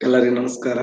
ಎಲ್ಲರಿಗೂ ನಮಸ್ಕಾರ.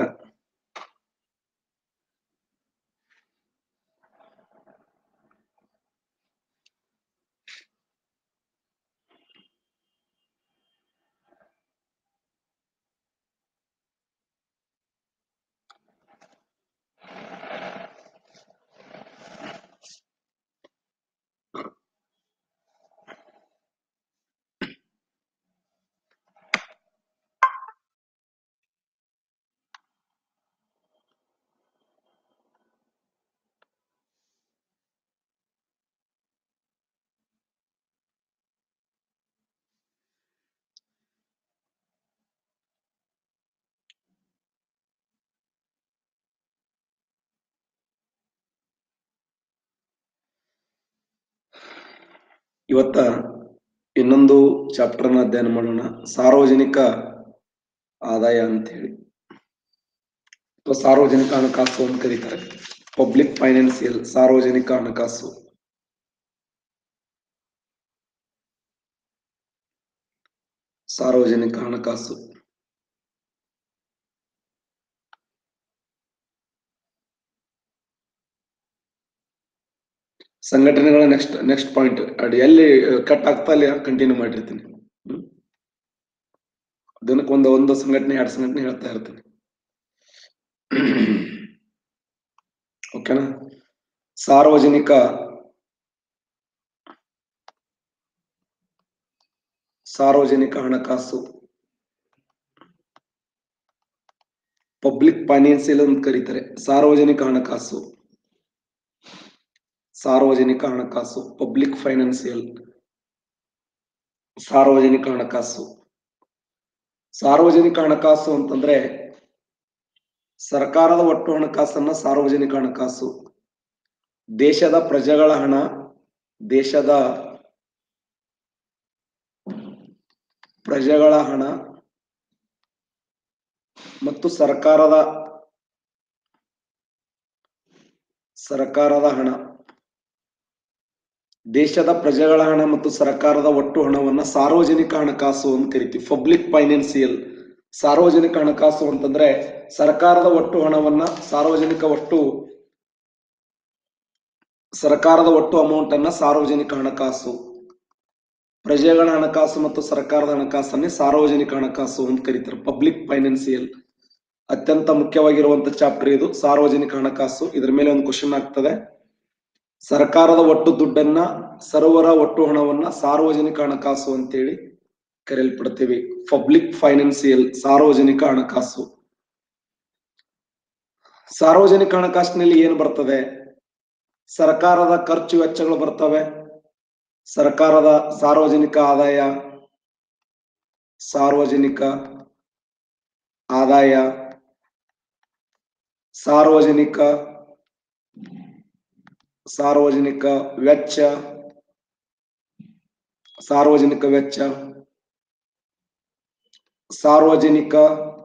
ಇವತ್ತ ಇನ್ನೊಂದು ಚಾಪ್ಟರ್ನ ಅಧ್ಯಯನ ಮಾಡೋಣ. ಸಾರ್ವಜನಿಕ ಆದಾಯ ಅಂತ ಹೇಳಿ ಅಥವಾ ಸಾರ್ವಜನಿಕ ಹಣಕಾಸು ಅಂತ ಕರೀತಾರೆ. ಪಬ್ಲಿಕ್ ಫೈನಾನ್ಸಿಯಲ್, ಸಾರ್ವಜನಿಕ ಹಣಕಾಸು. ಸಾರ್ವಜನಿಕ ಹಣಕಾಸು ಸಂಘಟನೆಗಳ ನೆಕ್ಸ್ಟ್ ಪಾಯಿಂಟ್. ಅದು ಎಲ್ಲಿ ಕಟ್ ಆಗ್ತಾ ಇಲ್ಲ ಕಂಟಿನ್ಯೂ ಮಾಡಿರ್ತೀನಿ. ದಿನಕ್ಕೆ ಒಂದು ಸಂಘಟನೆ 2 ಸಂಘಟನೆ ಹೇಳ್ತಾ ಇರ್ತೀನಿ. ಓಕೆನಾ? ಸಾರ್ವಜನಿಕ ಹಣಕಾಸು, ಪಬ್ಲಿಕ್ ಫೈನಾನ್ಸಿಯಲ್ ಅಂತ ಕರೀತಾರೆ. ಸಾರ್ವಜನಿಕ ಹಣಕಾಸು, ಪಬ್ಲಿಕ್ ಫೈನಾನ್ಸಿಯಲ್, ಸಾರ್ವಜನಿಕ ಹಣಕಾಸು ಅಂತಂದ್ರೆ ಸರ್ಕಾರದ ಒಟ್ಟು ಹಣಕಾಸನ್ನ ಸಾರ್ವಜನಿಕ ಹಣಕಾಸು. ದೇಶದ ಪ್ರಜೆಗಳ ಹಣ, ಮತ್ತು ಸರ್ಕಾರದ ಹಣ, ದೇಶದ ಪ್ರಜೆಗಳ ಹಣ ಮತ್ತು ಸರ್ಕಾರದ ಒಟ್ಟು ಹಣವನ್ನ ಸಾರ್ವಜನಿಕ ಹಣಕಾಸು ಅಂತ ಕರಿತೀವಿ. Public financial. ಸಾರ್ವಜನಿಕ ಹಣಕಾಸು ಅಂತಂದ್ರೆ ಸರ್ಕಾರದ ಒಟ್ಟು ಹಣವನ್ನ, ಸರ್ಕಾರದ ಒಟ್ಟು ಅಮೌಂಟ್ ಅನ್ನ ಸಾರ್ವಜನಿಕ ಹಣಕಾಸು, ಪ್ರಜೆಗಳ ಹಣಕಾಸು ಮತ್ತು ಸರ್ಕಾರದ ಹಣಕಾಸನ್ನೇ ಸಾರ್ವಜನಿಕ ಹಣಕಾಸು ಅಂತ ಕರೀತಾರೆ. ಪಬ್ಲಿಕ್ ಫೈನಾನ್ಸಿಯಲ್ ಅತ್ಯಂತ ಮುಖ್ಯವಾಗಿರುವಂತ ಚಾಪ್ಟರ್ ಇದು, ಸಾರ್ವಜನಿಕ ಹಣಕಾಸು. ಇದ್ರ ಮೇಲೆ ಒಂದು ಕ್ವಶನ್ ಆಗ್ತದೆ. ಸರ್ಕಾರದ ಒಟ್ಟು ದುಡ್ಡನ್ನ, ಸರ್ವರ ಒಟ್ಟು ಹಣವನ್ನ ಸಾರ್ವಜನಿಕ ಹಣಕಾಸು ಅಂತೇಳಿ ಕರೆಯಲ್ಪಡ್ತೀವಿ. ಪಬ್ಲಿಕ್ ಫೈನಾನ್ಸಿಯಲ್, ಸಾರ್ವಜನಿಕ ಹಣಕಾಸು. ಸಾರ್ವಜನಿಕ ಹಣಕಾಸಿನಲ್ಲಿ ಏನು ಬರ್ತದೆ? ಸರ್ಕಾರದ ಖರ್ಚು ವೆಚ್ಚಗಳು ಬರ್ತವೆ, ಸರ್ಕಾರದ ಸಾರ್ವಜನಿಕ ಆದಾಯ, ಸಾರ್ವಜನಿಕ ವೆಚ್ಚ, ಸಾರ್ವಜನಿಕ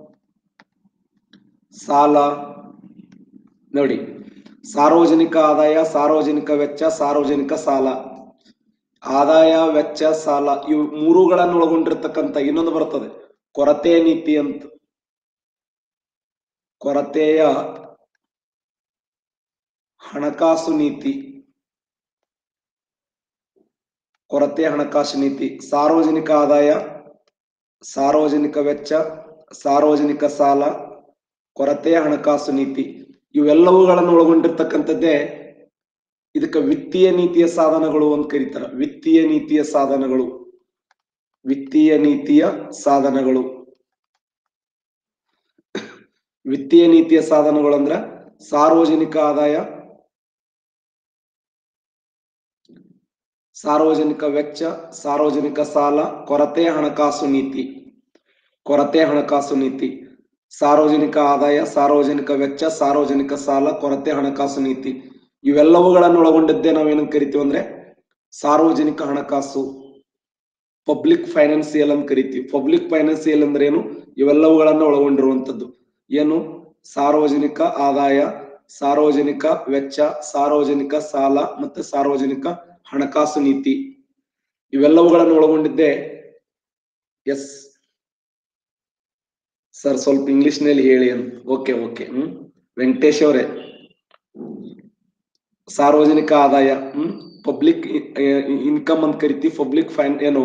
ಸಾಲ. ನೋಡಿ, ಸಾರ್ವಜನಿಕ ಆದಾಯ, ಸಾರ್ವಜನಿಕ ವೆಚ್ಚ, ಸಾರ್ವಜನಿಕ ಸಾಲ. ಆದಾಯ, ವೆಚ್ಚ, ಸಾಲ ಇವು ಮೂರುಗಳನ್ನು ಒಳಗೊಂಡಿರ್ತಕ್ಕಂಥ ಇನ್ನೊಂದು ಬರ್ತದೆ ಕೊರತೆ ನೀತಿ ಅಂತ. ಕೊರತೆಯ ಹಣಕಾಸು ನೀತಿ, ಸಾರ್ವಜನಿಕ ಆದಾಯ, ಸಾರ್ವಜನಿಕ ವೆಚ್ಚ, ಸಾರ್ವಜನಿಕ ಸಾಲ, ಕೊರತೆಯ ಹಣಕಾಸು ನೀತಿ ಇವೆಲ್ಲವುಗಳನ್ನು ಒಳಗೊಂಡಿರ್ತಕ್ಕಂಥದ್ದೇ ಇದಕ್ಕೆ ವಿತ್ತೀಯ ನೀತಿಯ ಸಾಧನಗಳು ಅಂತ ಕರೀತಾರೆ. ವಿತ್ತೀಯ ನೀತಿಯ ಸಾಧನಗಳು ಅಂದ್ರ ಸಾರ್ವಜನಿಕ ಆದಾಯ, ಸಾರ್ವಜನಿಕ ವೆಚ್ಚ, ಸಾರ್ವಜನಿಕ ಸಾಲ, ಕೊರತೆಯ ಹಣಕಾಸು ನೀತಿ. ಸಾರ್ವಜನಿಕ ಆದಾಯ, ಸಾರ್ವಜನಿಕ ವೆಚ್ಚ, ಸಾರ್ವಜನಿಕ ಸಾಲ, ಕೊರತೆ ಹಣಕಾಸು ನೀತಿ ಇವೆಲ್ಲವುಗಳನ್ನು ಒಳಗೊಂಡಿದ್ದೇ ನಾವೇನಂತ ಕರಿತೀವಿ ಅಂದ್ರೆ ಸಾರ್ವಜನಿಕ ಹಣಕಾಸು, ಪಬ್ಲಿಕ್ ಫೈನಾನ್ಸಿಯಲ್ ಅಂತ ಕರಿತೀವಿ. ಪಬ್ಲಿಕ್ ಫೈನಾನ್ಸಿಯಲ್ ಅಂದ್ರೆ ಏನು? ಇವೆಲ್ಲವುಗಳನ್ನು ಒಳಗೊಂಡಿರುವಂತದ್ದು. ಏನು? ಸಾರ್ವಜನಿಕ ಆದಾಯ, ಸಾರ್ವಜನಿಕ ವೆಚ್ಚ, ಸಾರ್ವಜನಿಕ ಸಾಲ ಮತ್ತೆ ಸಾರ್ವಜನಿಕ ಹಣಕಾಸು ನೀತಿ ಇವೆಲ್ಲವುಗಳನ್ನು ಒಳಗೊಂಡಿದ್ದೇ ಸರ್ ಸ್ವಲ್ಪ ಇಂಗ್ಲಿಷ್ ನಲ್ಲಿ ಹೇಳಿ ಅಂತ. Okay okay. ವೆಂಕಟೇಶ್ ಅವರೇ, ಸಾರ್ವಜನಿಕ ಆದಾಯ ಪಬ್ಲಿಕ್ ಇನ್ಕಮ್ ಅಂತ ಕರಿತೀವಿ. ಪಬ್ಲಿಕ್ ಏನು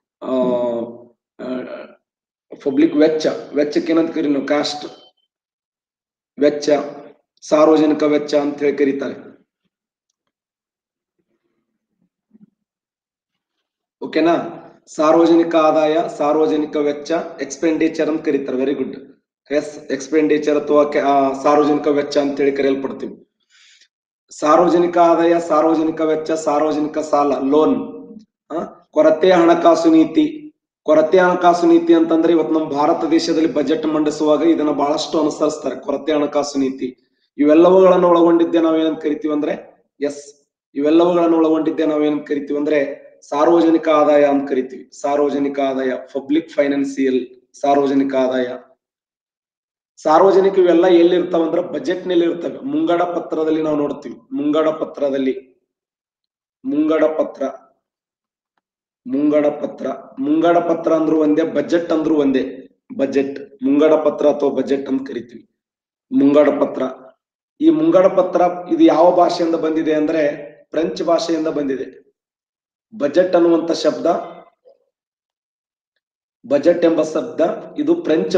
ಪಬ್ಲಿಕ್ ವೆಚ್ಚ, ವೆಚ್ಚಕ್ಕೆ ಏನಂತ ಕರಿ ನಾವು ಕಾಸ್ಟ್ ವೆಚ್ಚ, ಸಾರ್ವಜನಿಕ ವೆಚ್ಚ ಅಂತ ಹೇಳಿ ಕರೀತಾರೆ. ಓಕೆನಾ? ಸಾರ್ವಜನಿಕ ಆದಾಯ, ಸಾರ್ವಜನಿಕ ವೆಚ್ಚ, ಎಕ್ಸ್ಪೆಂಡಿಚರ್ ಅಂತ ಕರೀತಾರೆ. Very good. ಎಸ್, ಎಕ್ಸ್ಪೆಂಡಿಚರ್ ಅಥವಾ ಸಾರ್ವಜನಿಕ ವೆಚ್ಚ ಅಂತ ಹೇಳಿ ಕರೆಯಲ್ಪಡ್ತೀವಿ. ಸಾರ್ವಜನಿಕ ಆದಾಯ, ಸಾರ್ವಜನಿಕ ವೆಚ್ಚ, ಸಾರ್ವಜನಿಕ ಸಾಲ, ಲೋನ್, ಕೊರತೆ ಹಣಕಾಸು ನೀತಿ. ಕೊರತೆ ಹಣಕಾಸು ನೀತಿ ಅಂತಂದ್ರೆ ಇವತ್ತು ನಮ್ಮ ಭಾರತ ದೇಶದಲ್ಲಿ ಬಜೆಟ್ ಮಂಡಿಸುವಾಗ ಇದನ್ನ ಬಹಳಷ್ಟು ಅನುಸರಿಸ್ತಾರೆ. ಕೊರತೆ ಹಣಕಾಸು ನೀತಿ ಇವೆಲ್ಲವುಗಳನ್ನು ಒಳಗೊಂಡಿದ್ದೆ ನಾವೇನಂತ ಕರಿತೀವಿ ಅಂದ್ರೆ ಇವೆಲ್ಲವುಗಳನ್ನು ಒಳಗೊಂಡಿದ್ದೆ ನಾವೇನಂತ ಕರಿತೀವಿ ಅಂದ್ರೆ ಸಾರ್ವಜನಿಕ ಆದಾಯ ಅಂತ ಕರಿತೀವಿ. ಸಾರ್ವಜನಿಕ ಆದಾಯ, ಪಬ್ಲಿಕ್ ಫೈನಾನ್ಸಿಯಲ್ ಸಾರ್ವಜನಿಕ ಆದಾಯ. ಸಾರ್ವಜನಿಕ ಇವೆಲ್ಲ ಎಲ್ಲಿರ್ತಾವ ಅಂದ್ರೆ ಬಜೆಟ್ ನಲ್ಲಿ ಇರ್ತವೆ. ಮುಂಗಡ ಪತ್ರದಲ್ಲಿ ನಾವು ನೋಡ್ತೀವಿ. ಮುಂಗಡ ಪತ್ರದಲ್ಲಿ, ಮುಂಗಡ ಪತ್ರ ಅಂದ್ರೂ ಒಂದೇ, ಬಜೆಟ್ ಅಂದ್ರೂ ಒಂದೇ. ಬಜೆಟ್, ಮುಂಗಡ ಪತ್ರ ಅಥವಾ ಬಜೆಟ್ ಅಂತ ಕರಿತೀವಿ. ಮುಂಗಡ ಪತ್ರ. ಈ ಮುಂಗಡ ಪತ್ರ ಇದು ಯಾವ ಭಾಷೆಯಿಂದ ಬಂದಿದೆ ಅಂದ್ರೆ ಫ್ರೆಂಚ್ ಭಾಷೆಯಿಂದ ಬಂದಿದೆ. ಬಜೆಟ್ ಅನ್ನುವಂತ ಶಬ್ದ, ಬಜೆಟ್ ಎಂಬ ಶಬ್ದ ಇದು ಫ್ರೆಂಚ್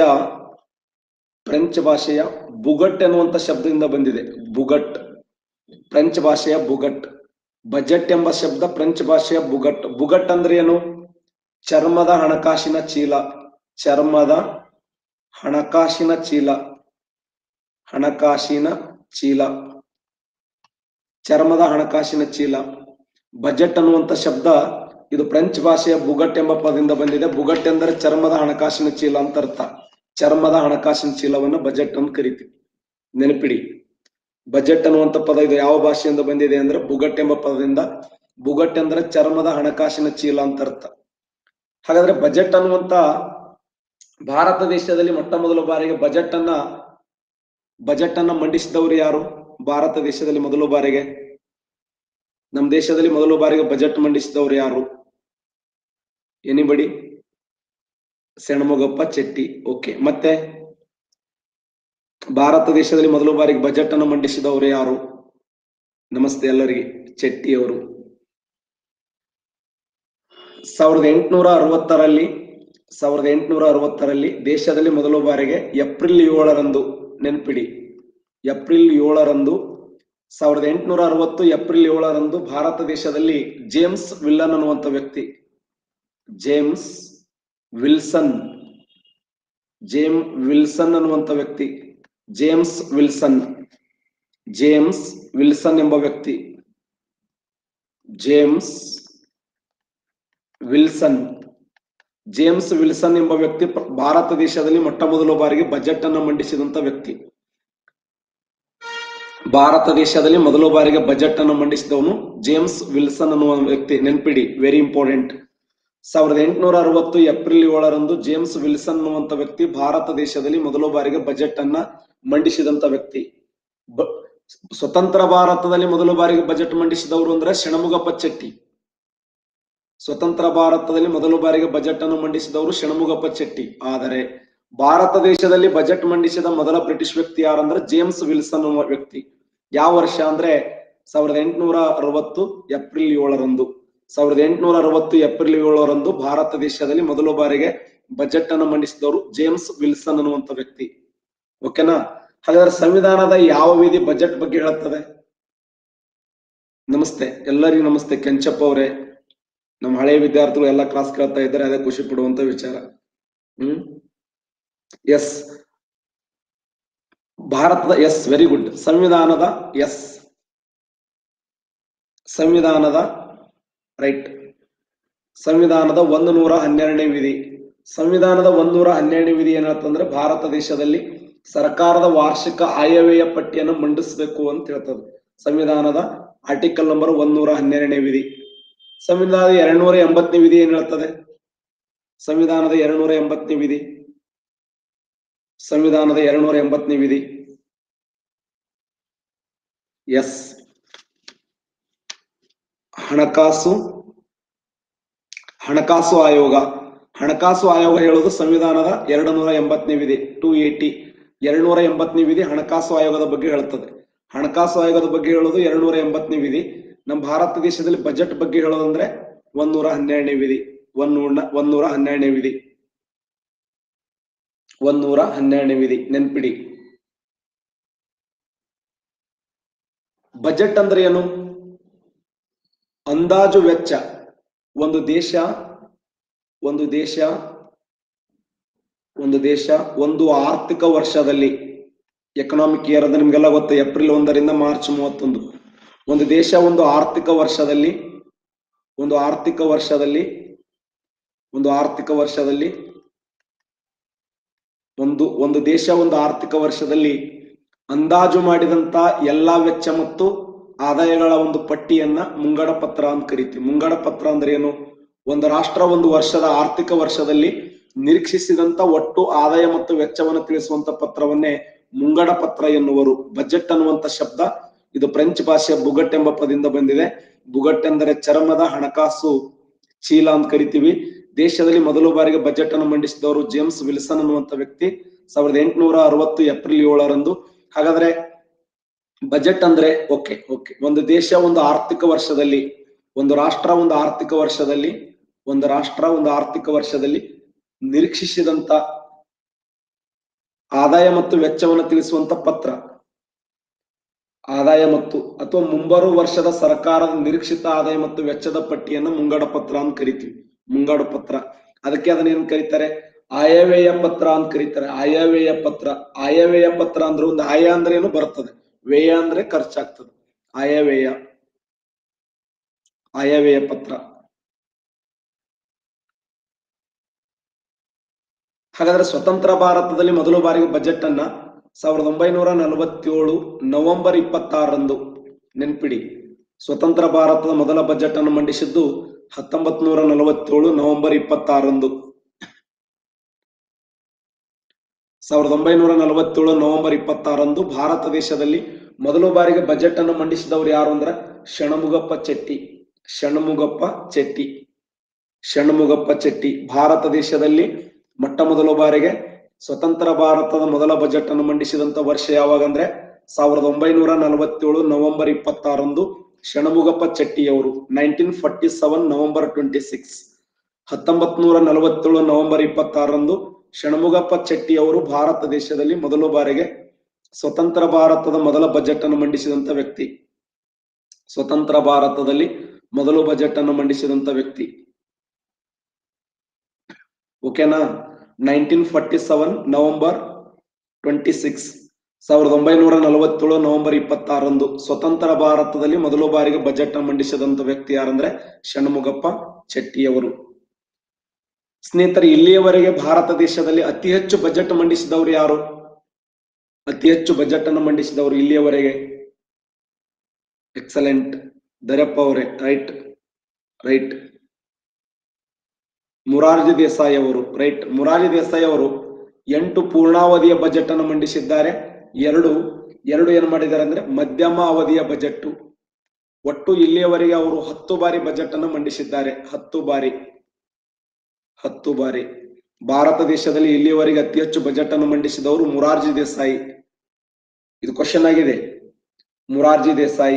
ಭಾಷೆಯ ಬುಗಟ್ ಎನ್ನುವಂತ ಶಬ್ದದಿಂದ ಬಂದಿದೆ. ಬುಗಟ್, ಫ್ರೆಂಚ್ ಭಾಷೆಯ ಬುಗಟ್. ಬಜೆಟ್ ಎಂಬ ಶಬ್ದ ಫ್ರೆಂಚ್ ಭಾಷೆಯ ಬುಗಟ್. ಬುಗಟ್ ಅಂದ್ರೆ ಏನು? ಚರ್ಮದ ಹಣಕಾಸಿನ ಚೀಲ. ಚರ್ಮದ ಹಣಕಾಸಿನ ಚೀಲ, ಹಣಕಾಸಿನ ಚೀಲ, ಚರ್ಮದ ಹಣಕಾಸಿನ ಚೀಲ. ಬಜೆಟ್ ಅನ್ನುವಂತ ಶಬ್ದ ಇದು ಫ್ರೆಂಚ್ ಭಾಷೆಯ ಬುಗಟ್ ಎಂಬ ಪದದಿಂದ ಬಂದಿದೆ. ಬುಗಟ್ ಎಂದರೆ ಚರ್ಮದ ಹಣಕಾಸಿನ ಚೀಲ ಅಂತ ಅರ್ಥ. ಚರ್ಮದ ಹಣಕಾಸಿನ ಚೀಲವನ್ನು ಬಜೆಟ್ ಅಂತ ಕರಿತೀವಿ. ನೆನಪಿಡಿ, ಬಜೆಟ್ ಅನ್ನುವಂತ ಪದ ಇದು ಯಾವ ಭಾಷೆಯಿಂದ ಬಂದಿದೆ ಅಂದ್ರೆ ಬುಗಟ್ ಎಂಬ ಪದದಿಂದ. ಬುಗಟ್ ಎಂದರೆ ಚರ್ಮದ ಹಣಕಾಸಿನ ಚೀಲ ಅಂತ ಅರ್ಥ. ಹಾಗಾದ್ರೆ ಬಜೆಟ್ ಅನ್ನುವಂತ ಭಾರತ ದೇಶದಲ್ಲಿ ಮೊಟ್ಟ ಮೊದಲ ಬಾರಿಗೆ ಬಜೆಟ್ ಅನ್ನ ಮಂಡಿಸಿದವರು ಯಾರು? ಭಾರತ ದೇಶದಲ್ಲಿ ಮೊದಲ ಬಾರಿಗೆ, ನಮ್ಮ ದೇಶದಲ್ಲಿ ಮೊದಲ ಬಾರಿಗೆ ಬಜೆಟ್ ಮಂಡಿಸಿದವರು ಯಾರು? ಎನಿಬಡಿ? ಶೆಣಮೊಗಪ್ಪ ಚೆಟ್ಟಿ. ಓಕೆ. ಮತ್ತೆ ಭಾರತ ದೇಶದಲ್ಲಿ ಮೊದಲ ಬಾರಿಗೆ ಬಜೆಟ್ ಅನ್ನು ಮಂಡಿಸಿದವರು ಯಾರು? ನಮಸ್ತೆ ಎಲ್ಲರಿಗೆ, ಚೆಟ್ಟಿ ಅವರು. 1860ರಲ್ಲಿ ದೇಶದಲ್ಲಿ ಮೊದಲ ಬಾರಿಗೆ ಏಪ್ರಿಲ್ 7ರಂದು, ನೆನಪಿಡಿ, ಏಪ್ರಿಲ್ 7ರಂದು 1860 ಏಪ್ರಿಲ್ 7ರಂದು ಭಾರತ ದೇಶದಲ್ಲಿ ಜೇಮ್ಸ್ ವಿಲ್ಲನ್ ಅನ್ನುವಂತ ವ್ಯಕ್ತಿ, ಜೇಮ್ಸ್ ವಿಲ್ಸನ್ ಅನ್ನುವಂತ ವ್ಯಕ್ತಿ, ಜೇಮ್ಸ್ ವಿಲ್ಸನ್ ಎಂಬ ವ್ಯಕ್ತಿ, ಜೇಮ್ಸ್ ವಿಲ್ಸನ್ ಎಂಬ ವ್ಯಕ್ತಿ ಭಾರತ ದೇಶದಲ್ಲಿ ಮೊಟ್ಟ ಮೊದಲ ಬಾರಿಗೆ ಬಜೆಟ್ ಅನ್ನು ಮಂಡಿಸಿದಂತ ವ್ಯಕ್ತಿ. ಭಾರತ ದೇಶದಲ್ಲಿ ಮೊದಲ ಬಾರಿಗೆ ಬಜೆಟ್ ಅನ್ನು ಮಂಡಿಸಿದವನು ಜೇಮ್ಸ್ ವಿಲ್ಸನ್ ಅನ್ನುವ ವ್ಯಕ್ತಿ. ನೆನಪಿಡಿ, ವೆರಿ ಇಂಪಾರ್ಟೆಂಟ್. 1860 ಏಪ್ರಿಲ್ 7ರಂದು ಜೇಮ್ಸ್ ವಿಲ್ಸನ್ ಅನ್ನುವಂತ ವ್ಯಕ್ತಿ ಭಾರತ ದೇಶದಲ್ಲಿ ಮೊದಲ ಬಾರಿಗೆ ಬಜೆಟ್ ಅನ್ನ ಮಂಡಿಸಿದಂತ ವ್ಯಕ್ತಿ. ಸ್ವತಂತ್ರ ಭಾರತದಲ್ಲಿ ಮೊದಲ ಬಾರಿಗೆ ಬಜೆಟ್ ಮಂಡಿಸಿದವರು ಅಂದ್ರೆ ಶೆಣಮುಗಪ್ಪ ಚೆಟ್ಟಿ. ಸ್ವತಂತ್ರ ಭಾರತದಲ್ಲಿ ಮೊದಲ ಬಾರಿಗೆ ಬಜೆಟ್ ಅನ್ನು ಮಂಡಿಸಿದವರು ಶೆಣಮುಗಪ್ಪ ಚೆಟ್ಟಿ. ಆದರೆ ಭಾರತ ದೇಶದಲ್ಲಿ ಬಜೆಟ್ ಮಂಡಿಸಿದ ಮೊದಲ ಬ್ರಿಟಿಷ್ ವ್ಯಕ್ತಿ ಯಾರಂದ್ರೆ ಜೇಮ್ಸ್ ವಿಲ್ಸನ್ ಅನ್ನುವ ವ್ಯಕ್ತಿ. ಯಾವ ವರ್ಷ ಅಂದ್ರೆ 1860 ಏಪ್ರಿಲ್ 7ರಂದು. 1860 ಏಪ್ರಿಲ್ 7ರಂದು ಭಾರತ ದೇಶದಲ್ಲಿ ಮೊದಲ ಬಾರಿಗೆ ಬಜೆಟ್ ಅನ್ನು ಮಂಡಿಸಿದವರು ಜೇಮ್ಸ್ ವಿಲ್ಸನ್ ಅನ್ನುವಂತ ವ್ಯಕ್ತಿ. ಓಕೆನಾ? ಹಾಗಾದ್ರೆ ಸಂವಿಧಾನದ ಯಾವ ವಿಧಿ ಬಜೆಟ್ ಬಗ್ಗೆ ಹೇಳುತ್ತದೆ? ನಮಸ್ತೆ ಎಲ್ಲರಿಗೂ ನಮಸ್ತೆ. ಕೆಂಚಪ್ಪ ಅವರೇ, ನಮ್ಮ ಹಳೆಯ ವಿದ್ಯಾರ್ಥಿಗಳು ಎಲ್ಲ ಕ್ಲಾಸ್ ಕೇಳ್ತಾ ಇದ್ದಾರೆ, ಅದೇ ಖುಷಿ ಪಡುವಂತ ವಿಚಾರ. ಎಸ್, ಭಾರತದ ವೆರಿ ಗುಡ್. ಸಂವಿಧಾನದ ರೈಟ್. ಸಂವಿಧಾನದ 112ನೇ ವಿಧಿ. ಸಂವಿಧಾನದ 112ನೇ ವಿಧಿ ಏನಂತಂದ್ರೆ ಭಾರತ ದೇಶದಲ್ಲಿ ಸರ್ಕಾರದ ವಾರ್ಷಿಕ ಆಯವ್ಯಯ ಪಟ್ಟಿಯನ್ನು ಮಂಡಿಸಬೇಕು ಅಂತ ಹೇಳ್ತದೆ. ಸಂವಿಧಾನದ ಆರ್ಟಿಕಲ್ ನಂಬರ್ 112ನೇ ವಿಧಿ. ಸಂವಿಧಾನದ 280ನೇ ವಿಧಿ ಏನ್ ಹೇಳ್ತದೆ? ಸಂವಿಧಾನದ 280ನೇ ವಿಧಿ. ಸಂವಿಧಾನದ 280ನೇ ವಿಧಿ ಹಣಕಾಸು ಆಯೋಗ. ಹಣಕಾಸು ಆಯೋಗ ಹೇಳೋದು ಸಂವಿಧಾನದ 280ನೇ ವಿಧಿ 280 280ನೇ ವಿಧಿ ಹಣಕಾಸು ಆಯೋಗದ ಬಗ್ಗೆ ಹೇಳುತ್ತದೆ. ಹಣಕಾಸು ಆಯೋಗದ ಬಗ್ಗೆ ಹೇಳೋದು 280ನೇ ವಿಧಿ. ನಮ್ಮ ಭಾರತ ದೇಶದಲ್ಲಿ ಬಜೆಟ್ ಬಗ್ಗೆ ಹೇಳೋದಂದ್ರೆ 112ನೇ ವಿಧಿ 112ನೇ ವಿಧಿ 112ನೇ ವಿಧಿ ನೆನ್ಪಿಡಿ. ಬಜೆಟ್ ಅಂದ್ರೆ ಏನು? ಅಂದಾಜು ವೆಚ್ಚ. ಒಂದು ದೇಶ ಒಂದು ಆರ್ಥಿಕ ವರ್ಷದಲ್ಲಿ, ಎಕನಾಮಿಕ್ ಇಯರ್ ಅಂದ್ರೆ ನಿಮ್ಗೆಲ್ಲ ಗೊತ್ತು, ಏಪ್ರಿಲ್ 1ರಿಂದ ಮಾರ್ಚ್ 31. ಒಂದು ದೇಶ ಒಂದು ಆರ್ಥಿಕ ವರ್ಷದಲ್ಲಿ ಅಂದಾಜು ಮಾಡಿದಂತ ಎಲ್ಲಾ ವೆಚ್ಚ ಮತ್ತು ಆದಾಯಗಳ ಒಂದು ಪಟ್ಟಿಯನ್ನ ಮುಂಗಡ ಪತ್ರ ಅಂತ ಕರಿತೀವಿ. ಮುಂಗಡ ಪತ್ರ ಅಂದ್ರೆ ಏನು? ಒಂದು ರಾಷ್ಟ್ರ ಒಂದು ವರ್ಷದ ಆರ್ಥಿಕ ವರ್ಷದಲ್ಲಿ ನಿರೀಕ್ಷಿಸಿದಂತ ಒಟ್ಟು ಆದಾಯ ಮತ್ತು ವೆಚ್ಚವನ್ನು ತಿಳಿಸುವಂತ ಪತ್ರವನ್ನೇ ಮುಂಗಡ ಪತ್ರ ಎನ್ನುವರು. ಬಜೆಟ್ ಅನ್ನುವಂತ ಶಬ್ದ ಇದು ಫ್ರೆಂಚ್ ಭಾಷೆಯ ಬುಗಟ್ ಎಂಬ ಪದದಿಂದ ಬಂದಿದೆ. ಬುಗಟ್ ಎಂದರೆ ಚರ್ಮದ ಹಣಕಾಸು ಚೀಲ ಅಂತ ಕರಿತೀವಿ. ದೇಶದಲ್ಲಿ ಮೊದಲ ಬಾರಿಗೆ ಬಜೆಟ್ ಅನ್ನು ಮಂಡಿಸಿದವರು ಜೇಮ್ಸ್ ವಿಲ್ಸನ್ ಅನ್ನುವಂತ ವ್ಯಕ್ತಿ 1860 ಏಪ್ರಿಲ್ 7ರಂದು. ಹಾಗಾದ್ರೆ ಬಜೆಟ್ ಅಂದ್ರೆ ಓಕೆ ಒಂದು ದೇಶ ಒಂದು ಆರ್ಥಿಕ ವರ್ಷದಲ್ಲಿ, ಒಂದು ರಾಷ್ಟ್ರ ಒಂದು ಆರ್ಥಿಕ ವರ್ಷದಲ್ಲಿ ನಿರೀಕ್ಷಿಸಿದಂತ ಆದಾಯ ಮತ್ತು ವೆಚ್ಚವನ್ನು ತಿಳಿಸುವಂತ ಪತ್ರ. ಆದಾಯ ಮತ್ತು ಅಥವಾ ಮುಂಬರುವ ವರ್ಷದ ಸರ್ಕಾರದ ನಿರೀಕ್ಷಿತ ಆದಾಯ ಮತ್ತು ವೆಚ್ಚದ ಪಟ್ಟಿಯನ್ನು ಮುಂಗಡ ಪತ್ರ ಅಂತ ಕರಿತೀವಿ. ಮುಂಗಡ ಪತ್ರ. ಅದಕ್ಕೆ ಅದನ್ನ ಏನ್ ಕರೀತಾರೆ? ಆಯವ್ಯಯ ಪತ್ರ ಅಂತ ಕರೀತಾರೆ. ಆಯವ್ಯಯ ಪತ್ರ ಅಂದ್ರೆ ಒಂದು ಆಯ ಅಂದ್ರೆ ಏನು ಬರ್ತದೆ, ವ್ಯಯ ಅಂದ್ರೆ ಖರ್ಚಾಗ್ತದೆ. ಆಯವ್ಯಯ ಪತ್ರ. ಹಾಗಾದ್ರೆ ಸ್ವತಂತ್ರ ಭಾರತದಲ್ಲಿ ಮೊದಲ ಬಾರಿಗೆ ಬಜೆಟ್ ಅನ್ನ 1947 ನವೆಂಬರ್ 26ರಂದು, ನೆನ್ಪಿಡಿ, ಸ್ವತಂತ್ರ ಭಾರತದ ಮೊದಲ ಬಜೆಟ್ ಅನ್ನು ಮಂಡಿಸಿದ್ದು 1947 ನವೆಂಬರ್ 26ರಂದು. 1947 ನವೆಂಬರ್ 26ರಂದು ಭಾರತ ದೇಶದಲ್ಲಿ ಮೊದಲ ಬಾರಿಗೆ ಬಜೆಟ್ ಅನ್ನು ಮಂಡಿಸಿದವರು ಯಾರು ಅಂದ್ರೆ ಷಣ್ಮುಗಪ್ಪ ಚೆಟ್ಟಿ. ಭಾರತ ದೇಶದಲ್ಲಿ ಮೊಟ್ಟ ಮೊದಲ ಬಾರಿಗೆ ಸ್ವತಂತ್ರ ಭಾರತದ ಮೊದಲ ಬಜೆಟ್ ಅನ್ನು ಮಂಡಿಸಿದಂತ ವರ್ಷ ಯಾವಾಗ ಅಂದ್ರೆ 1947 ನವೆಂಬರ್ 26ರಂದು ಷಣ್ಮುಗಪ್ಪ ಚೆಟ್ಟಿಯವರು. 1947 ನವೆಂಬರ್ 26. 1947 ನವೆಂಬರ್ 26ರಂದು ಷಣ್ಮುಗಪ್ಪ ಚೆಟ್ಟಿ ಅವರು ಭಾರತ ದೇಶದಲ್ಲಿ ಮೊದಲ ಬಾರಿಗೆ ಸ್ವತಂತ್ರ ಭಾರತದ ಮೊದಲ ಬಜೆಟ್ ಅನ್ನು ಮಂಡಿಸಿದಂತ ವ್ಯಕ್ತಿ. ಸ್ವತಂತ್ರ ಭಾರತದಲ್ಲಿ ಮೊದಲು ಬಜೆಟ್ ಅನ್ನು ಮಂಡಿಸಿದಂತ ವ್ಯಕ್ತಿ. ಓಕೆನಾ? 1947 ನವೆಂಬರ್ 26. 1947 ನವೆಂಬರ್ 26ರಂದು ಸ್ವತಂತ್ರ ಭಾರತದಲ್ಲಿ ಮೊದಲ ಬಾರಿಗೆ ಬಜೆಟ್ ಅನ್ನು ಮಂಡಿಸಿದಂತ ವ್ಯಕ್ತಿ ಯಾರಂದ್ರೆ ಷಣ್ಮುಗಪ್ಪ ಚೆಟ್ಟಿಯವರು. ಸ್ನೇಹಿತರೆ, ಇಲ್ಲಿಯವರೆಗೆ ಭಾರತ ದೇಶದಲ್ಲಿ ಅತಿ ಹೆಚ್ಚು ಬಜೆಟ್ ಮಂಡಿಸಿದವರು ಯಾರು? ಅತಿ ಹೆಚ್ಚು ಬಜೆಟ್ ಅನ್ನು ಮಂಡಿಸಿದವರು ಇಲ್ಲಿಯವರೆಗೆ? ಎಕ್ಸಲೆಂಟ್, ದರಪ್ಪ ಅವರೇ, ರೈಟ್. ಮೊರಾರ್ಜಿ ದೇಸಾಯಿ ಅವರು, ರೈಟ್. ಮೊರಾರ್ಜಿ ದೇಸಾಯಿ ಅವರು 8 ಪೂರ್ಣಾವಧಿಯ ಬಜೆಟ್ ಅನ್ನು ಮಂಡಿಸಿದ್ದಾರೆ. ಎರಡು ಏನ್ ಮಾಡಿದ್ದಾರೆ ಅಂದ್ರೆ ಮಧ್ಯಮ ಅವಧಿಯ ಬಜೆಟ್. ಒಟ್ಟು ಇಲ್ಲಿಯವರೆಗೆ ಅವರು 10 ಬಾರಿ ಬಜೆಟ್ ಅನ್ನು ಮಂಡಿಸಿದ್ದಾರೆ. 10 ಬಾರಿ. ಭಾರತ ದೇಶದಲ್ಲಿ ಇಲ್ಲಿಯವರೆಗೆ ಅತಿ ಹೆಚ್ಚು ಬಜೆಟ್ ಅನ್ನು ಮಂಡಿಸಿದವರು ಮೊರಾರ್ಜಿ ದೇಸಾಯಿ. ಇದು ಕ್ವಶನ್ ಆಗಿದೆ. ಮೊರಾರ್ಜಿ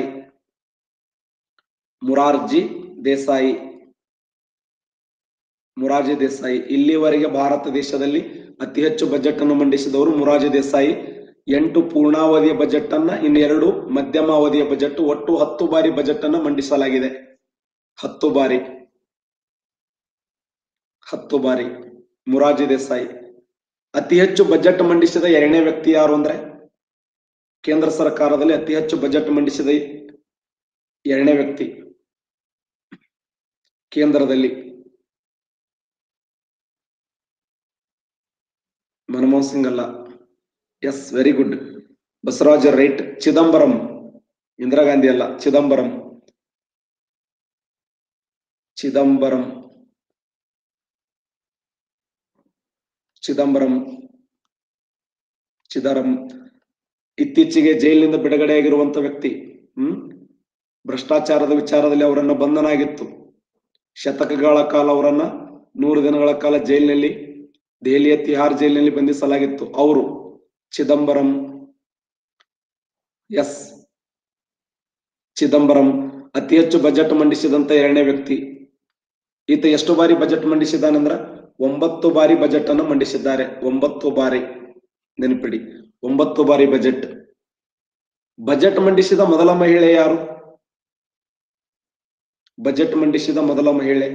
ದೇಸಾಯಿ ಇಲ್ಲಿವರೆಗೆ ಭಾರತ ದೇಶದಲ್ಲಿ ಅತಿ ಹೆಚ್ಚು ಬಜೆಟ್ ಅನ್ನು ಮಂಡಿಸಿದವರು ಮೊರಾರ್ಜಿ ದೇಸಾಯಿ. 8 ಪೂರ್ಣಾವಧಿಯ ಬಜೆಟ್ ಅನ್ನ, ಇನ್ನು 2 ಮಧ್ಯಮ ಅವಧಿಯ ಬಜೆಟ್. ಒಟ್ಟು 10 ಬಾರಿ ಬಜೆಟ್ ಅನ್ನು ಮಂಡಿಸಲಾಗಿದೆ. 10 ಬಾರಿ ಮೊರಾರ್ಜಿ ದೇಸಾಯಿ. ಅತಿ ಹೆಚ್ಚು ಬಜೆಟ್ ಮಂಡಿಸಿದ 2ನೇ ವ್ಯಕ್ತಿ ಯಾರು ಅಂದ್ರೆ, ಕೇಂದ್ರ ಸರ್ಕಾರದಲ್ಲಿ ಅತಿ ಹೆಚ್ಚು ಬಜೆಟ್ ಮಂಡಿಸಿದ 2ನೇ ವ್ಯಕ್ತಿ ಕೇಂದ್ರದಲ್ಲಿ ಮನಮೋಹನ್ ಸಿಂಗ್ ಅಲ್ಲ. Yes, very good Basavaraj, right. Chidambaram, Indira Gandhi ಅಲ್ಲ, ಚಿದಂಬರಂ. ಇತ್ತೀಚೆಗೆ ಜೈಲಿನಿಂದ ಬಿಡುಗಡೆಯಾಗಿರುವಂತ ವ್ಯಕ್ತಿ. ಭ್ರಷ್ಟಾಚಾರದ ವಿಚಾರದಲ್ಲಿ ಅವರನ್ನ ಬಂಧನ ಆಗಿತ್ತು. ಶತಕಗಳ ಕಾಲ ಅವರನ್ನ 100 ದಿನಗಳ ಕಾಲ ಜೈಲಿನಲ್ಲಿ, ದೆಹಲಿಯ ತಿಹಾರ್ ಜೈಲಿನಲ್ಲಿ ಬಂಧಿಸಲಾಗಿತ್ತು. ಅವರು ಚಿದಂಬರಂ. ಎಸ್, ಚಿದಂಬರಂ ಅತಿ ಹೆಚ್ಚು ಬಜೆಟ್ ಮಂಡಿಸಿದಂತ 2ನೇ ವ್ಯಕ್ತಿ. ಈತ ಎಷ್ಟು ಬಾರಿ ಬಜೆಟ್ ಮಂಡಿಸಿದಾನಂದ್ರ 9 ಬಾರಿ ಬಜೆಟ್ ಅನ್ನು ಮಂಡಿಸಿದ್ದಾರೆ. 9 ಬಾರಿ, ನೆನಪಿಡಿ, 9 ಬಾರಿ ಬಜೆಟ್. ಬಜೆಟ್ ಮಂಡಿಸಿದ ಮೊದಲ ಮಹಿಳೆ ಯಾರು? ಬಜೆಟ್ ಮಂಡಿಸಿದ ಮೊದಲ ಮಹಿಳೆ,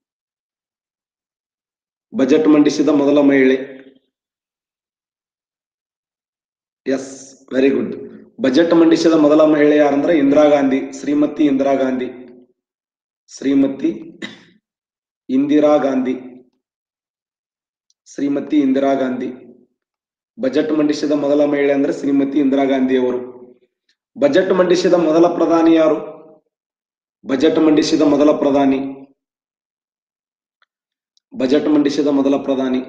ಬಜೆಟ್ ಮಂಡಿಸಿದ ಮೊದಲ ಮಹಿಳೆ. S, very good. ಬಜೆಟ್ ಮಂಡಿಸಿದ ಮೊದಲ ಮಹಿಳೆ ಯಾರಂದ್ರೆ ಇಂದಿರಾ ಗಾಂಧಿ, ಶ್ರೀಮತಿ ಇಂದಿರಾ ಗಾಂಧಿ. ಶ್ರೀಮತಿ ಇಂದಿರಾ ಗಾಂಧಿ, ಶ್ರೀಮತಿ ಇಂದಿರಾ ಗಾಂಧಿ. ಬಜೆಟ್ ಮಂಡಿಸಿದ ಮೊದಲ ಮಹಿಳೆ ಅಂದ್ರೆ ಶ್ರೀಮತಿ ಇಂದಿರಾ ಗಾಂಧಿ ಅವರು. ಬಜೆಟ್ ಮಂಡಿಸಿದ ಮೊದಲ ಪ್ರಧಾನಿ ಯಾರು? ಬಜೆಟ್ ಮಂಡಿಸಿದ ಮೊದಲ ಪ್ರಧಾನಿ, ಬಜೆಟ್ ಮಂಡಿಸಿದ ಮೊದಲ ಪ್ರಧಾನಿ,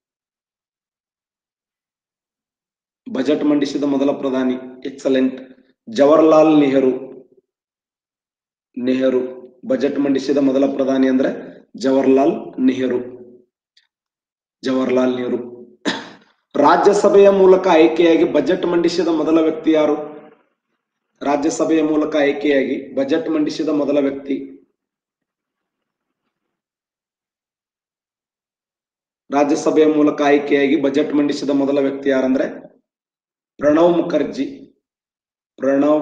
ಬಜೆಟ್ ಮಂಡಿಸಿದ ಮೊದಲ ಪ್ರಧಾನಿ. ಎಕ್ಸಲೆಂಟ್. ಜವಾಹರ್ಲಾಲ್ ನೆಹರು. ನೆಹರು ಬಜೆಟ್ ಮಂಡಿಸಿದ ಮೊದಲ ಪ್ರಧಾನಿ ಅಂದ್ರೆ ಜವಾಹರ್ಲಾಲ್ ನೆಹರು. ಜವಾಹರ್ಲಾಲ್ ನೆಹರು. ರಾಜ್ಯಸಭೆಯ ಮೂಲಕ ಆಯ್ಕೆಯಾಗಿ ಬಜೆಟ್ ಮಂಡಿಸಿದ ಮೊದಲ ವ್ಯಕ್ತಿ ಯಾರು? ರಾಜ್ಯಸಭೆಯ ಮೂಲಕ ಆಯ್ಕೆಯಾಗಿ ಬಜೆಟ್ ಮಂಡಿಸಿದ ಮೊದಲ ವ್ಯಕ್ತಿ. ರಾಜ್ಯಸಭೆಯ ಮೂಲಕ ಆಯ್ಕೆಯಾಗಿ ಬಜೆಟ್ ಮಂಡಿಸಿದ ಮೊದಲ ವ್ಯಕ್ತಿ ಯಾರಂದ್ರೆ ಪ್ರಣವ್ ಮುಖರ್ಜಿ. ಪ್ರಣಬ್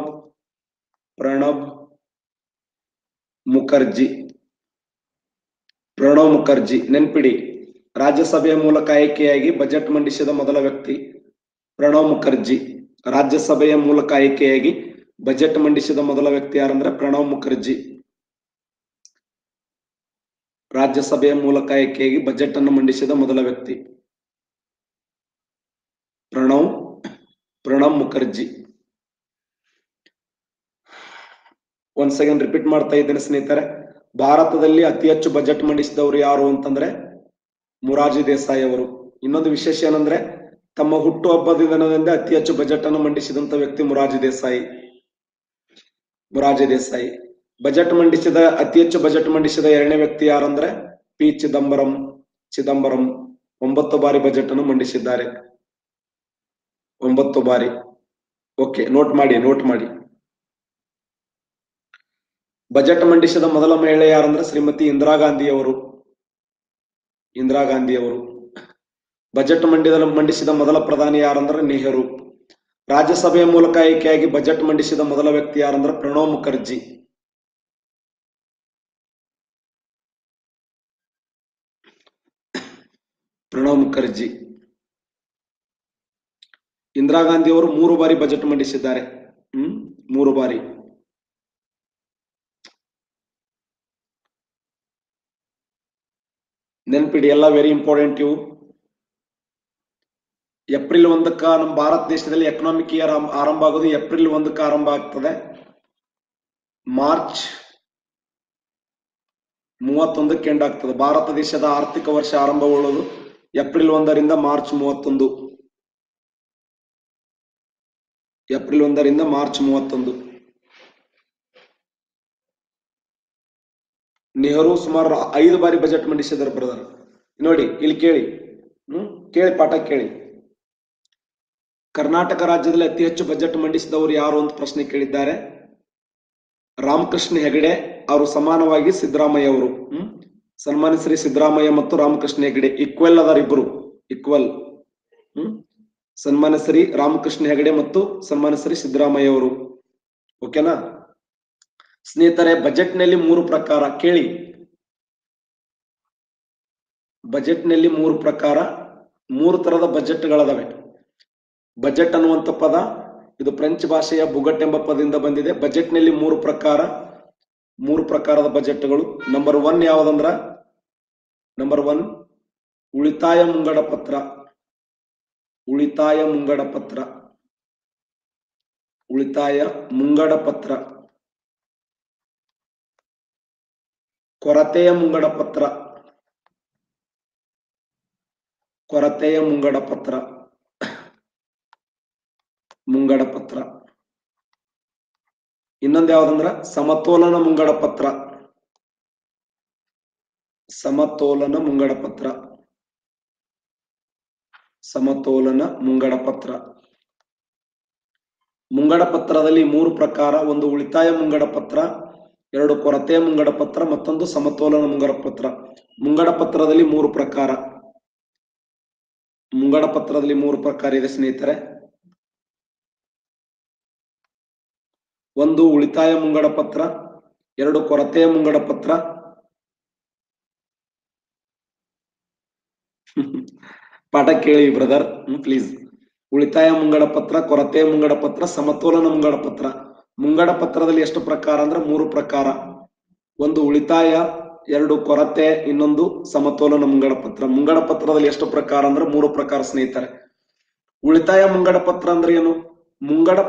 ಮುಖರ್ಜಿ. ಪ್ರಣವ್ ಮುಖರ್ಜಿ. ನೆನ್ಪಿಡಿ, ರಾಜ್ಯಸಭೆಯ ಮೂಲಕ ಆಯ್ಕೆಯಾಗಿ ಬಜೆಟ್ ಮಂಡಿಸಿದ ಮೊದಲ ವ್ಯಕ್ತಿ ಪ್ರಣವ್ ಮುಖರ್ಜಿ. ರಾಜ್ಯಸಭೆಯ ಮೂಲಕ ಆಯ್ಕೆಯಾಗಿ ಬಜೆಟ್ ಮಂಡಿಸಿದ ಮೊದಲ ವ್ಯಕ್ತಿ ಯಾರಂದ್ರೆ ಪ್ರಣವ್ ಮುಖರ್ಜಿ. ರಾಜ್ಯಸಭೆಯ ಮೂಲಕ ಆಯ್ಕೆಯಾಗಿ ಬಜೆಟ್ ಅನ್ನು ಮಂಡಿಸಿದ ಮೊದಲ ವ್ಯಕ್ತಿ ಪ್ರಣವ್ ಮುಖರ್ಜಿ. ಒಂದ್ ಸೆಕೆಂಡ್ ರಿಪೀಟ್ ಮಾಡ್ತಾ ಇದ್ದೇನೆ ಸ್ನೇಹಿತರೆ. ಭಾರತದಲ್ಲಿ ಅತಿ ಹೆಚ್ಚು ಬಜೆಟ್ ಮಂಡಿಸಿದವರು ಯಾರು ಅಂತಂದ್ರೆ ಮೊರಾರ್ಜಿ ದೇಸಾಯಿ ಅವರು. ಇನ್ನೊಂದು ವಿಶೇಷ ಏನಂದ್ರೆ ತಮ್ಮ ಹುಟ್ಟು ಹಬ್ಬದ ದಿನದಿಂದ ಅತಿ ಹೆಚ್ಚು ಬಜೆಟ್ ಅನ್ನು ಮಂಡಿಸಿದಂತ ವ್ಯಕ್ತಿ ಮೊರಾರ್ಜಿ ದೇಸಾಯಿ. ಮೊರಾರ್ಜಿ ದೇಸಾಯಿ. ಬಜೆಟ್ ಮಂಡಿಸಿದ ಅತಿ ಹೆಚ್ಚು ಬಜೆಟ್ ಮಂಡಿಸಿದ 2ನೇ ವ್ಯಕ್ತಿ ಯಾರಂದ್ರೆ ಪಿ ಚಿದಂಬರಂ. ಚಿದಂಬರಂ 9 ಬಾರಿ ಬಜೆಟ್ ಅನ್ನು ಮಂಡಿಸಿದ್ದಾರೆ. 9 ಬಾರಿ. ಓಕೆ, ನೋಟ್ ಮಾಡಿ. ಬಜೆಟ್ ಮಂಡಿಸಿದ ಮೊದಲ ಮಹಿಳೆ ಯಾರಂದ್ರೆ ಶ್ರೀಮತಿ ಇಂದಿರಾ ಗಾಂಧಿ ಅವರು. ಇಂದಿರಾ ಗಾಂಧಿ ಅವರು. ಬಜೆಟ್ ಮಂಡಿಸಿದ ಮೊದಲ ಪ್ರಧಾನಿ ಯಾರಂದ್ರೆ ನೆಹರು. ರಾಜ್ಯಸಭೆಯ ಮೂಲಕ ಆಯ್ಕೆಯಾಗಿ ಬಜೆಟ್ ಮಂಡಿಸಿದ ಮೊದಲ ವ್ಯಕ್ತಿ ಯಾರಂದ್ರೆ ಪ್ರಣವ್ ಮುಖರ್ಜಿ. ಪ್ರಣವ್ ಮುಖರ್ಜಿ. ಇಂದಿರಾ ಗಾಂಧಿ ಅವರು 3 ಬಾರಿ ಬಜೆಟ್ ಮಂಡಿಸಿದ್ದಾರೆ. 3 ಬಾರಿ. ನೆನ್ಪಿಡಿ, ಎಲ್ಲ ವೆರಿ ಇಂಪಾರ್ಟೆಂಟ್ ಇವು. ಏಪ್ರಿಲ್ 1ಕ್ಕ ನಮ್ಮ ಭಾರತ ದೇಶದಲ್ಲಿ ಎಕನಾಮಿಕ್ ಇಯರ್ ಆರಂಭ ಆಗೋದು ಏಪ್ರಿಲ್ 1ಕ್ಕೆ ಆರಂಭ ಆಗ್ತದೆ. ಮಾರ್ಚ್ 31ಕ್ಕೆ ಎಂಡ್ ಆಗ್ತದೆ. ಭಾರತ ದೇಶದ ಆರ್ಥಿಕ ವರ್ಷ ಆರಂಭಗೊಳ್ಳುವುದು ಏಪ್ರಿಲ್ 1ರಿಂದ ಮಾರ್ಚ್ 31. ಏಪ್ರಿಲ್ 1ರಿಂದ ಮಾರ್ಚ್ 31. ನೆಹರು ಸುಮಾರು 5 ಬಾರಿ ಬಜೆಟ್ ಮಂಡಿಸಿದ್ದಾರೆ ಬ್ರದರ್. ನೋಡಿ ಇಲ್ಲಿ ಕೇಳಿ, ಕೇಳಿ ಪಾಠ ಕೇಳಿ. ಕರ್ನಾಟಕ ರಾಜ್ಯದಲ್ಲಿ ಅತಿ ಹೆಚ್ಚು ಬಜೆಟ್ ಮಂಡಿಸಿದವರು ಯಾರು ಅಂತ ಪ್ರಶ್ನೆ ಕೇಳಿದ್ದಾರೆ. ರಾಮಕೃಷ್ಣ ಹೆಗಡೆ ಅವರು ಸಮಾನವಾಗಿ ಸಿದ್ದರಾಮಯ್ಯ ಅವರು. ಸನ್ಮಾನ್ಯ ಶ್ರೀ ಸಿದ್ದರಾಮಯ್ಯ ಮತ್ತು ರಾಮಕೃಷ್ಣ ಹೆಗಡೆ ಈಕ್ವಲ್ ಅದಾರ, ಇಬ್ರು ಈಕ್ವಲ್. ಸನ್ಮಾನ್ಯ ಶ್ರೀ ರಾಮಕೃಷ್ಣ ಹೆಗಡೆ ಮತ್ತು ಸನ್ಮಾನ್ಯ ಶ್ರೀ ಸಿದ್ದರಾಮಯ್ಯ ಅವರು. ಓಕೆನಾ ಸ್ನೇಹಿತರೆ? ಬಜೆಟ್ ನಲ್ಲಿ 3 ಪ್ರಕಾರ ಕೇಳಿ. ಬಜೆಟ್ ನಲ್ಲಿ 3 ಪ್ರಕಾರ, 3 ತರದ ಬಜೆಟ್ಗಳದಾವೆ. ಬಜೆಟ್ ಅನ್ನುವಂಥ ಪದ ಇದು ಫ್ರೆಂಚ್ ಭಾಷೆಯ ಬುಗಟ್ ಎಂಬ ಪದದಿಂದ ಬಂದಿದೆ. ಬಜೆಟ್ ನಲ್ಲಿ 3 ಪ್ರಕಾರ, 3 ಪ್ರಕಾರದ ಬಜೆಟ್ಗಳು. ನಂಬರ್ 1 ಯಾವ್ದಂದ್ರ, ನಂಬರ್ 1 ಉಳಿತಾಯ ಮುಂಗಡ ಪತ್ರ. ಉಳಿತಾಯ ಮುಂಗಡ ಪತ್ರ. ಉಳಿತಾಯ ಮುಂಗಡ ಪತ್ರ. ಕೊರತೆಯ ಮುಂಗಡ ಪತ್ರ. ಕೊರತೆಯ ಮುಂಗಡ ಪತ್ರ. ಮುಂಗಡ ಪತ್ರ. ಇನ್ನೊಂದು ಯಾವ್ದಂದ್ರ ಸಮತೋಲನ ಮುಂಗಡ ಪತ್ರ. ಸಮತೋಲನ ಮುಂಗಡ ಪತ್ರ. ಸಮತೋಲನ ಮುಂಗಡ ಪತ್ರ. ಮುಂಗಡ ಪತ್ರದಲ್ಲಿ 3 ಪ್ರಕಾರ: ಒಂದು ಉಳಿತಾಯ ಮುಂಗಡ ಪತ್ರ, 2 ಕೊರತೆಯ ಮುಂಗಡ ಪತ್ರ, ಮತ್ತೊಂದು ಸಮತೋಲನ ಮುಂಗಡ ಪತ್ರ. ಮುಂಗಡ ಪತ್ರದಲ್ಲಿ 3 ಪ್ರಕಾರ. ಮುಂಗಡ ಪತ್ರದಲ್ಲಿ 3 ಪ್ರಕಾರ ಇದೆ ಸ್ನೇಹಿತರೆ. ಒಂದು ಉಳಿತಾಯ ಮುಂಗಡ ಪತ್ರ, 2 ಕೊರತೆಯ ಮುಂಗಡ ಪತ್ರ, ಪಾಠ ಕೇಳಿ ಬ್ರದರ್ ಪ್ಲೀಸ್. ಉಳಿತಾಯ ಮುಂಗಡ ಪತ್ರ, ಕೊರತೆಯ ಮುಂಗಡ ಪತ್ರ, ಸಮತೋಲನ ಮುಂಗಡ ಪತ್ರ. ಮುಂಗಡ ಪತ್ರದಲ್ಲಿ ಎಷ್ಟು ಪ್ರಕಾರ ಅಂದ್ರೆ 3 ಪ್ರಕಾರ: ಒಂದು ಉಳಿತಾಯ, 2 ಕೊರತೆ, ಇನ್ನೊಂದು ಸಮತೋಲನ ಮುಂಗಡ ಪತ್ರ. ಮುಂಗಡ ಪತ್ರದಲ್ಲಿ ಎಷ್ಟು ಪ್ರಕಾರ ಅಂದ್ರೆ 3 ಪ್ರಕಾರ ಸ್ನೇಹಿತರೆ. ಉಳಿತಾಯ ಮುಂಗಡ ಪತ್ರ ಅಂದ್ರೆ ಏನು? ಮುಂಗಡ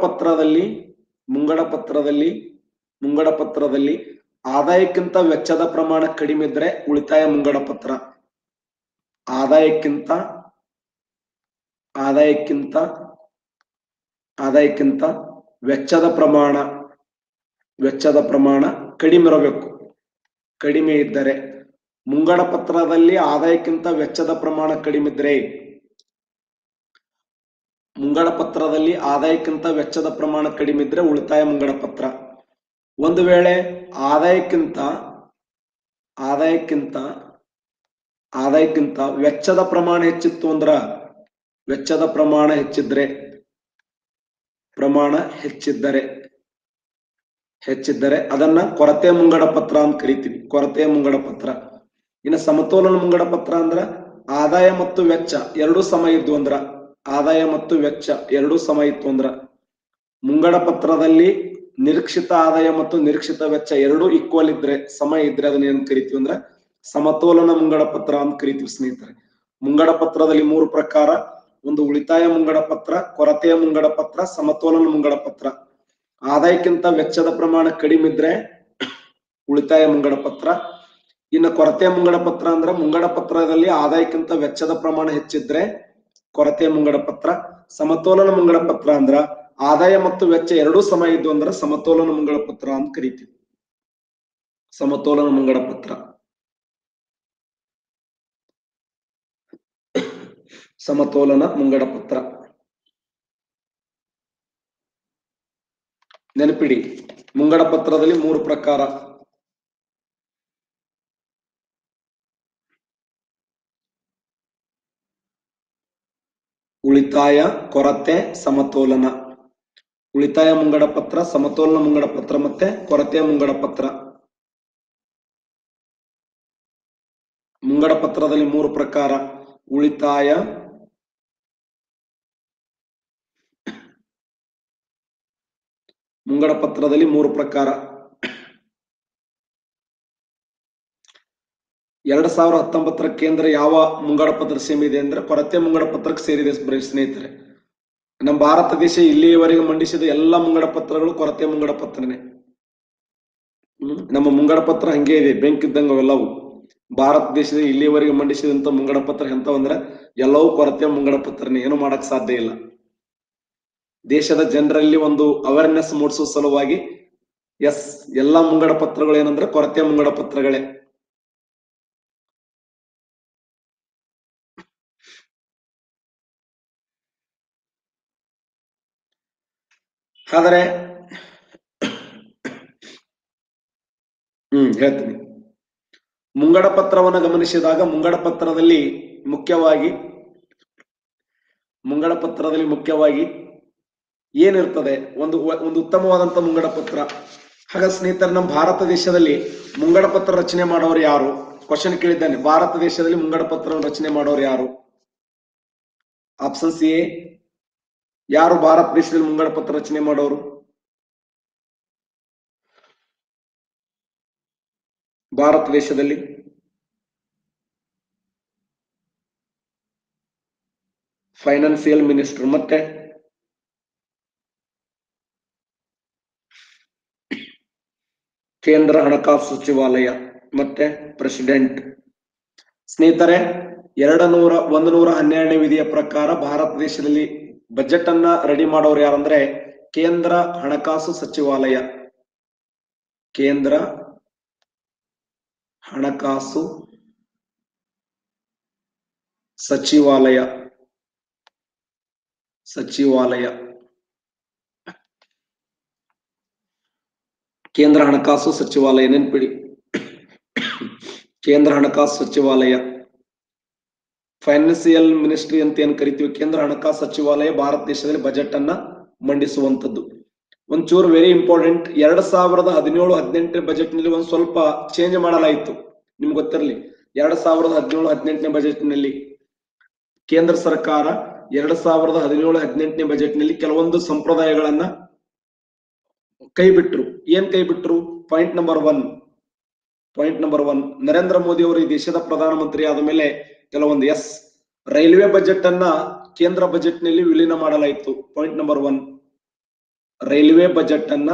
ಪತ್ರದಲ್ಲಿ ಆದಾಯಕ್ಕಿಂತ ವೆಚ್ಚದ ಪ್ರಮಾಣ ಕಡಿಮೆ ಇದ್ರೆ ಉಳಿತಾಯ ಮುಂಗಡ ಪತ್ರ. ಆದಾಯಕ್ಕಿಂತ ವೆಚ್ಚದ ಪ್ರಮಾಣ ಕಡಿಮೆ ಇರಬೇಕು. ಕಡಿಮೆ ಇದ್ದರೆ ಮುಂಗಡ ಪತ್ರದಲ್ಲಿ ಆದಾಯಕ್ಕಿಂತ ವೆಚ್ಚದ ಪ್ರಮಾಣ ಕಡಿಮೆ ಇದ್ರೆ ಉಳಿತಾಯ ಮುಂಗಡ ಪತ್ರ. ಒಂದು ವೇಳೆ ಆದಾಯಕ್ಕಿಂತ ವೆಚ್ಚದ ಪ್ರಮಾಣ ಹೆಚ್ಚಿತ್ತು ಅಂದ್ರ ಹೆಚ್ಚಿದ್ದರೆ ಅದನ್ನ ಕೊರತೆ ಮುಂಗಡ ಪತ್ರ ಅಂತ ಕರಿತೀವಿ. ಕೊರತೆಯ ಮುಂಗಡ ಪತ್ರ. ಇನ್ನು ಸಮತೋಲನ ಮುಂಗಡ ಪತ್ರ ಅಂದ್ರ ಆದಾಯ ಮತ್ತು ವೆಚ್ಚ ಎರಡೂ ಸಮ ಇದ್ದು ಅಂದ್ರ ಮುಂಗಡ ಪತ್ರದಲ್ಲಿ ನಿರೀಕ್ಷಿತ ಆದಾಯ ಮತ್ತು ನಿರೀಕ್ಷಿತ ವೆಚ್ಚ ಎರಡೂ ಈಕ್ವಲ್ ಇದ್ರೆ, ಸಮ ಇದ್ರೆ ಅದನ್ನ ಏನ್ ಕರಿತೀವಿ ಅಂದ್ರೆ ಸಮತೋಲನ ಮುಂಗಡ ಪತ್ರ ಅಂತ ಕರಿತೀವಿ ಸ್ನೇಹಿತರೆ. ಮುಂಗಡ ಪತ್ರದಲ್ಲಿ 3 ಪ್ರಕಾರ: ಒಂದು ಉಳಿತಾಯ ಮುಂಗಡ ಪತ್ರ, ಕೊರತೆಯ ಮುಂಗಡ ಪತ್ರ, ಸಮತೋಲನ ಮುಂಗಡ ಪತ್ರ. ಆದಾಯಕ್ಕಿಂತ ವೆಚ್ಚದ ಪ್ರಮಾಣ ಕಡಿಮೆ ಇದ್ರೆ ಉಳಿತಾಯ ಮುಂಗಡ ಪತ್ರ. ಇನ್ನು ಕೊರತೆಯ ಮುಂಗಡ ಪತ್ರ ಅಂದ್ರೆ ಮುಂಗಡ ಪತ್ರದಲ್ಲಿ ಆದಾಯಕ್ಕಿಂತ ವೆಚ್ಚದ ಪ್ರಮಾಣ ಹೆಚ್ಚಿದ್ರೆ ಕೊರತೆಯ ಮುಂಗಡ ಪತ್ರ. ಸಮತೋಲನ ಮುಂಗಡ ಪತ್ರ ಅಂದ್ರ ಆದಾಯ ಮತ್ತು ವೆಚ್ಚ ಎರಡೂ ಸಮ ಇದ್ದು ಅಂದ್ರೆ ಸಮತೋಲನ ಮುಂಗಡ ಪತ್ರ ಅಂತ ಕರಿತೀವಿ. ಸಮತೋಲನ ಮುಂಗಡ ಪತ್ರ. ಸಮತೋಲನ ಮುಂಗಡ ಪತ್ರ ನೆನಪಿಡಿ. ಮುಂಗಡ ಪತ್ರದಲ್ಲಿ 3 ಪ್ರಕಾರ: ಉಳಿತಾಯ, ಕೊರತೆ, ಸಮತೋಲನ. ಉಳಿತಾಯ ಮುಂಗಡ ಪತ್ರ, ಸಮತೋಲನ ಮುಂಗಡ ಪತ್ರ ಮತ್ತೆ ಕೊರತೆಯ ಮುಂಗಡ ಪತ್ರ. ಮುಂಗಡ ಪತ್ರದಲ್ಲಿ 3 ಪ್ರಕಾರ: ಉಳಿತಾಯ, ಮುಂಗಡ ಪತ್ರದಲ್ಲಿ 3 ಪ್ರಕಾರ. 2019 ಕೇಂದ್ರ ಯಾವ ಮುಂಗಡ ಪತ್ರ ಸೇರಿದೆ ಅಂದ್ರೆ ಕೊರತೆ ಮುಂಗಡ ಪತ್ರಕ್ಕೆ ಸೇರಿದೆ ಸ್ನೇಹಿತರೆ. ನಮ್ಮ ಭಾರತ ದೇಶ ಇಲ್ಲಿಯವರೆಗೆ ಮಂಡಿಸಿದ ಎಲ್ಲ ಮುಂಗಡ ಪತ್ರಗಳು ಕೊರತೆ ಮುಂಗಡ ಪತ್ರನೇ. ನಮ್ಮ ಮುಂಗಡ ಪತ್ರ ಹಂಗೆ ಇದೆ, ಬೆಂಕ್ ಇದ್ದಂಗ ಅವೆಲ್ಲವು. ಭಾರತ ದೇಶದ ಇಲ್ಲಿಯವರೆಗೆ ಮಂಡಿಸಿದಂತ ಮುಂಗಡ ಪತ್ರ ಎಂತವಂದ್ರೆ ಎಲ್ಲವೂ ಕೊರತೆ ಮುಂಗಡ ಪತ್ರನೇ. ಏನು ಮಾಡಕ್ ಸಾಧ್ಯ ಇಲ್ಲ. ದೇಶದ ಜನರಲ್ಲಿ ಒಂದು ಅವೇರ್ನೆಸ್ ಮೂಡಿಸುವ ಸಲುವಾಗಿ ಎಲ್ಲಾ ಮುಂಗಡ ಪತ್ರಗಳು ಏನಂದ್ರೆ ಕೊರತೆ ಮುಂಗಡ ಪತ್ರಗಳೇ. ಆದರೆ ಹೇಳ್ತೀನಿ. ಮುಂಗಡ ಪತ್ರವನ್ನು ಗಮನಿಸಿದಾಗ ಮುಂಗಡ ಪತ್ರದಲ್ಲಿ ಮುಖ್ಯವಾಗಿ ಏನಿರ್ತದೆ? ಒಂದು ಉತ್ತಮವಾದಂತ ಮುಂಗಡ ಪತ್ರ. ಹಾಗಾದ್ರೆ ಸ್ನೇಹಿತರೆ, ನಮ್ಮ ಭಾರತ ದೇಶದಲ್ಲಿ ಮುಂಗಡ ಪತ್ರ ರಚನೆ ಮಾಡೋರು ಯಾರು? ಕ್ವಶನ್ ಕೇಳಿದ್ದಾನೆ. ಭಾರತ ದೇಶದಲ್ಲಿ ಮುಂಗಡ ಪತ್ರ ರಚನೆ ಮಾಡೋರು ಯಾರು? ಆಪ್ಷನ್ ಸಿ, ಯಾರು ಭಾರತ ದೇಶದಲ್ಲಿ ಮುಂಗಡ ಪತ್ರ ರಚನೆ ಮಾಡೋರು? ಭಾರತ ದೇಶದಲ್ಲಿ ಫೈನಾನ್ಸಿಯಲ್ ಮಿನಿಸ್ಟರ್, ಮತ್ತೆ ಕೇಂದ್ರ ಹಣಕಾಸು ಸಚಿವಾಲಯ, ಮತ್ತೆ ಪ್ರೆಸಿಡೆಂಟ್. ಸ್ನೇಹಿತರೆ, 112ನೇ ವಿಧಿಯ ಪ್ರಕಾರ ಭಾರತ ದೇಶದಲ್ಲಿ ಬಜೆಟ್ ಅನ್ನ ರೆಡಿ ಮಾಡೋರು ಯಾರಂದ್ರೆ ಕೇಂದ್ರ ಹಣಕಾಸು ಸಚಿವಾಲಯ. ಕೇಂದ್ರ ಹಣಕಾಸು ಸಚಿವಾಲಯ ಸಚಿವಾಲಯ ಕೇಂದ್ರ ಹಣಕಾಸು ಸಚಿವಾಲಯ ನೆನ್ಪಿಡಿ. ಕೇಂದ್ರ ಹಣಕಾಸು ಸಚಿವಾಲಯ ಫೈನಾನ್ಸಿಯಲ್ ಮಿನಿಸ್ಟ್ರಿ ಅಂತ ಏನ್ ಕರಿತೀವಿ. ಕೇಂದ್ರ ಹಣಕಾಸು ಸಚಿವಾಲಯ ಭಾರತ ದೇಶದಲ್ಲಿ ಬಜೆಟ್ ಅನ್ನ ಮಂಡಿಸುವಂತದ್ದು. ಒಂಚೂರು ವೆರಿ ಇಂಪಾರ್ಟೆಂಟ್, 2017-18 ಬಜೆಟ್ ನಲ್ಲಿ ಒಂದ್ ಸ್ವಲ್ಪ ಚೇಂಜ್ ಮಾಡಲಾಯಿತು. ನಿಮ್ಗೆ ಗೊತ್ತಿರಲಿ, 2017-18 ಬಜೆಟ್ ನಲ್ಲಿ ಕೇಂದ್ರ ಸರ್ಕಾರ 2017-18 ಬಜೆಟ್ ನಲ್ಲಿ ಕೆಲವೊಂದು ಸಂಪ್ರದಾಯಗಳನ್ನ ಕೈ ಬಿಟ್ರು. ಏನ್ ಕೈ ಬಿಟ್ರು? Point number one, Narendra Modi ಅವರು ಈ ದೇಶದ ಪ್ರಧಾನಮಂತ್ರಿ ಆದ ಮೇಲೆ ಕೆಲವೊಂದು ರೈಲ್ವೆ ಬಜೆಟ್ ಅನ್ನ ಕೇಂದ್ರ ಬಜೆಟ್ ನಲ್ಲಿ ವಿಲೀನ ಮಾಡಲಾಯಿತು. ಪಾಯಿಂಟ್ ನಂಬರ್ 1, ರೈಲ್ವೆ ಬಜೆಟ್ ಅನ್ನ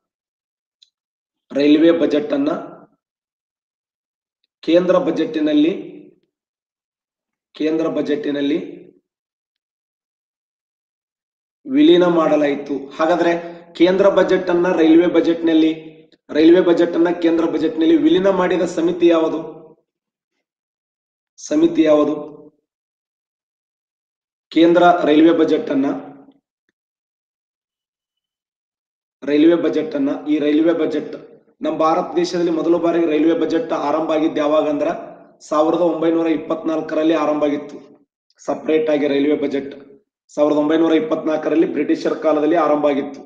ಕೇಂದ್ರ ಬಜೆಟ್ಟಿನಲ್ಲಿ ವಿಲೀನ ಮಾಡಲಾಯಿತು. ಹಾಗಾದ್ರೆ ಕೇಂದ್ರ ಬಜೆಟ್ ಅನ್ನ ರೈಲ್ವೆ ಬಜೆಟ್ ಅನ್ನ ಕೇಂದ್ರ ಬಜೆಟ್ ನಲ್ಲಿ ವಿಲೀನ ಮಾಡಿದ ಸಮಿತಿ ಯಾವುದು? ಕೇಂದ್ರ ರೈಲ್ವೆ ಬಜೆಟ್ ಅನ್ನ ಈ ರೈಲ್ವೆ ಬಜೆಟ್ ನಮ್ಮ ಭಾರತ ದೇಶದಲ್ಲಿ ಮೊದಲ ಬಾರಿಗೆ ರೈಲ್ವೆ ಬಜೆಟ್ ಆರಂಭ ಆಗಿದ್ದು ಯಾವಾಗ ಅಂದ್ರ 1924ರಲ್ಲಿ ಆರಂಭ ಆಗಿತ್ತು. ಸಪರೇಟ್ ಆಗಿ ರೈಲ್ವೆ ಬಜೆಟ್ 1924ರಲ್ಲಿ ಬ್ರಿಟಿಷರ್ ಕಾಲದಲ್ಲಿ ಆರಂಭ ಆಗಿತ್ತು.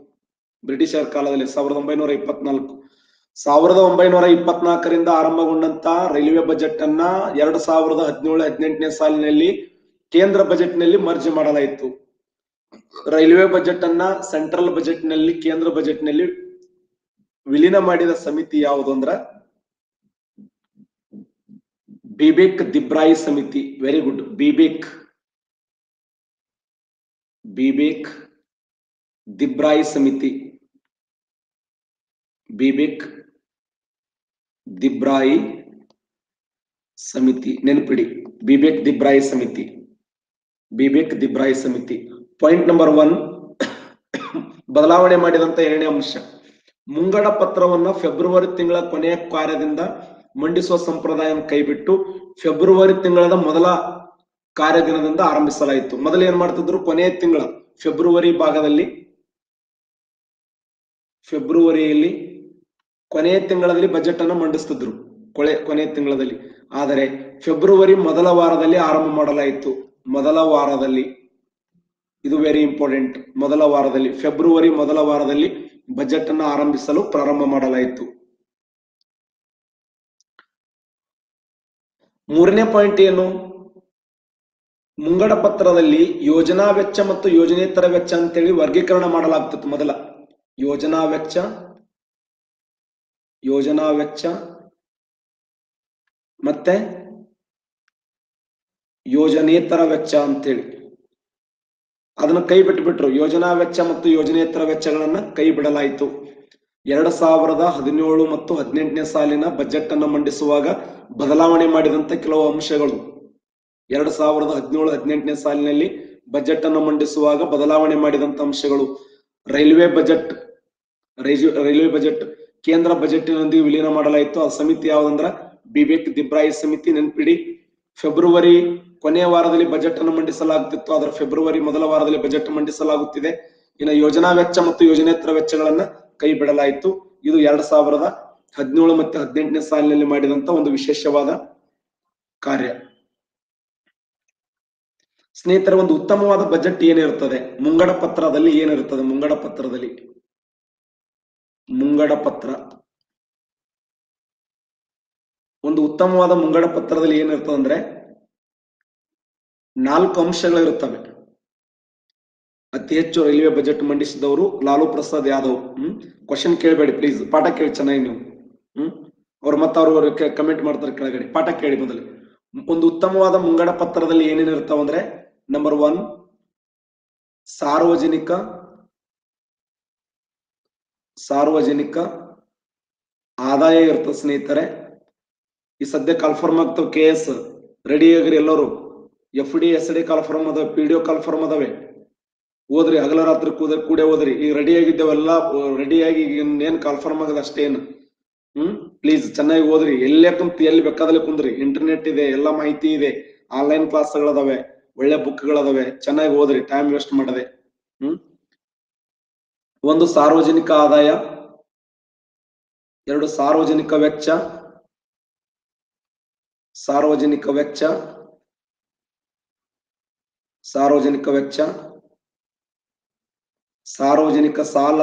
1924ರಿಂದ ಆರಂಭಗೊಂಡಂತ ರೈಲ್ವೆ ಬಜೆಟ್ ಅನ್ನ 2017-18 ಸಾಲಿನಲ್ಲಿ ಕೇಂದ್ರ ಬಜೆಟ್ ನಲ್ಲಿ ಮರ್ಜ್ ಮಾಡಲಾಯಿತು. ರೈಲ್ವೆ ಬಜೆಟ್ ಅನ್ನ ಸೆಂಟ್ರಲ್ ಬಜೆಟ್ ನಲ್ಲಿ ಕೇಂದ್ರ ಬಜೆಟ್ ನಲ್ಲಿ ವಿಲೀನ ಮಾಡಿದ ಸಮಿತಿ ಯಾವುದು ಅಂದ್ರ ಬಿಬೇಕ್ ದಿಬ್ರಾಯಿ ಸಮಿತಿ. ವೆರಿ ಗುಡ್, ಬಿಬೇಕ್ ದಿಬ್ರಾಯಿ ಸಮಿತಿ. ನೆನಪಿಡಿ, ಬಿಬೇಕ್ ದಿಬ್ರಾಯಿ ಸಮಿತಿ. ಪಾಯಿಂಟ್ ನಂಬರ್ 1, ಬದಲಾವಣೆ ಮಾಡಿದಂತ ಎರಡನೇ ಅಂಶ, ಮುಂಗಡ ಪತ್ರವನ್ನ ಫೆಬ್ರವರಿ ತಿಂಗಳ ಕೊನೆಯ ಕಾರ್ಯದಿಂದ ಮಂಡಿಸುವ ಸಂಪ್ರದಾಯ ಕೈಬಿಟ್ಟು ಫೆಬ್ರವರಿ ತಿಂಗಳದ ಮೊದಲ ಕಾರ್ಯದಿನದಿಂದ ಆರಂಭಿಸಲಾಯಿತು. ಮೊದಲು ಏನ್ ಮಾಡ್ತಿದ್ರು? ಕೊನೆಯ ತಿಂಗಳ ಫೆಬ್ರವರಿಯಲ್ಲಿ ಕೊನೆಯ ತಿಂಗಳಲ್ಲಿ ಬಜೆಟ್ ಅನ್ನು ಮಂಡಿಸ್ತಿದ್ರು, ಕೊನೆಯ ತಿಂಗಳಲ್ಲಿ. ಆದರೆ ಫೆಬ್ರವರಿ ಮೊದಲ ವಾರದಲ್ಲಿ ಆರಂಭ ಮಾಡಲಾಯಿತು. ಇದು ವೆರಿ ಇಂಪಾರ್ಟೆಂಟ್, ಫೆಬ್ರವರಿ ಮೊದಲ ವಾರದಲ್ಲಿ ಬಜೆಟ್ ಅನ್ನು ಆರಂಭಿಸಲು ಪ್ರಾರಂಭ ಮಾಡಲಾಯಿತು. ಮೂರನೇ ಪಾಯಿಂಟ್ ಏನು? ಮುಂಗಡ ಪತ್ರದಲ್ಲಿ ಯೋಜನಾ ವೆಚ್ಚ ಮತ್ತು ಯೋಜನೇತರ ವೆಚ್ಚ ಅಂತೇಳಿ ವರ್ಗೀಕರಣ ಮಾಡಲಾಗ್ತಿತ್ತು. ಮೊದಲ ಯೋಜನಾ ವೆಚ್ಚ ಮತ್ತೆ ಯೋಜನೇತರ ವೆಚ್ಚ ಅಂತೇಳಿ ಅದನ್ನ ಕೈ ಬಿಟ್ಬಿಟ್ರು. ಯೋಜನಾ ವೆಚ್ಚ ಮತ್ತು ಯೋಜನೇತರ ವೆಚ್ಚಗಳನ್ನ ಕೈ ಬಿಡಲಾಯಿತು. 2017 ಮತ್ತು 18 ಸಾಲಿನ ಬಜೆಟ್ ಅನ್ನು ಮಂಡಿಸುವಾಗ ಬದಲಾವಣೆ ಮಾಡಿದಂತ ಕೆಲವು ಅಂಶಗಳು. 2017-18 ಸಾಲಿನಲ್ಲಿ ಬಜೆಟ್ ಅನ್ನು ಮಂಡಿಸುವಾಗ ಬದಲಾವಣೆ ಮಾಡಿದಂತ ಅಂಶಗಳು: ರೈಲ್ವೆ ಬಜೆಟ್ ಕೇಂದ್ರ ಬಜೆಟ್ನೊಂದಿಗೆ ವಿಲೀನ ಮಾಡಲಾಯಿತು. ಆ ಸಮಿತಿ ಯಾವ್ದಂದ್ರ ಬಿಬೇಕ್ ದಿಬ್ರಾಯಿ ಸಮಿತಿ. ನೆನ್ಪಿಡಿ, ಫೆಬ್ರವರಿ ಕೊನೆಯ ವಾರದಲ್ಲಿ ಬಜೆಟ್ ಅನ್ನು ಮಂಡಿಸಲಾಗುತ್ತಿತ್ತು, ಆದ್ರೆ ಫೆಬ್ರವರಿ ಮೊದಲ ವಾರದಲ್ಲಿ ಬಜೆಟ್ ಮಂಡಿಸಲಾಗುತ್ತಿದೆ. ಇನ್ನು ಯೋಜನಾ ವೆಚ್ಚ ಮತ್ತು ಯೋಜನೇತರ ವೆಚ್ಚಗಳನ್ನ ಕೈ ಬಿಡಲಾಯಿತು. ಇದು 2017 ಮತ್ತು 18 ಸಾಲಿನಲ್ಲಿ ಮಾಡಿದಂತ ಒಂದು ವಿಶೇಷವಾದ ಕಾರ್ಯ. ಸ್ನೇಹಿತರೆ, ಒಂದು ಉತ್ತಮವಾದ ಬಜೆಟ್ ಏನಿರ್ತದೆ? ಮುಂಗಡ ಪತ್ರದಲ್ಲಿ ಏನಿರ್ತದೆ? ಒಂದು ಉತ್ತಮವಾದ ಮುಂಗಡ ಪತ್ರದಲ್ಲಿ ಏನಿರ್ತದೆ ಅಂದ್ರೆ 4 ಅಂಶಗಳಿರುತ್ತವೆ. ಅತಿ ಹೆಚ್ಚು ರೈಲ್ವೆ ಬಜೆಟ್ ಮಂಡಿಸಿದವರು ಲಾಲು ಪ್ರಸಾದ್ ಯಾದವ್. ಕ್ವಶನ್ ಕೇಳಬೇಡಿ ಪ್ಲೀಸ್, ಪಾಠ ಕೇಳಿ ಚೆನ್ನಾಗಿ ನೀವು. ಅವ್ರು ಕಮೆಂಟ್ ಮಾಡ್ತಾರೆ ಕೆಳಗಡೆ. ಪಾಠ ಕೇಳಿ ಮೊದಲು. ಒಂದು ಉತ್ತಮವಾದ ಮುಂಗಡ ಪತ್ರದಲ್ಲಿ ಏನೇನಿರ್ತಾವ ಅಂದ್ರೆ, ನಂಬರ್ 1 ಸಾರ್ವಜನಿಕ ಆದಾಯ ಇರ್ತದೆ. ಸ್ನೇಹಿತರೆ, ಈ ಸದ್ಯ ಕಾಲ್ಫಾರ್ಮ್ ಆಗ್ತಾವ. KS ರೆಡಿ ಆಗಿರಿ ಎಲ್ಲರೂ. FD SD ಕಾಲ್ಫಾರ್ಮ್ ಅದಾವೆ, PDO ಕಾಲ್ಫಾರ್ಮ್ ಅದಾವೆ. ಓದ್ರಿ, ಹಗಲ ರಾತ್ರಿ ಕೂಡೆ ಓದ್ರಿ. ಈಗ ರೆಡಿ ಆಗಿದ್ದೇವೆಲ್ಲ, ರೆಡಿಯಾಗಿ ಏನ್ ಕಾಲ್ಫಾರ್ಮ್ ಆಗದ ಅಷ್ಟೇನು. ಪ್ಲೀಸ್ ಚೆನ್ನಾಗಿ ಓದ್ರಿ. ಎಲ್ಲೇ ಕುಂತು ಎಲ್ಲಿ ಬೇಕಾದಲ್ಲಿ ಕುಂದ್ರಿ. ಇಂಟರ್ನೆಟ್ ಇದೆ, ಎಲ್ಲ ಮಾಹಿತಿ ಇದೆ. ಆನ್ಲೈನ್ ಕ್ಲಾಸ್ಗಳದಾವೆ, ಒಳ್ಳೆ ಬುಕ್ಗಳದಾವೆ, ಚೆನ್ನಾಗಿ ಓದ್ರಿ, ಟೈಮ್ ವೇಸ್ಟ್ ಮಾಡದೆ. ಒಂದು ಸಾರ್ವಜನಿಕ ಆದಾಯ, ಎರಡು ಸಾರ್ವಜನಿಕ ವೆಚ್ಚ, ಸಾರ್ವಜನಿಕ ವೆಚ್ಚ, ಸಾರ್ವಜನಿಕ ವೆಚ್ಚ, ಸಾರ್ವಜನಿಕ ಸಾಲ,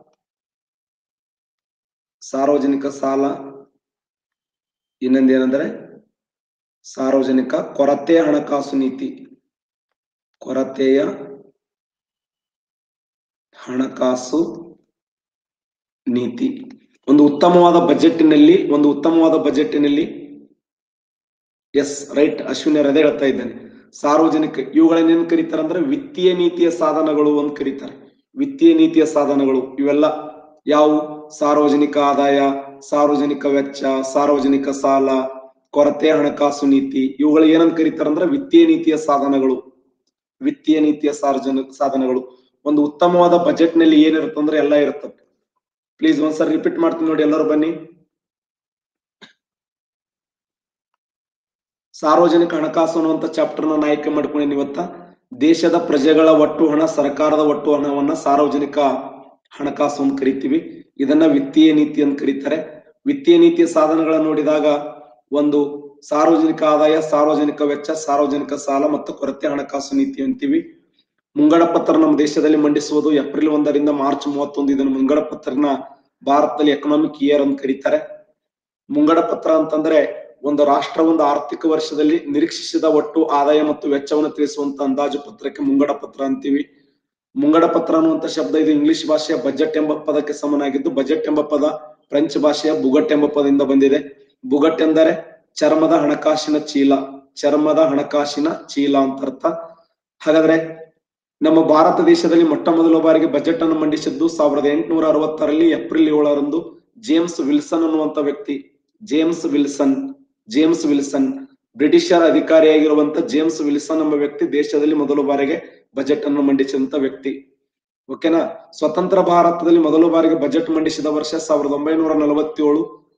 ಸಾರ್ವಜನಿಕ ಸಾಲ, ಇನ್ನೊಂದೇನೆಂದರೆ ಸಾರ್ವಜನಿಕ ಕೊರತೆಯ ಹಣಕಾಸು ನೀತಿ, ಕೊರತೆಯ ಹಣಕಾಸು ನೀತಿ. ಒಂದು ಉತ್ತಮವಾದ ಬಜೆಟ್ಟಿನಲ್ಲಿ ಎಸ್ ರೈಟ್ ಅಶ್ವಿನಿ ಅದೇ ಹೇಳ್ತಾ ಇದ್ದೇನೆ. ಸಾರ್ವಜನಿಕ ಇವುಗಳನ್ನೇನು ಕರೀತಾರೆ ಅಂದ್ರೆ ವಿತ್ತೀಯ ನೀತಿಯ ಸಾಧನಗಳು ಅಂತ ಕರೀತಾರೆ. ವಿತ್ತೀಯ ನೀತಿಯ ಸಾಧನಗಳು ಇವೆಲ್ಲ ಯಾವುವು? ಸಾರ್ವಜನಿಕ ಆದಾಯ, ಸಾರ್ವಜನಿಕ ವೆಚ್ಚ, ಸಾರ್ವಜನಿಕ ಸಾಲ, ಕೊರತೆ ಹಣಕಾಸು ನೀತಿ, ಇವುಗಳು ಏನಂತ ಕರೀತಾರೆ ಅಂದ್ರೆ ವಿತ್ತೀಯ ನೀತಿಯ ಸಾಧನಗಳು. ವಿತ್ತೀಯ ನೀತಿಯ ಸಾಧನಗಳು. ಒಂದು ಉತ್ತಮವಾದ ಬಜೆಟ್ ನಲ್ಲಿ ಏನಿರುತ್ತೆ ಅಂದ್ರೆ ಎಲ್ಲ ಇರುತ್ತೆ. ಪ್ಲೀಸ್ ಒಂದ್ಸರಿ ರಿಪೀಟ್ ಮಾಡ್ತೀನಿ ನೋಡಿ, ಎಲ್ಲರೂ ಬನ್ನಿ. ಸಾರ್ವಜನಿಕ ಹಣಕಾಸು ಅನ್ನುವಂತ ಚಾಪ್ಟರ್ ನಾನು ಆಯ್ಕೆ ಮಾಡ್ಕೊಂಡಿನಿ ಇವತ್ತ. ದೇಶದ ಪ್ರಜೆಗಳ ಒಟ್ಟು ಹಣ, ಸರ್ಕಾರದ ಒಟ್ಟು ಹಣವನ್ನ ಸಾರ್ವಜನಿಕ ಹಣಕಾಸು ಅಂತ ಕರಿತೀವಿ. ಇದನ್ನ ವಿತ್ತೀಯ ನೀತಿ ಅಂತ ಕರೀತಾರೆ. ವಿತ್ತೀಯ ನೀತಿಯ ಸಾಧನಗಳನ್ನ ನೋಡಿದಾಗ ಒಂದು ಸಾರ್ವಜನಿಕ ಆದಾಯ, ಸಾರ್ವಜನಿಕ ವೆಚ್ಚ, ಸಾರ್ವಜನಿಕ ಸಾಲ ಮತ್ತು ಕೊರತೆ ಹಣಕಾಸು ನೀತಿ ಅಂತೀವಿ. ಮುಂಗಡ ಪತ್ರ ನಮ್ಮ ದೇಶದಲ್ಲಿ ಮಂಡಿಸುವುದು ಏಪ್ರಿಲ್ 1ರಿಂದ ಮಾರ್ಚ್ 31. ಇದನ್ನು ಮುಂಗಡ ಪತ್ರನ ಭಾರತದಲ್ಲಿ ಎಕನಾಮಿಕ್ ಇಯರ್ ಅಂತ ಕರೀತಾರೆ. ಮುಂಗಡ ಪತ್ರ ಅಂತಂದ್ರೆ ಒಂದು ರಾಷ್ಟ್ರ ಒಂದು ಆರ್ಥಿಕ ವರ್ಷದಲ್ಲಿ ನಿರೀಕ್ಷಿಸಿದ ಒಟ್ಟು ಆದಾಯ ಮತ್ತು ವೆಚ್ಚವನ್ನು ತಿಳಿಸುವಂತ ಅಂದಾಜು ಪತ್ರಕ್ಕೆ ಮುಂಗಡ ಪತ್ರ ಅಂತೀವಿ. ಮುಂಗಡ ಪತ್ರ ಅನ್ನುವಂತ ಶಬ್ದ ಇದು ಇಂಗ್ಲಿಷ್ ಭಾಷೆಯ ಬಜೆಟ್ ಎಂಬ ಪದಕ್ಕೆ ಸಮನಾಗಿದ್ದು, ಬಜೆಟ್ ಎಂಬ ಪದ ಫ್ರೆಂಚ್ ಭಾಷೆಯ ಬುಗಟ್ ಎಂಬ ಪದದಿಂದ ಬಂದಿದೆ. ಬುಗಟ್ ಎಂದರೆ ಚರ್ಮದ ಹಣಕಾಸಿನ ಚೀಲ, ಚರ್ಮದ ಹಣಕಾಸಿನ ಚೀಲ ಅಂತ ಅರ್ಥ. ಹಾಗಾದ್ರೆ ನಮ್ಮ ಭಾರತ ದೇಶದಲ್ಲಿ ಮೊಟ್ಟ ಮೊದಲ ಬಾರಿಗೆ ಬಜೆಟ್ ಅನ್ನು ಮಂಡಿಸಿದ್ದು 1860ರಲ್ಲಿ ಏಪ್ರಿಲ್ 7ರಂದು ಜೇಮ್ಸ್ ವಿಲ್ಸನ್ ಅನ್ನುವಂತ ವ್ಯಕ್ತಿ. ಜೇಮ್ಸ್ ವಿಲ್ಸನ್ ಬ್ರಿಟಿಷರ ಅಧಿಕಾರಿಯಾಗಿರುವಂತ ಜೇಮ್ಸ್ ವಿಲ್ಸನ್ ಎಂಬ ವ್ಯಕ್ತಿ ದೇಶದಲ್ಲಿ ಮೊದಲ ಬಾರಿಗೆ ಬಜೆಟ್ ಅನ್ನು ಮಂಡಿಸಿದಂತ ವ್ಯಕ್ತಿ. ಓಕೆನಾ. ಸ್ವತಂತ್ರ ಭಾರತದಲ್ಲಿ ಮೊದಲ ಬಾರಿಗೆ ಬಜೆಟ್ ಮಂಡಿಸಿದ ವರ್ಷ 1947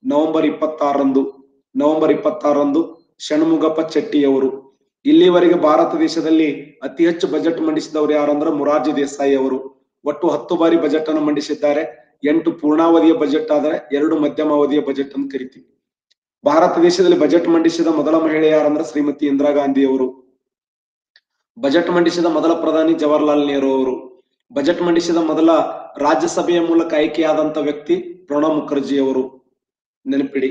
ನವೆಂಬರ್ 26ರಂದು ಷಣ್ಮುಗಪ್ಪ ಚೆಟ್ಟಿಯವರು. ಇಲ್ಲಿವರೆಗೆ ಭಾರತ ದೇಶದಲ್ಲಿ ಅತಿ ಹೆಚ್ಚು ಬಜೆಟ್ ಮಂಡಿಸಿದವರು ಯಾರಂದ್ರೆ ಮೊರಾರ್ಜಿ ದೇಸಾಯಿ ಅವರು. ಒಟ್ಟು 10 ಬಾರಿ ಬಜೆಟ್ ಅನ್ನು ಮಂಡಿಸಿದ್ದಾರೆ. 8 ಪೂರ್ಣಾವಧಿಯ ಬಜೆಟ್ ಆದರೆ 2 ಮಧ್ಯಮಾವಧಿಯ ಬಜೆಟ್ ಅಂತ ಕರಿತೀವಿ. ಭಾರತ ದೇಶದಲ್ಲಿ ಬಜೆಟ್ ಮಂಡಿಸಿದ ಮೊದಲ ಮಹಿಳೆ ಯಾರಂದ್ರೆ ಶ್ರೀಮತಿ ಇಂದಿರಾ ಗಾಂಧಿ ಅವರು. ಬಜೆಟ್ ಮಂಡಿಸಿದ ಮೊದಲ ಪ್ರಧಾನಿ ಜವಾಹರ್ಲಾಲ್ ನೆಹರು ಅವರು. ಬಜೆಟ್ ಮಂಡಿಸಿದ ಮೊದಲ ರಾಜ್ಯಸಭೆಯ ಮೂಲಕ ಆಯ್ಕೆಯಾದಂತ ವ್ಯಕ್ತಿ ಪ್ರಣಬ್ ಮುಖರ್ಜಿ ಅವರು. ನೆನಪಿಡಿ.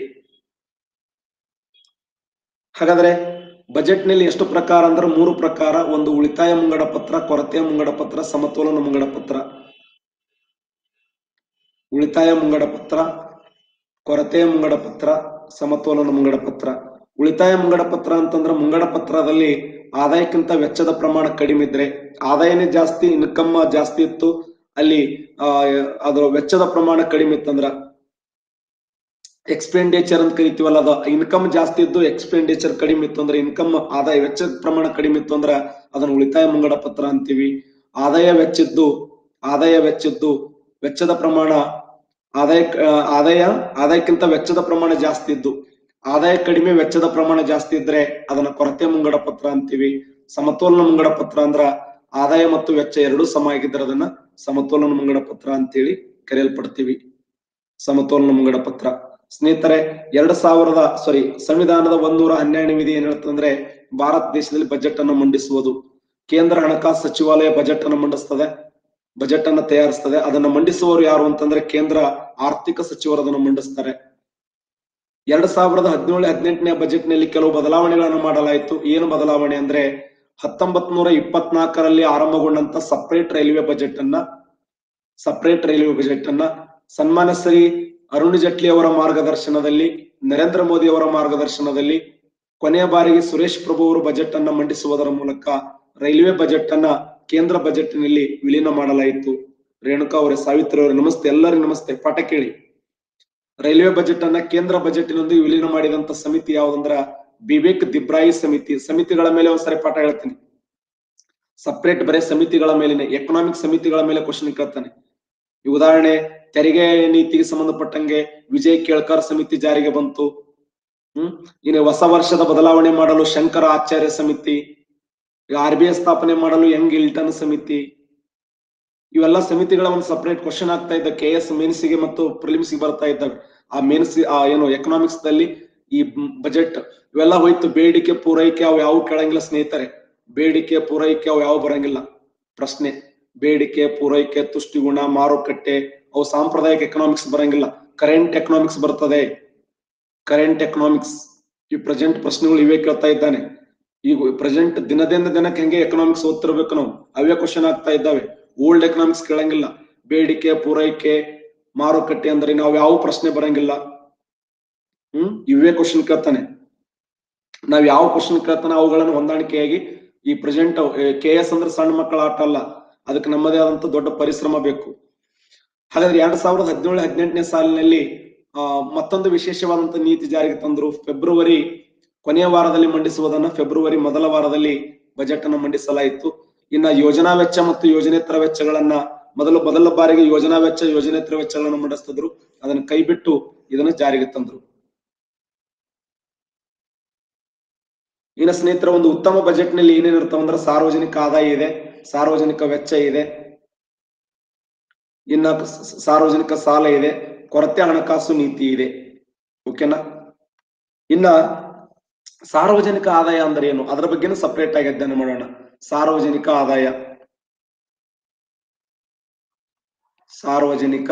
ಹಾಗಾದ್ರೆ ಬಜೆಟ್ ನಲ್ಲಿ ಎಷ್ಟು ಪ್ರಕಾರ ಅಂದ್ರೆ 3 ಪ್ರಕಾರ. ಒಂದು ಉಳಿತಾಯ ಮುಂಗಡ ಪತ್ರ, ಕೊರತೆಯ ಮುಂಗಡ ಪತ್ರ, ಸಮತೋಲನ ಮುಂಗಡ ಪತ್ರ. ಉಳಿತಾಯ ಮುಂಗಡ ಪತ್ರ, ಕೊರತೆಯ ಮುಂಗಡ ಪತ್ರ, ಸಮತೋಲನ ಮುಂಗಡ ಪತ್ರ. ಉಳಿತಾಯ ಮುಂಗಡ ಪತ್ರ ಅಂತಂದ್ರೆ ಮುಂಗಡ ಪತ್ರದಲ್ಲಿ ಆದಾಯಕ್ಕಿಂತ ವೆಚ್ಚದ ಪ್ರಮಾಣ ಕಡಿಮೆ ಇದ್ರೆ, ಆದಾಯನೇ ಜಾಸ್ತಿ ಇನ್ಕಮ್ ಜಾಸ್ತಿ ಇತ್ತು, ಅಲ್ಲಿ ಅದರ ವೆಚ್ಚದ ಪ್ರಮಾಣ ಕಡಿಮೆ ಇತ್ತಂದ್ರ ಎಕ್ಸ್ಪೆಂಡಿಚರ್ ಅಂತ ಕರಿತೀವಲ್ಲ, ಅದ ಇನ್ಕಮ್ ಜಾಸ್ತಿ ಇದ್ದು ಎಕ್ಸ್ಪೆಂಡಿಚರ್ ಕಡಿಮೆ ಇತ್ತು ಅಂದ್ರೆ, ಇನ್ಕಮ್ ಆದಾಯ ವೆಚ್ಚದ ಪ್ರಮಾಣ ಕಡಿಮೆ ಇತ್ತು ಅಂದ್ರೆ ಅದನ್ನ ಉಳಿತಾಯ ಮುಂಗಡ ಪತ್ರ ಅಂತೀವಿ. ಆದಾಯ ವೆಚ್ಚದ್ದು ವೆಚ್ಚದ ಪ್ರಮಾಣ ಆದಾಯಕ್ಕಿಂತ ವೆಚ್ಚದ ಪ್ರಮಾಣ ಜಾಸ್ತಿ ಇದ್ದು ಆದಾಯ ಕಡಿಮೆ ವೆಚ್ಚದ ಪ್ರಮಾಣ ಜಾಸ್ತಿ ಇದ್ರೆ ಅದನ್ನ ಕೊರತೆ ಮುಂಗಡ ಪತ್ರ ಅಂತೀವಿ. ಸಮತೋಲನ ಮುಂಗಡ ಪತ್ರ ಅಂದ್ರ ಆದಾಯ ಮತ್ತು ವೆಚ್ಚ ಎರಡೂ ಸಮ ಆಗಿದ್ರೆ ಅದನ್ನ ಸಮತೋಲನ ಮುಂಗಡ ಪತ್ರ ಅಂತೇಳಿ ಕರೆಯಲ್ಪಡ್ತೀವಿ. ಸಮತೋಲನ ಮುಂಗಡ ಪತ್ರ. ಸ್ನೇಹಿತರೆ, ಸಂವಿಧಾನದ 112ನೇ ವಿಧಿ ಏನ್ ಹೇಳ್ತಂದ್ರೆ ಭಾರತ ದೇಶದಲ್ಲಿ ಬಜೆಟ್ ಅನ್ನು ಮಂಡಿಸುವುದು. ಕೇಂದ್ರ ಹಣಕಾಸು ಸಚಿವಾಲಯ ಬಜೆಟ್ ಅನ್ನು ಮಂಡಿಸ್ತದೆ, ಬಜೆಟ್ ಅನ್ನು ತಯಾರಿಸ್ತದೆ. ಅದನ್ನ ಮಂಡಿಸುವವರು ಯಾರು ಅಂತಂದ್ರೆ ಕೇಂದ್ರ ಆರ್ಥಿಕ ಸಚಿವರು ಅದನ್ನು ಮಂಡಿಸ್ತಾರೆ. 2017-18ನೇ ಬಜೆಟ್ ನಲ್ಲಿ ಕೆಲವು ಬದಲಾವಣೆಗಳನ್ನು ಮಾಡಲಾಯಿತು. ಏನು ಬದಲಾವಣೆ ಅಂದ್ರೆ 1924ರಲ್ಲಿ ಆರಂಭಗೊಂಡಂತ ಸಪರೇಟ್ ರೈಲ್ವೆ ಬಜೆಟ್ ಅನ್ನ ಸನ್ಮಾನ್ಯ ಶ್ರೀ ಅರುಣ್ ಜೇಟ್ಲಿ ಅವರ ಮಾರ್ಗದರ್ಶನದಲ್ಲಿ, ನರೇಂದ್ರ ಮೋದಿ ಅವರ ಮಾರ್ಗದರ್ಶನದಲ್ಲಿ ಕೊನೆಯ ಬಾರಿಗೆ ಸುರೇಶ್ ಪ್ರಭು ಅವರು ಬಜೆಟ್ ಅನ್ನ ಮಂಡಿಸುವುದರ ಮೂಲಕ ರೈಲ್ವೆ ಬಜೆಟ್ ಅನ್ನ ಕೇಂದ್ರ ಬಜೆಟ್ ನಲ್ಲಿ ವಿಲೀನ ಮಾಡಲಾಯಿತು. ರೇಣುಕಾ ಅವರೇ, ಸಾವಿತ್ರಿ ಅವರೇ ನಮಸ್ತೆ, ಎಲ್ಲರಿಗೂ ನಮಸ್ತೆ. ಪಾಠ ಕೇಳಿ. ರೈಲ್ವೆ ಬಜೆಟ್ ಅನ್ನ ಕೇಂದ್ರ ಬಜೆಟ್ನೊಂದಿಗೆ ವಿಲೀನ ಮಾಡಿದಂತ ಸಮಿತಿ ಯಾವ್ದಂದ್ರ ಬಿವೇಕ್ ದಿಬ್ರಾಯಿ ಸಮಿತಿ. ಸಮಿತಿಗಳ ಮೇಲೆ ಒಂದ್ಸರಿ ಪಾಠ ಹೇಳ್ತೀನಿ. ಸಪರೇಟ್ ಬರೀ ಸಮಿತಿಗಳ ಮೇಲಿನ ಎಕನಾಮಿಕ್ ಸಮಿತಿಗಳ ಮೇಲೆ ಕ್ವಶನ್ ಕೇಳ್ತಾನೆ. ಈ ಉದಾಹರಣೆ ತೆರಿಗೆ ನೀತಿಗೆ ಸಂಬಂಧಪಟ್ಟಂಗೆ ವಿಜಯ್ ಕೇಳ್ಕರ್ ಸಮಿತಿ ಜಾರಿಗೆ ಬಂತು. ಇನ್ನು ಹೊಸ ವರ್ಷದ ಬದಲಾವಣೆ ಮಾಡಲು ಶಂಕರ ಆಚಾರ್ಯ ಸಮಿತಿ, RBI ಸ್ಥಾಪನೆ ಮಾಡಲು ಯಂಗ್ ಇಲ್ಟನ್ ಸಮಿತಿ, ಇವೆಲ್ಲ ಸಮಿತಿಗಳ ಒಂದು ಸಪರೇಟ್ ಕ್ವಶನ್ ಆಗ್ತಾ ಇದ್ದ KS ಮೇನ್ಸಿಗೆ ಮತ್ತು ಪ್ರಿಲಿಮ್ಸ್ಗೆ ಬರ್ತಾ ಇದ್ದಾವೆ. ಆ ಮೇನ್ಸ್ ಏನು ಎಕನಾಮಿಕ್ಸ್ ದಲ್ಲಿ ಈ ಬಜೆಟ್ ಇವೆಲ್ಲ ಹೋಯ್ತು. ಬೇಡಿಕೆ ಪೂರೈಕೆ ಅವು ಯಾವ ಕೇಳಂಗಿಲ್ಲ ಸ್ನೇಹಿತರೆ. ಬೇಡಿಕೆ ಪೂರೈಕೆ ಅವು ಯಾವ ಬರಂಗಿಲ್ಲ ಪ್ರಶ್ನೆ. ಬೇಡಿಕೆ ಪೂರೈಕೆ, ತುಷ್ಟಿಗುಣ, ಮಾರುಕಟ್ಟೆ ಅವು ಸಾಂಪ್ರದಾಯಿಕ ಎಕನಾಮಿಕ್ಸ್ ಬರಂಗಿಲ್ಲ. ಕರೆಂಟ್ ಎಕನಾಮಿಕ್ಸ್ ಬರ್ತದೆ. ಕರೆಂಟ್ ಎಕನಾಮಿಕ್ಸ್ ಈ ಪ್ರೆಸೆಂಟ್ ಪ್ರಶ್ನೆಗಳು ಇವೇ ಕೇಳ್ತಾ ಇದ್ದಾನೆ. ಈಗ ಪ್ರೆಸೆಂಟ್ ದಿನದಿಂದ ದಿನಕ್ಕೆ ಹೆಂಗೆ ಎಕನಾಮಿಕ್ಸ್ ಓದ್ತಿರ್ಬೇಕು ನಾವು, ಅವೇ ಕ್ವಶನ್ ಆಗ್ತಾ ಇದ್ದಾವೆ. ಓಲ್ಡ್ ಎಕನಾಮಿಕ್ಸ್ ಕೇಳಂಗಿಲ್ಲ. ಬೇಡಿಕೆ ಪೂರೈಕೆ ಮಾರುಕಟ್ಟೆ ಅಂದ್ರೆ ನಾವು ಯಾವ ಪ್ರಶ್ನೆ ಬರಂಗಿಲ್ಲ. ಇವೇ ಕ್ವಶನ್ ಕೇಳ್ತಾನೆ. ನಾವ್ ಯಾವ ಕ್ವಶನ್ ಕೇಳ್ತಾನೆ ಅವುಗಳನ್ನು ಹೊಂದಾಣಿಕೆಯಾಗಿ ಈ ಪ್ರೆಸೆಂಟ್ KS ಅಂದ್ರೆ ಸಣ್ಣ ಮಕ್ಕಳ ಆಟ ಅಲ್ಲ, ಅದಕ್ಕೆ ನಮ್ಮದೇ ಆದಂತ ದೊಡ್ಡ ಪರಿಶ್ರಮ ಬೇಕು. ಹಾಗಾದ್ರೆ 2017-18ನೇ ಸಾಲಿನಲ್ಲಿ ಮತ್ತೊಂದು ವಿಶೇಷವಾದಂತ ನೀತಿ ಜಾರಿಗೆ ತಂದ್ರು. ಫೆಬ್ರವರಿ ಕೊನೆಯ ವಾರದಲ್ಲಿ ಮಂಡಿಸುವುದನ್ನ ಫೆಬ್ರವರಿ ಮೊದಲ ವಾರದಲ್ಲಿ ಬಜೆಟ್ ಅನ್ನು ಮಂಡಿಸಲಾಯಿತು. ಇನ್ನ ಯೋಜನಾ ವೆಚ್ಚ ಮತ್ತು ಯೋಜನೇತರ ವೆಚ್ಚಗಳನ್ನ ಮೊದಲ ಬಾರಿಗೆ ಯೋಜನಾ ವೆಚ್ಚ ಯೋಜನೇತರ ವೆಚ್ಚಗಳನ್ನು ಮಂಡಿಸ್ತಿದ್ರು. ಅದನ್ನ ಕೈ ಬಿಟ್ಟು ಇದನ್ನ ಜಾರಿಗೆ ತಂದ್ರು. ಇನ್ನು ಸ್ನೇಹಿತರ ಒಂದು ಉತ್ತಮ ಬಜೆಟ್ ನಲ್ಲಿ ಏನೇನಿರ್ತಾವ ಅಂದ್ರೆ ಸಾರ್ವಜನಿಕ ಆದಾಯ ಇದೆ, ಸಾರ್ವಜನಿಕ ವೆಚ್ಚ ಇದೆ, ಇನ್ನ ಸಾರ್ವಜನಿಕ ಸಾಲ ಇದೆ, ಕೊರತೆ ಹಣಕಾಸು ನೀತಿ ಇದೆ. ಓಕೆನಾ. ಇನ್ನ ಸಾರ್ವಜನಿಕ ಆದಾಯ ಅಂದ್ರೆ ಏನು ಅದರ ಬಗ್ಗೆನೂ ಸಪರೇಟ್ ಆಗಿ ಅಧ್ಯಯನ ಮಾಡೋಣ. ಸಾರ್ವಜನಿಕ ಆದಾಯ, ಸಾರ್ವಜನಿಕ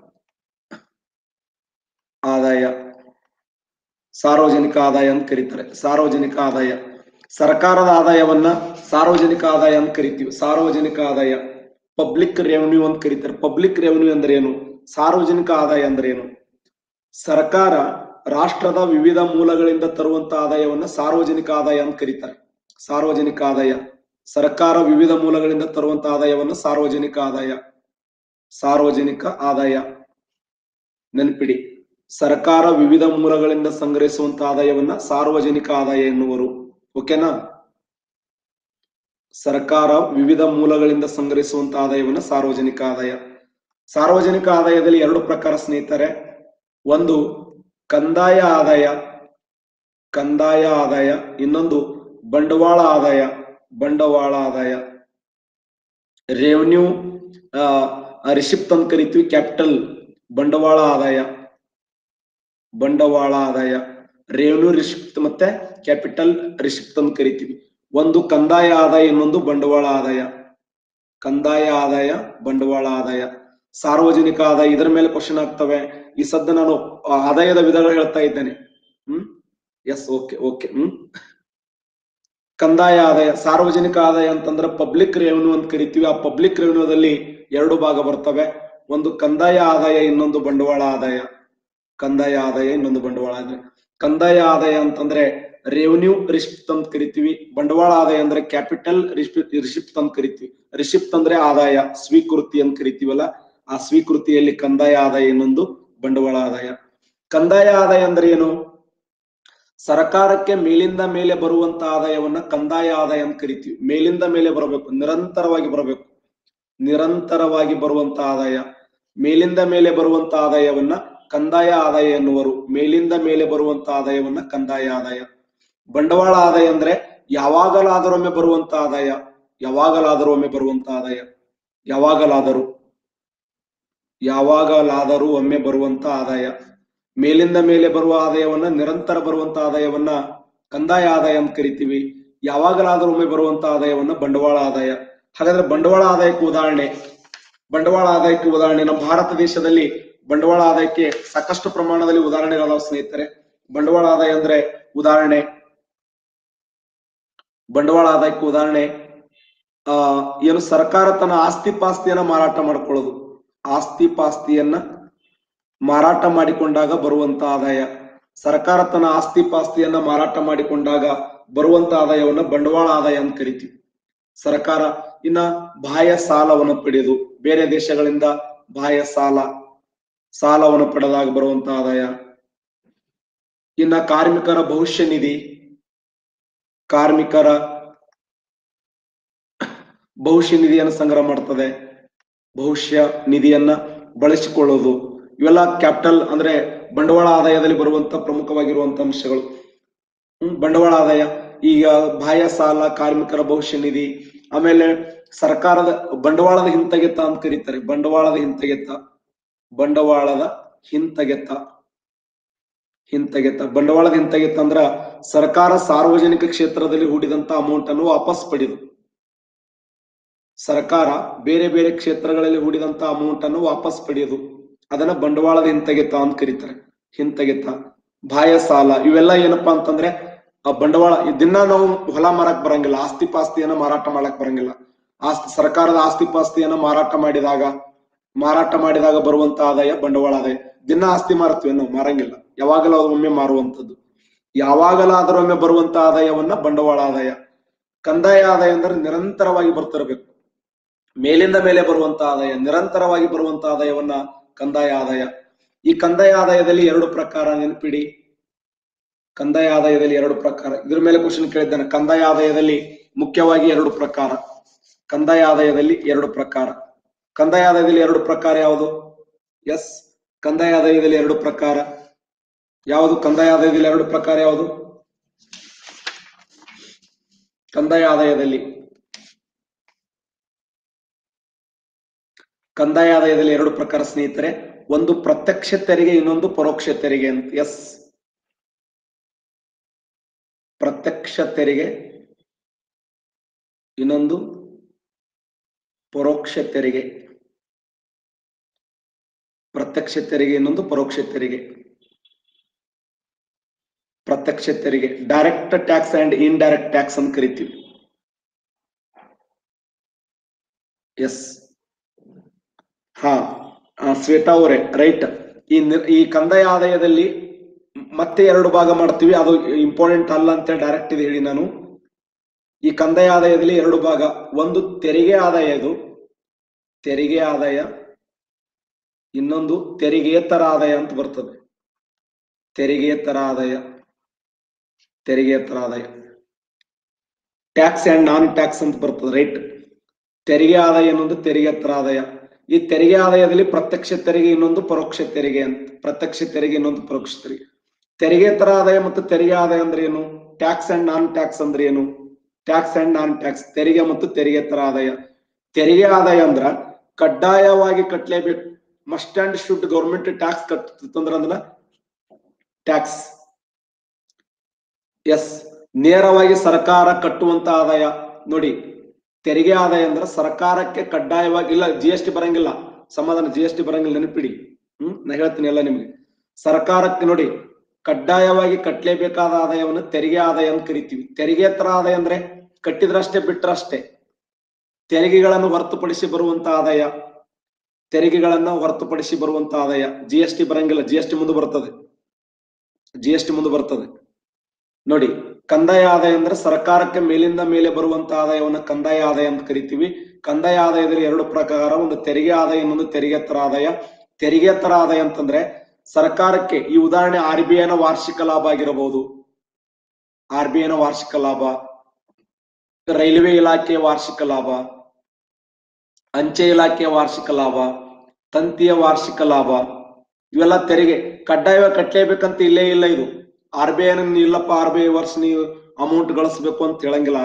ಆದಾಯ, ಸಾರ್ವಜನಿಕ ಆದಾಯ ಅಂತ ಕರೀತಾರೆ. ಸಾರ್ವಜನಿಕ ಆದಾಯ, ಸರ್ಕಾರದ ಆದಾಯವನ್ನ ಸಾರ್ವಜನಿಕ ಆದಾಯ ಅಂತ ಕರಿತೀವಿ. ಸಾರ್ವಜನಿಕ ಆದಾಯ ಪಬ್ಲಿಕ್ ರೆವೆನ್ಯೂ ಅಂತ ಕರೀತಾರೆ. ಪಬ್ಲಿಕ್ ರೆವೆನ್ಯೂ ಅಂದ್ರೆ ಏನು, ಸಾರ್ವಜನಿಕ ಆದಾಯ ಅಂದ್ರೆ ಏನು? ಸರ್ಕಾರ ರಾಷ್ಟ್ರದ ವಿವಿಧ ಮೂಲಗಳಿಂದ ತರುವಂತ ಆದಾಯವನ್ನ ಸಾರ್ವಜನಿಕ ಆದಾಯ ಅಂತ ಕರೀತಾರೆ. ಸಾರ್ವಜನಿಕ ಆದಾಯ, ಸರ್ಕಾರ ವಿವಿಧ ಮೂಲಗಳಿಂದ ತರುವಂತ ಆದಾಯವನ್ನ ಸಾರ್ವಜನಿಕ ಆದಾಯ. ಸಾರ್ವಜನಿಕ ಆದಾಯ ನೆನಪಿಡಿ, ಸರ್ಕಾರ ವಿವಿಧ ಮೂಲಗಳಿಂದ ಸಂಗ್ರಹಿಸುವಂತ ಆದಾಯವನ್ನ ಸಾರ್ವಜನಿಕ ಆದಾಯ ಎನ್ನುವರು. ಓಕೆನಾ. ಸರ್ಕಾರ ವಿವಿಧ ಮೂಲಗಳಿಂದ ಸಂಗ್ರಹಿಸುವಂತ ಆದಾಯವನ್ನ ಸಾರ್ವಜನಿಕ ಆದಾಯ. ಸಾರ್ವಜನಿಕ ಆದಾಯದಲ್ಲಿ ಎರಡು ಪ್ರಕಾರ ಸ್ನೇಹಿತರೆ. ಒಂದು ಕಂದಾಯ ಆದಾಯ, ಕಂದಾಯ ಆದಾಯ. ಇನ್ನೊಂದು ಬಂಡವಾಳ ಆದಾಯ, ಬಂಡವಾಳ ಆದಾಯ. ರೆವೆನ್ಯೂ ರಿಸಿಪ್ಟ್ ಅಂತ ಕರಿತೀವಿ. ಕ್ಯಾಪಿಟಲ್ ಬಂಡವಾಳ ಆದಾಯ, ಬಂಡವಾಳ ಆದಾಯ. ರೆವೆನ್ಯೂ ರಿಸಿಪ್ಟ್ ಮತ್ತೆ ಕ್ಯಾಪಿಟಲ್ ರಿಸಿಪ್ಟ್ ಅಂತ ಕರಿತೀವಿ. ಒಂದು ಕಂದಾಯ ಆದಾಯ, ಇನ್ನೊಂದು ಬಂಡವಾಳ ಆದಾಯ. ಕಂದಾಯ ಆದಾಯ, ಬಂಡವಾಳ ಆದಾಯ. ಸಾರ್ವಜನಿಕ ಆದಾಯ ಇದರ ಮೇಲೆ ಕ್ವಶನ್ ಆಗ್ತವೆ. ಈ ಸದ್ದ ನಾನು ಆದಾಯದ ವಿಧಗಳು ಹೇಳ್ತಾ ಇದ್ದೇನೆ. Yes, okay okay. ಕಂದಾಯ ಆದಾಯ, ಸಾರ್ವಜನಿಕ ಆದಾಯ ಅಂತಂದ್ರೆ ಪಬ್ಲಿಕ್ ರೆವೆನ್ಯೂ ಅಂತ ಕರಿತೀವಿ. ಆ ಪಬ್ಲಿಕ್ ರೆವೆನ್ಯೂದಲ್ಲಿ ಎರಡು ಭಾಗ ಬರ್ತವೆ. ಒಂದು ಕಂದಾಯ ಆದಾಯ, ಇನ್ನೊಂದು ಬಂಡವಾಳ ಆದಾಯ. ಕಂದಾಯ ಆದಾಯ, ಇನ್ನೊಂದು ಬಂಡವಾಳ ಆದಾಯ. ಕಂದಾಯ ಆದಾಯ ಅಂತಂದ್ರೆ ರೆವೆನ್ಯೂ ರಿಸಿಪ್ಟ್ ಅಂತ ಕರಿತೀವಿ. ಬಂಡವಾಳ ಆದಾಯ ಅಂದ್ರೆ ಕ್ಯಾಪಿಟಲ್ ರಿಸಿಪ್ಟ್ ಅಂತ ಕರಿತೀವಿ. ರಿಸಿಪ್ಟ್ ಅಂದ್ರೆ ಆದಾಯ, ಸ್ವೀಕೃತಿ ಅಂತ ಕರಿತೀವಲ್ಲ, ಆ ಸ್ವೀಕೃತಿಯಲ್ಲಿ ಕಂದಾಯ ಆದಾಯ, ಇನ್ನೊಂದು ಬಂಡವಾಳ ಆದಾಯ. ಕಂದಾಯ ಆದಾಯ ಅಂದ್ರೆ ಏನು? ಸರ್ಕಾರಕ್ಕೆ ಮೇಲಿಂದ ಮೇಲೆ ಬರುವಂತ ಆದಾಯವನ್ನ ಕಂದಾಯ ಆದಾಯ ಅಂತ ಕರಿತೀವಿ. ಮೇಲಿಂದ ಮೇಲೆ ಬರಬೇಕು, ನಿರಂತರವಾಗಿ ಬರಬೇಕು. ನಿರಂತರವಾಗಿ ಬರುವಂತ ಆದಾಯ, ಮೇಲಿಂದ ಮೇಲೆ ಬರುವಂತ ಆದಾಯವನ್ನ ಕಂದಾಯ ಆದಾಯ ಎನ್ನುವರು. ಮೇಲಿಂದ ಮೇಲೆ ಬರುವಂತ ಆದಾಯವನ್ನ ಕಂದಾಯ ಆದಾಯ. ಬಂಡವಾಳ ಆದಾಯ ಅಂದ್ರೆ ಯಾವಾಗಲಾದರೊಮ್ಮೆ ಬರುವಂತ ಆದಾಯ, ಯಾವಾಗಲಾದರೂ ಒಮ್ಮೆ ಬರುವಂತ ಆದಾಯ. ಯಾವಾಗಲಾದರೂ ಒಮ್ಮೆ ಬರುವಂತ ಆದಾಯ. ಮೇಲಿಂದ ಮೇಲೆ ಬರುವ ಆದಾಯವನ್ನ, ನಿರಂತರ ಬರುವಂತ ಆದಾಯವನ್ನ ಕಂದಾಯ ಆದಾಯ ಅಂತ ಕರಿತೀವಿ. ಯಾವಾಗಲಾದರೂ ಒಮ್ಮೆ ಬರುವಂತ ಆದಾಯವನ್ನ ಬಂಡವಾಳ ಆದಾಯ. ಹಾಗಾದ್ರೆ ಬಂಡವಾಳ ಆದಾಯಕ್ಕೆ ಉದಾಹರಣೆ, ಬಂಡವಾಳ ಆದಾಯಕ್ಕೆ ಉದಾಹರಣೆ ನಮ್ಮ ಭಾರತ ದೇಶದಲ್ಲಿ ಬಂಡವಾಳ ಆದಾಯಕ್ಕೆ ಸಾಕಷ್ಟು ಪ್ರಮಾಣದಲ್ಲಿ ಉದಾಹರಣೆಗಳಾದ ಸ್ನೇಹಿತರೆ. ಬಂಡವಾಳ ಆದಾಯ ಅಂದ್ರೆ ಉದಾಹರಣೆ, ಬಂಡವಾಳ ಆದಾಯಕ್ಕೆ ಉದಾಹರಣೆ ಏನು? ಸರ್ಕಾರ ತನ್ನ ಆಸ್ತಿ ಪಾಸ್ತಿಯನ್ನ ಮಾರಾಟ ಮಾಡ್ಕೊಳ್ಳೋದು. ಆಸ್ತಿ ಪಾಸ್ತಿಯನ್ನ ಮಾರಾಟ ಮಾಡಿಕೊಂಡಾಗ ಬರುವಂತ ಆದಾಯ. ಸರ್ಕಾರ ತನ್ನ ಆಸ್ತಿ ಪಾಸ್ತಿಯನ್ನ ಮಾರಾಟ ಮಾಡಿಕೊಂಡಾಗ ಬರುವಂತ ಆದಾಯವನ್ನ ಬಂಡವಾಳ ಆದಾಯ ಅಂತ ಕರಿತೀವಿ. ಸರ್ಕಾರ ಇನ್ನ ಬಾಹ್ಯ ಸಾಲವನ್ನು ಪಡೆಯೋದು, ಬೇರೆ ದೇಶಗಳಿಂದ ಬಾಹ್ಯ ಸಾಲವನ್ನು ಪಡೆದಾಗ ಬರುವಂತ ಆದಾಯ. ಇನ್ನ ಕಾರ್ಮಿಕರ ಭವಿಷ್ಯ ನಿಧಿ, ಕಾರ್ಮಿಕರ ಭವಿಷ್ಯ ನಿಧಿಯನ್ನು ಸಂಗ್ರಹ ಮಾಡ್ತದೆ, ಭವಿಷ್ಯ ನಿಧಿಯನ್ನ ಬಳಸಿಕೊಳ್ಳೋದು. ಇವೆಲ್ಲ ಕ್ಯಾಪಿಟಲ್ ಅಂದ್ರೆ ಬಂಡವಾಳ ಆದಾಯದಲ್ಲಿ ಬರುವಂತ ಪ್ರಮುಖವಾಗಿರುವಂತ ಅಂಶಗಳು. ಬಂಡವಾಳ ಆದಾಯ. ಈಗ ಬಾಹ್ಯ ಸಾಲ, ಕಾರ್ಮಿಕರ ಭವಿಷ್ಯ ನಿಧಿ, ಆಮೇಲೆ ಸರ್ಕಾರದ ಬಂಡವಾಳದ ಹಿಂತೆಗೆತ ಅಂತ ಕರೀತಾರೆ. ಬಂಡವಾಳದ ಹಿಂತೆಗೆತ, ಬಂಡವಾಳದ ಹಿಂತೆಗೆತ, ಬಂಡವಾಳದ ಹಿಂತೆಗೆತ ಅಂದ್ರ ಸರ್ಕಾರ ಸಾರ್ವಜನಿಕ ಕ್ಷೇತ್ರದಲ್ಲಿ ಹೂಡಿದಂತ ಅಮೌಂಟ್ ಅನ್ನು ವಾಪಸ್ ಪಡೆದು, ಸರ್ಕಾರ ಬೇರೆ ಬೇರೆ ಕ್ಷೇತ್ರಗಳಲ್ಲಿ ಹೂಡಿದಂತ ಅಮೌಂಟ್ ಅನ್ನು ವಾಪಸ್ ಪಡೆಯೋದು, ಅದನ್ನ ಬಂಡವಾಳದ ಹಿಂತೆಗೆತ ಅಂತ ಕರೀತಾರೆ. ಹಿಂತೆಗೆತ, ಬಾಹ್ಯ ಸಾಲ, ಇವೆಲ್ಲ ಏನಪ್ಪಾ ಅಂತಂದ್ರೆ ಆ ಬಂಡವಾಳ. ದಿನ ನಾವು ಹೊಲ ಮಾರಕ್ ಬರಂಗಿಲ್ಲ, ಆಸ್ತಿ ಪಾಸ್ತಿಯನ್ನ ಮಾರಾಟ ಮಾಡಕ್ ಬರಂಗಿಲ್ಲ. ಸರ್ಕಾರದ ಆಸ್ತಿ ಪಾಸ್ತಿಯನ್ನ ಮಾರಾಟ ಮಾಡಿದಾಗ ಬರುವಂತ ಆದಾಯ ಬಂಡವಾಳ ಆದಾಯ. ದಿನ ಆಸ್ತಿ ಮಾರ್ತೀವಿ ನಾವು, ಮಾರಂಗಿಲ್ಲ, ಯಾವಾಗಲಾದ್ರೂ ಒಮ್ಮೆ ಮಾರುವಂತದ್ದು. ಯಾವಾಗಲಾದ್ರೂ ಒಮ್ಮೆ ಬರುವಂತ ಆದಾಯವನ್ನ ಬಂಡವಾಳ ಆದಾಯ. ಕಂದಾಯ ಆದಾಯ ಅಂದ್ರೆ ನಿರಂತರವಾಗಿ ಬರ್ತಿರ್ಬೇಕು, ಮೇಲಿಂದ ಮೇಲೆ ಬರುವಂತ ಆದಾಯ, ನಿರಂತರವಾಗಿ ಬರುವಂತ ಆದಾಯವನ್ನ ಕಂದಾಯ ಆದಾಯ. ಈ ಕಂದಾಯ ಆದಾಯದಲ್ಲಿ ಎರಡು ಪ್ರಕಾರ ನೆನಪಿಡಿ. ಕಂದಾಯ ಆದಾಯದಲ್ಲಿ ಎರಡು ಪ್ರಕಾರ, ಇದ್ರ ಮೇಲೆ ಕ್ವಶನ್ ಕೇಳಿದ್ದಾನೆ. ಕಂದಾಯ ಆದಾಯದಲ್ಲಿ ಮುಖ್ಯವಾಗಿ ಎರಡು ಪ್ರಕಾರ. ಕಂದಾಯ ಆದಾಯದಲ್ಲಿ ಎರಡು ಪ್ರಕಾರ. ಕಂದಾಯ ಆದಾಯದಲ್ಲಿ ಎರಡು ಪ್ರಕಾರ ಯಾವುದು? ಎಸ್, ಕಂದಾಯ ಆದಾಯದಲ್ಲಿ ಎರಡು ಪ್ರಕಾರ ಯಾವುದು? ಕಂದಾಯ ಆದಾಯದಲ್ಲಿ ಎರಡು ಪ್ರಕಾರ ಯಾವುದು? ಕಂದಾಯ ಆದಾಯದಲ್ಲಿ ಎರಡು ಪ್ರಕಾರ ಸ್ನೇಹಿತರೆ. ಒಂದು ಪ್ರತ್ಯಕ್ಷ ತೆರಿಗೆ, ಇನ್ನೊಂದು ಪರೋಕ್ಷ ತೆರಿಗೆ ಅಂತ. ಎಸ್, ಪ್ರತ್ಯಕ್ಷ ತೆರಿಗೆ, ಇನ್ನೊಂದು ಪರೋಕ್ಷ ತೆರಿಗೆ. ಪ್ರತ್ಯಕ್ಷ ತೆರಿಗೆ, ಇನ್ನೊಂದು ಪರೋಕ್ಷ ತೆರಿಗೆ. ಪ್ರತ್ಯಕ್ಷ ತೆರಿಗೆ direct tax and indirect tax ಅಂತ ಕರಿತೀವಿ. ಎಸ್, ಹಾ, ಶ್ವೇತಾ ಅವರೇ ರೈಟ್. ಈ ಕಂದಾಯ ಆದಾಯದಲ್ಲಿ ಮತ್ತೆ ಎರಡು ಭಾಗ ಮಾಡ್ತೀವಿ, ಅದು ಇಂಪಾರ್ಟೆಂಟ್ ಅಲ್ಲ ಅಂತ ಡೈರೆಕ್ಟ್ ಇದೆ ಹೇಳಿ ನಾನು. ಈ ಕಂದಾಯ ಆದಾಯದಲ್ಲಿ ಎರಡು ಭಾಗ. ಒಂದು ತೆರಿಗೆ ಆದಾಯ, ಇದು ತೆರಿಗೆ ಆದಾಯ. ಇನ್ನೊಂದು ತೆರಿಗೆಯೇತರ ಆದಾಯ ಅಂತ ಬರ್ತದೆ. ತೆರಿಗೆಯೇತರ ಆದಾಯ, ತೆರಿಗೆಯೇತರ ಆದಾಯ. ಟ್ಯಾಕ್ಸ್ ಅಂಡ್ ನಾನ್ ಟ್ಯಾಕ್ಸ್ ಅಂತ ಬರ್ತದೆ, ರೈಟ್. ತೆರಿಗೆ ಆದಾಯ, ಇನ್ನೊಂದು ತೆರಿಗೆಯೇತರ ಆದಾಯ. ಈ ತೆರಿಗೆ ಆದಾಯದಲ್ಲಿ ಪ್ರತ್ಯಕ್ಷ ತೆರಿಗೆ, ಇನ್ನೊಂದು ಪರೋಕ್ಷ ತೆರಿಗೆ ಅಂತ. ಪ್ರತ್ಯಕ್ಷ ತೆರಿಗೆ, ಇನ್ನೊಂದು ಪರೋಕ್ಷ ತೆರಿಗೆ. ತೆರಿಗೆಯೇತರ ಆದಾಯ ಮತ್ತು ತೆರಿಗೆ ಆದಾಯ ಅಂದ್ರೆ ಏನು? ಟ್ಯಾಕ್ಸ್ ಅಂಡ್ ನಾನ್ ಟ್ಯಾಕ್ಸ್ ಅಂದ್ರೆ ಏನು? ಟ್ಯಾಕ್ಸ್ ಅಂಡ್ ನಾನ್ ಟ್ಯಾಕ್ಸ್, ತೆರಿಗೆ ಮತ್ತು ತೆರಿಗೆಯೇತರ ಆದಾಯ. ತೆರಿಗೆ ಆದಾಯ ಅಂದ್ರ ಕಡ್ಡಾಯವಾಗಿ ಕಟ್ಟಲೇಬೇಕು, must and should government tax ಕಟ್ಟಂದ್ರ ಟ್ಯಾಕ್ಸ್. ಎಸ್, ನೇರವಾಗಿ ಸರ್ಕಾರ ಕಟ್ಟುವಂತ ಆದಾಯ ನೋಡಿ. ತೆರಿಗೆ ಆದಾಯ ಅಂದ್ರೆ ಸರ್ಕಾರಕ್ಕೆ ಕಡ್ಡಾಯವಾಗಿ, ಇಲ್ಲ GST ಬರಂಗಿಲ್ಲ, ಸಮಾಧಾನ, GST ಬರಂಗಿಲ್ಲ, ನೆನಪಿಡಿ. ನಾ ಹೇಳ್ತೀನಿ ಎಲ್ಲ ನಿಮ್ಗೆ. ಸರ್ಕಾರಕ್ಕೆ ನೋಡಿ ಕಡ್ಡಾಯವಾಗಿ ಕಟ್ಟಲೇಬೇಕಾದ ಆದಾಯವನ್ನು ತೆರಿಗೆ ಆದಾಯ ಅಂತ ಕರಿತೀವಿ. ತೆರಿಗೆಯೇತರ ಆದಾಯ ಅಂದ್ರೆ ಕಟ್ಟಿದ್ರಷ್ಟೇ ಬಿಟ್ರಷ್ಟೇ, ತೆರಿಗೆಗಳನ್ನು ಹೊರತುಪಡಿಸಿ ಬರುವಂತ ಆದಾಯ. ತೆರಿಗೆಗಳನ್ನ ಹೊರತುಪಡಿಸಿ ಬರುವಂತ ಆದಾಯ. GST ಬರಂಗಿಲ್ಲ, GST ಮುಂದೆ ಬರ್ತದೆ, GST ಮುಂದೆ ಬರ್ತದೆ ನೋಡಿ. ಕಂದಾಯ ಆದಾಯ ಅಂದ್ರೆ ಸರ್ಕಾರಕ್ಕೆ ಮೇಲಿಂದ ಮೇಲೆ ಬರುವಂತ ಆದಾಯವನ್ನ ಕಂದಾಯ ಆದಾಯ ಅಂತ ಕರಿತೀವಿ. ಕಂದಾಯ ಆದಾಯದಲ್ಲಿ ಎರಡು ಪ್ರಕಾರ, ಒಂದು ತೆರಿಗೆ ಆದಾಯ, ಇನ್ನೊಂದು ತೆರಿಗೆಯೇತರ ಆದಾಯ. ತೆರಿಗೆಯೇತರ ಆದಾಯ ಅಂತಂದ್ರೆ ಸರ್ಕಾರಕ್ಕೆ, ಈ ಉದಾಹರಣೆ RBIನ ವಾರ್ಷಿಕ ಲಾಭ ಆಗಿರಬಹುದು, RBIನ ವಾರ್ಷಿಕ ಲಾಭ, ರೈಲ್ವೆ ಇಲಾಖೆಯ ವಾರ್ಷಿಕ ಲಾಭ, ಅಂಚೆ ಇಲಾಖೆಯ ವಾರ್ಷಿಕ ಲಾಭ, ತಂತಿಯ ವಾರ್ಷಿಕ ಲಾಭ, ಇವೆಲ್ಲ ತೆರಿಗೆ ಕಡ್ಡಾಯವಾಗಿ ಕಟ್ಟಲೇಬೇಕಂತ ಇಲ್ಲೇ ಇಲ್ಲ. ಇದು RBI ಇಲ್ಲಪ್ಪ, RBI ವರ್ಷ ನೀವು ಅಮೌಂಟ್ ಗಳಿಸ್ಬೇಕು ಅಂತ ಹೇಳಂಗಿಲ್ಲ.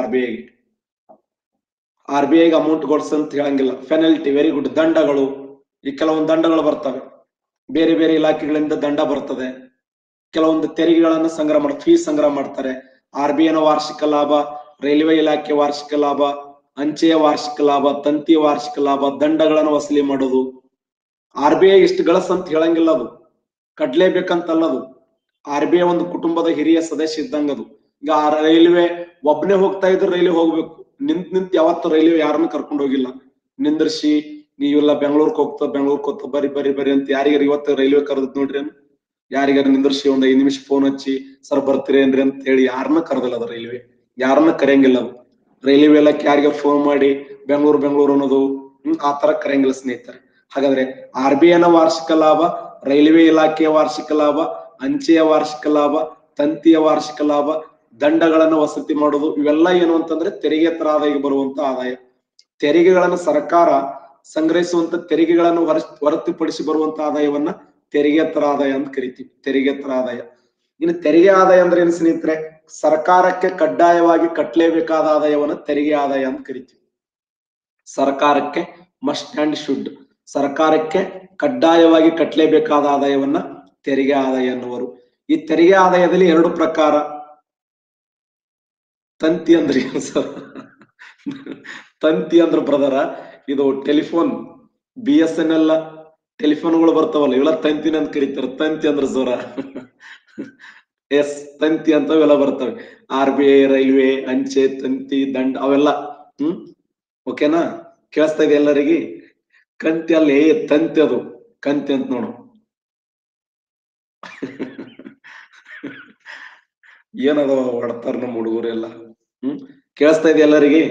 RBIಗೆ ಅಮೌಂಟ್ ಗಳಿಸ ಅಂತ ಹೇಳಂಗಿಲ್ಲ. Penalty, very good. ದಂಡಗಳು, ಈ ಕೆಲವೊಂದು ದಂಡಗಳು ಬರ್ತವೆ, ಬೇರೆ ಬೇರೆ ಇಲಾಖೆಗಳಿಂದ ದಂಡ ಬರ್ತದೆ. ಕೆಲವೊಂದು ತೆರಿಗೆಗಳನ್ನ ಸಂಗ್ರಹ ಫೀಸ್ ಸಂಗ್ರಹ ಮಾಡ್ತಾರೆ. RBIನ ವಾರ್ಷಿಕ ಲಾಭ, ರೈಲ್ವೆ ಇಲಾಖೆ ವಾರ್ಷಿಕ ಲಾಭ, ಅಂಚೆಯ ವಾರ್ಷಿಕ ಲಾಭ, ತಂತಿಯ ವಾರ್ಷಿಕ ಲಾಭ, ದಂಡಗಳನ್ನು ವಸೂಲಿ ಮಾಡೋದು. RBI ಇಷ್ಟು ಗಳಸ್ ಅಂತ ಹೇಳಂಗಿಲ್ಲ, ಅದು ಕಟ್ಲೇಬೇಕಂತಲ್ಲದು. RBI ಒಂದು ಕುಟುಂಬದ ಹಿರಿಯ ಸದಸ್ಯ ಇದ್ದಂಗದು. ಈಗ ರೈಲ್ವೆ ಒಬ್ಬನೇ ಹೋಗ್ತಾ ಇದ್ರೆ ರೈಲ್ವೆ ಹೋಗ್ಬೇಕು, ನಿಂತ್ ಯಾವತ್ತು ರೈಲ್ವೆ ಯಾರನ್ನು ಕರ್ಕೊಂಡು ಹೋಗಿಲ್ಲ. ನಿಂದ್ರಿಸಿ ನೀವೆಲ್ಲ ಬೆಂಗಳೂರಿಗೆ ಹೋಗ್ತಾ ಬರ್ರಿ ಬರ್ರಿ ಬರ್ರಿ ಅಂತ ಯಾರಿಗಾರ ಇವತ್ತು ರೈಲ್ವೆ ಕರೆದ್ ನೋಡ್ರಿ, ಯಾರಿಗಾರ ನಿಂದ್ರಿಸಿ ಒಂದ್ 5 ನಿಮಿಷ ಫೋನ್ ಹಚ್ಚಿ ಸರ್ ಬರ್ತೀರೇನ್ರಿ ಅಂತ ಹೇಳಿ ಯಾರನ್ನ ಕರೆದಿಲ್ಲ ಅದು. ರೈಲ್ವೆ ಯಾರನ್ನ ಕರೆಯಂಗಿಲ್ಲ ಅದು. ರೈಲ್ವೆ ಇಲಾಖೆ ಯಾರಿಗ ಫೋನ್ ಮಾಡಿ ಬೆಂಗಳೂರು ಅನ್ನೋದು ಆತರ ಕರೆಯಂಗಿಲ್ಲ ಸ್ನೇಹಿತರೆ. ಹಾಗಾದ್ರೆ RBIನ ವಾರ್ಷಿಕ ಲಾಭ, ರೈಲ್ವೆ ಇಲಾಖೆಯ ವಾರ್ಷಿಕ ಲಾಭ, ಅಂಚೆಯ ವಾರ್ಷಿಕ ಲಾಭ, ತಂತಿಯ ವಾರ್ಷಿಕ ಲಾಭ, ದಂಡಗಳನ್ನು ವಸತಿ ಮಾಡೋದು, ಇವೆಲ್ಲ ಏನು ಅಂತಂದ್ರೆ ತೆರಿಗೆಯೇತರ ಆದಾಯ ಬರುವಂತ ಆದಾಯ. ತೆರಿಗೆಗಳನ್ನು ಸರ್ಕಾರ ಸಂಗ್ರಹಿಸುವಂತ ತೆರಿಗೆಗಳನ್ನು ಹೊರತುಪಡಿಸಿ ಬರುವಂತ ಆದಾಯವನ್ನ ತೆರಿಗೆಯೇತರ ಆದಾಯ ಅಂತ ಕರಿತೀವಿ. ತೆರಿಗೆಯೇತರ ಆದಾಯ. ಇನ್ನು ತೆರಿಗೆ ಆದಾಯ ಅಂದ್ರೆ ಏನು ಸ್ನೇಹಿತರೆ? ಸರ್ಕಾರಕ್ಕೆ ಕಡ್ಡಾಯವಾಗಿ ಕಟ್ಟಲೇಬೇಕಾದ ಆದಾಯವನ್ನು ತೆರಿಗೆ ಆದಾಯ ಅಂತ ಕರಿತೀವಿ. ಸರ್ಕಾರಕ್ಕೆ ಮಸ್ಟ್ ಅಂಡ್ ಶುಡ್, ಸರ್ಕಾರಕ್ಕೆ ಕಡ್ಡಾಯವಾಗಿ ಕಟ್ಟಲೇಬೇಕಾದ ಆದಾಯವನ್ನ ತೆರಿಗೆ ಆದಾಯ ಎನ್ನುವರು. ಈ ತೆರಿಗೆ ಆದಾಯದಲ್ಲಿ ಎರಡು ಪ್ರಕಾರ. ತಂತಿ ಅಂದ್ರೆ ಏನು ಸರ್? ತಂತಿ ಅಂದ್ರೆ ಬ್ರದರ, ಇದು ಟೆಲಿಫೋನ್ BSNL ಟೆಲಿಫೋನ್ಗಳು ಬರ್ತಾವಲ್ಲ, ಇವೆಲ್ಲ ತಂತಿನ ಅಂತ ಕರೀತಾರೆ. ತಂತಿ ಅಂದ್ರೆ ಸೋರ. ಎಸ್, ತಂತಿ ಅಂತ ಇವೆಲ್ಲ ಬರ್ತವೆ. RBI, ರೈಲ್ವೆ, ಅಂಚೆ, ತಂತಿ, ದಂಡ, ಅವೆಲ್ಲ. ಓಕೆನಾ? ಕೇಳಿಸ್ತಾ ಇದೆ ಎಲ್ಲರಿಗೆ? ಕಂತಿ ಅಲ್ಲಿ ತಂತಿ, ಅದು ಕಂತಿ ಅಂತ ನೋಡು. ಏನದ ಹೊಡ್ತಾರ ನಮ್ಮ ಹುಡುಗರೆಲ್ಲ. ಕೇಳಿಸ್ತಾ ಇದೆ ಎಲ್ಲರಿಗೆ?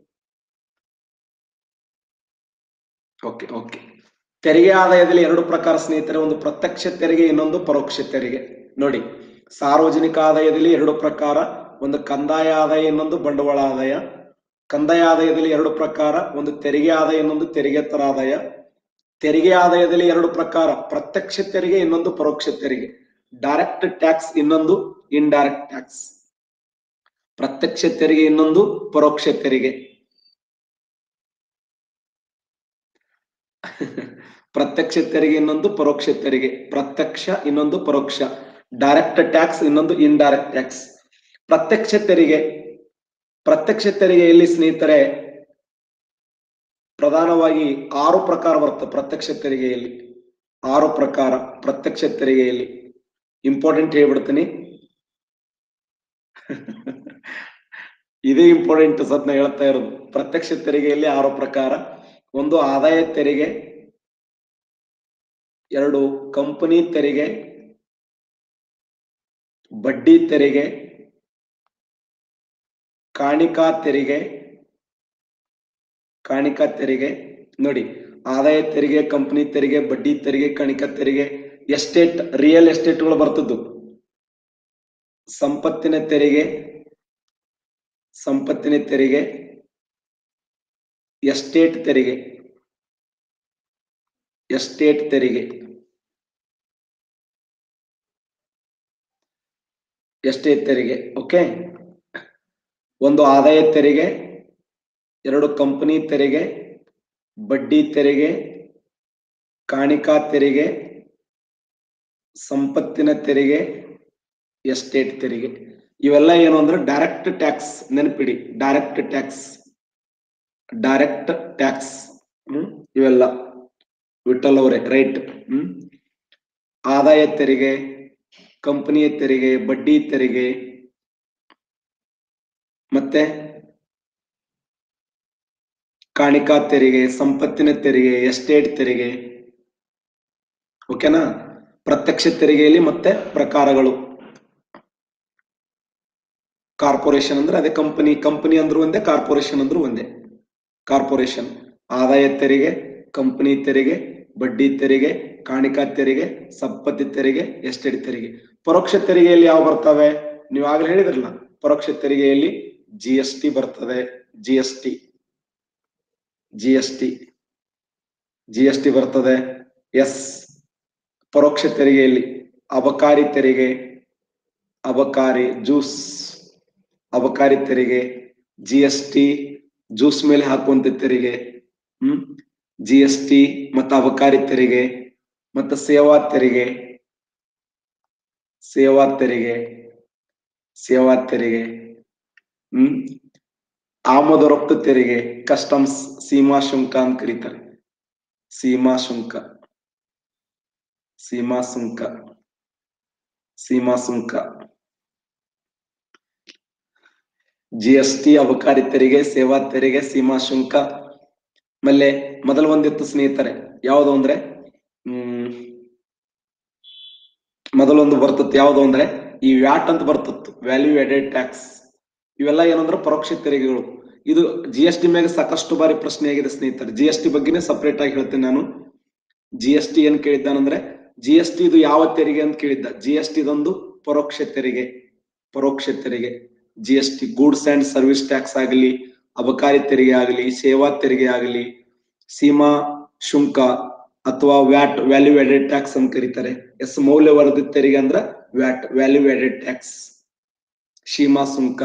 Okay okay. ತೆರಿಗೆ ಆದಾಯದಲ್ಲಿ ಎರಡು ಪ್ರಕಾರ ಸ್ನೇಹಿತರೆ, ಒಂದು ಪ್ರತ್ಯಕ್ಷ ತೆರಿಗೆ, ಇನ್ನೊಂದು ಪರೋಕ್ಷ ತೆರಿಗೆ. ನೋಡಿ, ಸಾರ್ವಜನಿಕ ಆದಾಯದಲ್ಲಿ ಎರಡು ಪ್ರಕಾರ, ಒಂದು ಕಂದಾಯ ಆದಾಯ, ಇನ್ನೊಂದು ಬಂಡವಾಳ ಆದಾಯ. ಕಂದಾಯ ಆದಾಯದಲ್ಲಿ ಎರಡು ಪ್ರಕಾರ, ಒಂದು ತೆರಿಗೆ ಆದಾಯ, ಇನ್ನೊಂದು ತೆರಿಗೆತರ ಆದಾಯ. ತೆರಿಗೆ ಆದಾಯದಲ್ಲಿ ಎರಡು ಪ್ರಕಾರ, ಪ್ರತ್ಯಕ್ಷ ತೆರಿಗೆ, ಇನ್ನೊಂದು ಪರೋಕ್ಷ ತೆರಿಗೆ. ಡೈರೆಕ್ಟ್ ಟ್ಯಾಕ್ಸ್, ಇನ್ನೊಂದು ಇಂಡೈರೆಕ್ಟ್ ಟ್ಯಾಕ್ಸ್. ಪ್ರತ್ಯಕ್ಷ ತೆರಿಗೆ, ಇನ್ನೊಂದು ಪರೋಕ್ಷ ತೆರಿಗೆ. ಪ್ರತ್ಯಕ್ಷ ತೆರಿಗೆ, ಇನ್ನೊಂದು ಪರೋಕ್ಷ ತೆರಿಗೆ. ಪ್ರತ್ಯಕ್ಷ, ಇನ್ನೊಂದು ಪರೋಕ್ಷ. ಡೈರೆಕ್ಟ್ ಟ್ಯಾಕ್ಸ್, ಇನ್ನೊಂದು ಇಂಡೈರೆಕ್ಟ್ ಟ್ಯಾಕ್ಸ್. ಪ್ರತ್ಯಕ್ಷ ತೆರಿಗೆ, ಪ್ರತ್ಯಕ್ಷ ತೆರಿಗೆಯಲ್ಲಿ ಸ್ನೇಹಿತರೆ ಪ್ರಧಾನವಾಗಿ 6 ಪ್ರಕಾರ ಬರುತ್ತೆ. ಪ್ರತ್ಯಕ್ಷ ತೆರಿಗೆಯಲ್ಲಿ 6 ಪ್ರಕಾರ. ಪ್ರತ್ಯಕ್ಷ ತೆರಿಗೆಯಲ್ಲಿ ಇಂಪಾರ್ಟೆಂಟ್ ಹೇಳ್ಬಿಡ್ತೀನಿ. ಇದೇ ಇಂಪಾರ್ಟೆಂಟ್ ಸದ್ನ ಹೇಳ್ತಾ ಇರೋದು. ಪ್ರತ್ಯಕ್ಷ ತೆರಿಗೆಯಲ್ಲಿ 6 ಪ್ರಕಾರ. ಒಂದು ಆದಾಯ ತೆರಿಗೆ, ಎರಡು ಕಂಪನಿ ತೆರಿಗೆ, ಬಡ್ಡಿ ತೆರಿಗೆ, ಕಾಣಿಕಾ ತೆರಿಗೆ. ಕಾಣಿಕಾ ತೆರಿಗೆ ನೋಡಿ, ಆದಾಯ ತೆರಿಗೆ, ಕಂಪನಿ ತೆರಿಗೆ, ಬಡ್ಡಿ ತೆರಿಗೆ, ಕಾಣಿಕಾ ತೆರಿಗೆ. ಎಸ್ಟೇಟ್, ರಿಯಲ್ ಎಸ್ಟೇಟ್ಗಳು ಬರ್ತದ್ದು. ಸಂಪತ್ತಿನ ತೆರಿಗೆ, ಸಂಪತ್ತಿನ ತೆರಿಗೆ, ಎಸ್ಟೇಟ್ ತೆರಿಗೆ, ಎಸ್ಟೇಟ್ ತೆರಿಗೆ, ಎಸ್ಟೇಟ್ ತೆರಿಗೆ. ಓಕೆ. ಒಂದು ಆದಾಯ ತೆರಿಗೆ, ಎರಡು ಕಂಪನಿ ತೆರಿಗೆ, ಬಡ್ಡಿ ತೆರಿಗೆ, ಕಾಣಿಕಾ ತೆರಿಗೆ, ಸಂಪತ್ತಿನ ತೆರಿಗೆ, ಎಸ್ಟೇಟ್ ತೆರಿಗೆ. ಇವೆಲ್ಲ ಏನು ಅಂದ್ರೆ ಡೈರೆಕ್ಟ್ ಟ್ಯಾಕ್ಸ್. ನೆನಪಿಡಿ, ಡೈರೆಕ್ಟ್ ಟ್ಯಾಕ್ಸ್, ಡೈರೆಕ್ಟ್ ಟ್ಯಾಕ್ಸ್. ಇವೆಲ್ಲ ವಿಠಲ್ ಅವರೇ ರೈಟ್. ಆದಾಯ ತೆರಿಗೆ, ಕಂಪನಿಯ ತೆರಿಗೆ, ಬಡ್ಡಿ ತೆರಿಗೆ, ಮತ್ತೆ ಕಾಣಿಕಾ ತೆರಿಗೆ, ಸಂಪತ್ತಿನ ತೆರಿಗೆ, ಎಸ್ಟೇಟ್ ತೆರಿಗೆ. ಓಕೆನಾ? ಪ್ರತ್ಯಕ್ಷ ತೆರಿಗೆಯಲ್ಲಿ ಮತ್ತೆ ಪ್ರಕಾರಗಳು. ಕಾರ್ಪೊರೇಷನ್ ಅಂದ್ರೆ ಅದೇ ಕಂಪನಿ, ಕಂಪನಿ ಅಂದ್ರೂ ಒಂದೇ, ಕಾರ್ಪೊರೇಷನ್ ಅಂದ್ರೂ ಒಂದೇ. ಕಾರ್ಪೊರೇಷನ್, ಆದಾಯ ತೆರಿಗೆ, ಕಂಪನಿ ತೆರಿಗೆ, ಬಡ್ಡಿ ತೆರಿಗೆ, ಕಾಣಿಕಾ ತೆರಿಗೆ, ಸಂಪತ್ತಿ ತೆರಿಗೆ, ಎಸ್ಟೇಟ್ ತೆರಿಗೆ. ಪರೋಕ್ಷ ತೆರಿಗೆಯಲ್ಲಿ ಯಾವ ಬರ್ತವೆ? ನೀವು ಆಗ್ಲೇ ಹೇಳಿದ್ರಲ್ಲ, ಪರೋಕ್ಷ ತೆರಿಗೆಯಲ್ಲಿ GST ಬರ್ತದೆ. GST, GST, GST ಬರ್ತದೆ. ಎಸ್. ಪರೋಕ್ಷ ತೆರಿಗೆಯಲ್ಲಿ ಅಬಕಾರಿ ತೆರಿಗೆ, ಅಬಕಾರಿ ಜ್ಯೂಸ್, ಅಬಕಾರಿ ತೆರಿಗೆ, GST, ಜ್ಯೂಸ್ ಮೇಲೆ ಹಾಕುವಂತ ತೆರಿಗೆ. GST ಮತ್ತು ಅಬಕಾರಿ ತೆರಿಗೆ, ಮತ್ತು ಸೇವಾ ತೆರಿಗೆ, ಸೇವಾ ತೆರಿಗೆ, ಸೇವಾ ತೆರಿಗೆ. ಆಮದು ರಫ್ತು ತೆರಿಗೆ, ಕಸ್ಟಮ್ಸ್, ಸೀಮಾ ಶುಲ್ಕ ಅಂತ ಕರೀತಾರೆ. ಸೀಮಾ ಶುಲ್ಕ, ಸೀಮಾ ಸುಂಕ, ಸೀಮಾ ಸುಂಕ. GST, ಅಬಕಾರಿ ತೆರಿಗೆ, ಸೇವಾ ತೆರಿಗೆ, ಸೀಮಾ ಶುಲ್ಕ. ಆಮೇಲೆ ಮೊದಲು ಒಂದಿತ್ತು ಸ್ನೇಹಿತರೆ, ಯಾವುದು ಅಂದ್ರೆ ಮೊದಲೊಂದು ಬರ್ತತ್ತು. ಯಾವುದು ಅಂದ್ರೆ ಈ ವ್ಯಾಟ್ ಅಂತ ಬರ್ತತ್ತು, ವ್ಯಾಲ್ಯೂ ಎಡೆಡ್ ಟ್ಯಾಕ್ಸ್. ಇವೆಲ್ಲ ಏನಂದ್ರೆ ಪರೋಕ್ಷ ತೆರಿಗೆಗಳು. ಇದು GST ಮೇಲೆ ಸಾಕಷ್ಟು ಬಾರಿ ಪ್ರಶ್ನೆ ಆಗಿದೆ ಸ್ನೇಹಿತರೆ. GST ಬಗ್ಗೆನೇ ಸಪರೇಟ್ ಆಗಿ ಹೇಳ್ತೇನೆ ನಾನು. GST ಏನ್ ಕೇಳಿದ್ದಾನಂದ್ರೆ, GST ಇದು ಯಾವ ತೆರಿಗೆ ಅಂತ ಕೇಳಿದ್ದ. GST ಇದೊಂದು ಪರೋಕ್ಷ ತೆರಿಗೆ, ಪರೋಕ್ಷ ತೆರಿಗೆ. GST goods and service tax ಆಗಲಿ, ಅಬಕಾರಿ ತೆರಿಗೆ ಆಗಲಿ, ಸೇವಾ ತೆರಿಗೆ ಆಗಲಿ, ಸೀಮಾ ಶುಲ್ಕ ಅಥವಾ ವ್ಯಾಟ್, ವ್ಯಾಲ್ಯೂ ಎಡೆಡ್ ಟ್ಯಾಕ್ಸ್ ಅಂತ ಕರೀತಾರೆ. ಎಸ್, ಮೌಲ್ಯವರ್ಧಿತ ತೆರಿಗೆ ಅಂದ್ರೆ ವ್ಯಾಟ್, ವ್ಯಾಲ್ಯೂ ಎಡೆಡ್ ಟ್ಯಾಕ್ಸ್. ಸೀಮಾ ಸುಂಕ,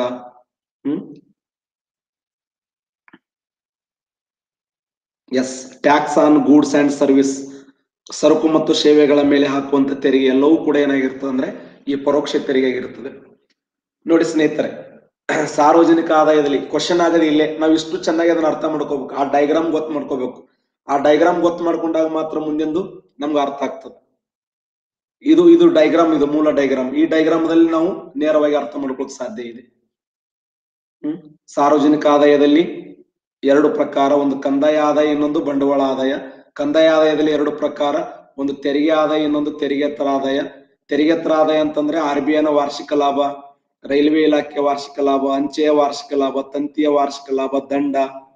yes, tax on goods and service, ಸರಕು ಮತ್ತು ಸೇವೆಗಳ ಮೇಲೆ ಹಾಕುವಂತ ತೆರಿಗೆ ಎಲ್ಲವೂ ಕೂಡ ಏನಾಗಿರ್ತದೆ ಅಂದ್ರೆ ಈ ಪರೋಕ್ಷ ತೆರಿಗೆ ಆಗಿರ್ತದೆ. ನೋಡಿ ಸ್ನೇಹಿತರೆ, ಸಾರ್ವಜನಿಕ ಆದಾಯದಲ್ಲಿ ಕ್ವಶನ್ ಆಗದೆ ಇಲ್ಲೇ ನಾವು ಇಷ್ಟು ಚೆನ್ನಾಗಿ ಅದನ್ನ ಅರ್ಥ ಮಾಡ್ಕೋಬೇಕು. ಆ ಡೈಗ್ರಾಮ್ ಗೊತ್ತು ಮಾಡ್ಕೋಬೇಕು. ಆ ಡೈಗ್ರಾಮ್ ಗೊತ್ತು ಮಾಡ್ಕೊಂಡಾಗ ಮಾತ್ರ ಮುಂದೆಂದು ನಮ್ಗೆ ಅರ್ಥ ಆಗ್ತದೆ. ಇದು ಡೈಗ್ರಾಮ್, ಇದು ಮೂಲ ಡೈಗ್ರಾಮ್. ಈ ಡೈಗ್ರಾಮದಲ್ಲಿ ನಾವು ನೇರವಾಗಿ ಅರ್ಥ ಮಾಡ್ಕೊಳ್ಳೋಕೆ ಸಾಧ್ಯ ಇದೆ. ಸಾರ್ವಜನಿಕ ಆದಾಯದಲ್ಲಿ ಎರಡು ಪ್ರಕಾರ, ಒಂದು ಕಂದಾಯ ಆದಾಯ, ಇನ್ನೊಂದು ಬಂಡವಾಳ ಆದಾಯ. ಕಂದಾಯ ಆದಾಯದಲ್ಲಿ ಎರಡು ಪ್ರಕಾರ, ಒಂದು ತೆರಿಗೆ ಆದಾಯ, ಇನ್ನೊಂದು ತೆರಿಗೆತರ ಆದಾಯ. ತೆರಿಗೆತರ ಆದಾಯ ಅಂತಂದ್ರೆ RBIನ ವಾರ್ಷಿಕ ಲಾಭ, ರೈಲ್ವೆ ಇಲಾಖೆ ವಾರ್ಷಿಕ ಲಾಭ, ಅಂಚೆಯ ವಾರ್ಷಿಕ ಲಾಭ, ತಂತಿಯ ವಾರ್ಷಿಕ ಲಾಭ, ದಂಡ.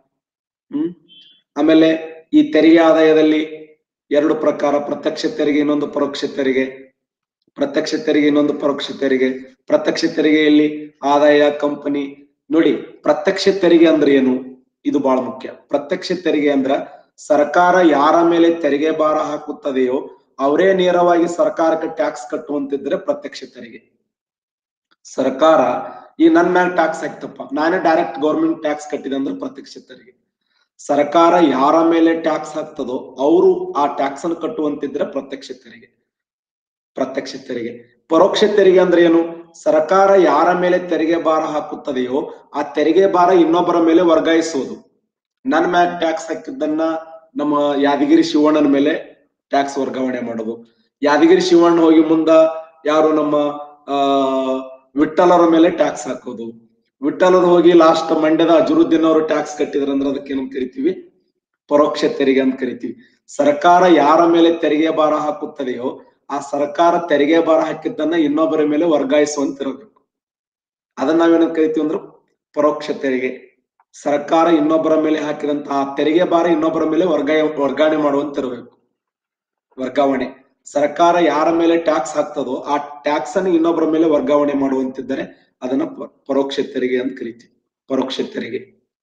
ಆಮೇಲೆ ಈ ತೆರಿಗೆ ಆದಾಯದಲ್ಲಿ ಎರಡು ಪ್ರಕಾರ, ಪ್ರತ್ಯಕ್ಷ ತೆರಿಗೆ, ಇನ್ನೊಂದು ಪರೋಕ್ಷ ತೆರಿಗೆ. ಪ್ರತ್ಯಕ್ಷ ತೆರಿಗೆ, ಇನ್ನೊಂದು ಪರೋಕ್ಷ ತೆರಿಗೆ. ಪ್ರತ್ಯಕ್ಷ ತೆರಿಗೆಯಲ್ಲಿ ಆದಾಯ, ಕಂಪನಿ. ನೋಡಿ, ಪ್ರತ್ಯಕ್ಷ ತೆರಿಗೆ ಅಂದ್ರೆ ಏನು, ಇದು ಬಹಳ ಮುಖ್ಯ. ಪ್ರತ್ಯಕ್ಷ ತೆರಿಗೆ ಅಂದ್ರ ಸರ್ಕಾರ ಯಾರ ಮೇಲೆ ತೆರಿಗೆ ಭಾರ ಹಾಕುತ್ತದೆಯೋ ಅವರೇ ನೇರವಾಗಿ ಸರ್ಕಾರಕ್ಕೆ ಟ್ಯಾಕ್ಸ್ ಕಟ್ಟುವಂತಿದ್ರೆ ಪ್ರತ್ಯಕ್ಷ ತೆರಿಗೆ. ಸರ್ಕಾರ ಈ ನನ್ನ ಮ್ಯಾಲ ಟ್ಯಾಕ್ಸ್ ಹಾಕ್ತಪ್ಪ, ನಾನೇ ಡೈರೆಕ್ಟ್ ಗೌರ್ಮೆಂಟ್ ಟ್ಯಾಕ್ಸ್ ಕಟ್ಟಿದೆ ಅಂದ್ರೆ ಪ್ರತ್ಯಕ್ಷ ತೆರಿಗೆ. ಸರ್ಕಾರ ಯಾರ ಮೇಲೆ ಟ್ಯಾಕ್ಸ್ ಹಾಕ್ತದೋ ಅವರು ಆ ಟ್ಯಾಕ್ಸ್ ಅನ್ನು ಕಟ್ಟುವಂತಿದ್ರೆ ಪ್ರತ್ಯಕ್ಷ ತೆರಿಗೆ. ಪ್ರತ್ಯಕ್ಷ ತೆರಿಗೆ. ಪರೋಕ್ಷ ತೆರಿಗೆ ಅಂದ್ರೆ ಏನು, ಸರ್ಕಾರ ಯಾರ ಮೇಲೆ ತೆರಿಗೆ ಭಾರ ಹಾಕುತ್ತದೆಯೋ ಆ ತೆರಿಗೆ ಭಾರ ಇನ್ನೊಬ್ಬರ ಮೇಲೆ ವರ್ಗಾಯಿಸುವುದು. ನನ್ನ ಮ್ಯಾಗ ಟ್ಯಾಕ್ಸ್ ಹಾಕಿದ್ದನ್ನ ನಮ್ಮ ಯಾದಗಿರಿ ಶಿವಣ್ಣನ ಮೇಲೆ ಟ್ಯಾಕ್ಸ್ ವರ್ಗಾವಣೆ ಮಾಡೋದು. ಯಾದಗಿರಿ ಶಿವಣ್ಣ ಹೋಗಿ ಮುಂದ ಯಾರು ನಮ್ಮ ವಿಠ್ಠಲರ ಮೇಲೆ ಟ್ಯಾಕ್ಸ್ ಹಾಕೋದು. ವಿಠ್ಠಲರು ಹೋಗಿ ಲಾಸ್ಟ್ ಮಂಡ್ಯದ ಅಜರುದ್ದೀನ್ ಅವರು ಟ್ಯಾಕ್ಸ್ ಕಟ್ಟಿದ್ರಂದ್ರೆ ಅದಕ್ಕೆ ಏನಂತ ಕರಿತೀವಿ, ಪರೋಕ್ಷ ತೆರಿಗೆ ಅಂತ ಕರಿತೀವಿ. ಸರ್ಕಾರ ಯಾರ ಮೇಲೆ ತೆರಿಗೆ ಭಾರ ಹಾಕುತ್ತದೆಯೋ ಆ ಸರ್ಕಾರ ತೆರಿಗೆ ಭಾರ ಹಾಕಿದ್ದನ್ನ ಇನ್ನೊಬ್ಬರ ಮೇಲೆ ವರ್ಗಾಯಿಸುವಂತಿರಬೇಕು. ಅದನ್ನ ನಾವೇನ ಕರಿತೀವಿ ಅಂದ್ರೆ ಪರೋಕ್ಷ ತೆರಿಗೆ. ಸರ್ಕಾರ ಇನ್ನೊಬ್ಬರ ಮೇಲೆ ಹಾಕಿದಂತ ಆ ತೆರಿಗೆ ಭಾರ ಇನ್ನೊಬ್ಬರ ಮೇಲೆ ವರ್ಗಾವಣೆ ಮಾಡುವಂತಿರಬೇಕು. ವರ್ಗಾವಣೆ. ಸರ್ಕಾರ ಯಾರ ಮೇಲೆ ಟ್ಯಾಕ್ಸ್ ಹಾಕ್ತದೋ ಆ ಟ್ಯಾಕ್ಸ್ ಅನ್ನು ಇನ್ನೊಬ್ಬರ ಮೇಲೆ ವರ್ಗಾವಣೆ ಮಾಡುವಂತಿದ್ದರೆ ಅದನ್ನ ಪರೋಕ್ಷ ತೆರಿಗೆ ಅಂತ ಕರಿತೀವಿ. ಪರೋಕ್ಷ ತೆರಿಗೆ.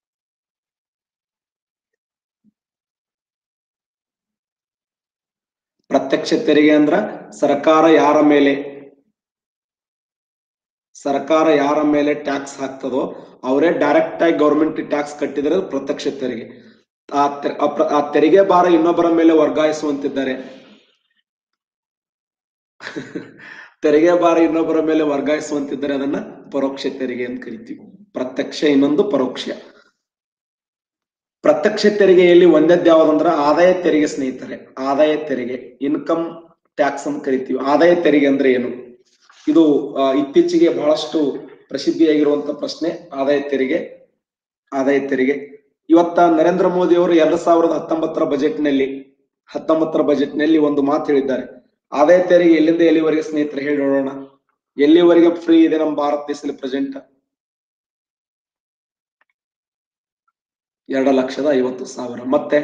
ಪ್ರತ್ಯಕ್ಷ ತೆರಿಗೆ ಅಂದ್ರ ಸರ್ಕಾರ ಯಾರ ಮೇಲೆ ಟ್ಯಾಕ್ಸ್ ಹಾಕ್ತದೋ ಅವರೇ ಡೈರೆಕ್ಟ್ ಆಗಿ ಗೌರ್ಮೆಂಟ್ ಟ್ಯಾಕ್ಸ್ ಕಟ್ಟಿದ್ರೆ ಪ್ರತ್ಯಕ್ಷ ತೆರಿಗೆ. ಆ ತೆರಿಗೆ ಭಾರ ಇನ್ನೊಬ್ಬರ ಮೇಲೆ ವರ್ಗಾಯಿಸುವಂತಿದ್ದಾರೆ ತೆರಿಗೆ ಭಾರ ಇನ್ನೊಬ್ಬರ ಮೇಲೆ ವರ್ಗಾಯಿಸುವಂತಿದ್ದರೆ ಅದನ್ನ ಪರೋಕ್ಷ ತೆರಿಗೆ ಅಂತ ಕರಿತೀವಿ. ಪ್ರತ್ಯಕ್ಷ, ಇನ್ನೊಂದು ಪರೋಕ್ಷ. ಪ್ರತ್ಯಕ್ಷ ತೆರಿಗೆಯಲ್ಲಿ ಒಂದದ್ದು ಯಾವ್ದಂದ್ರ ಆದಾಯ ತೆರಿಗೆ ಸ್ನೇಹಿತರೆ. ಆದಾಯ ತೆರಿಗೆ, ಇನ್ಕಮ್ ಟ್ಯಾಕ್ಸ್ ಅಂತ ಕರಿತೀವಿ. ಆದಾಯ ತೆರಿಗೆ ಅಂದ್ರೆ ಏನು, ಇದು ಇತ್ತೀಚೆಗೆ ಬಹಳಷ್ಟು ಪ್ರಸಿದ್ಧಿಯಾಗಿರುವಂತ ಪ್ರಶ್ನೆ. ಆದಾಯ ತೆರಿಗೆ. ಆದಾಯ ತೆರಿಗೆ ಇವತ್ತ ನರೇಂದ್ರ ಮೋದಿ ಅವರು 2019ರ ಬಜೆಟ್ ನಲ್ಲಿ ಒಂದು ಮಾತು ಹೇಳಿದ್ದಾರೆ. ಆದಾಯ ತೆರಿಗೆ ಎಲ್ಲಿಂದ ಎಲ್ಲಿವರೆಗೆ ಸ್ನೇಹಿತರೆ ಹೇಳಿ ನೋಡೋಣ. ಎಲ್ಲಿವರೆಗೆ ಫ್ರೀ ಇದೆ ನಮ್ಮ ಭಾರತ ದೇಶದಲ್ಲಿ ಪ್ರೆಸೆಂಟ್? 2,50,000. ಮತ್ತೆ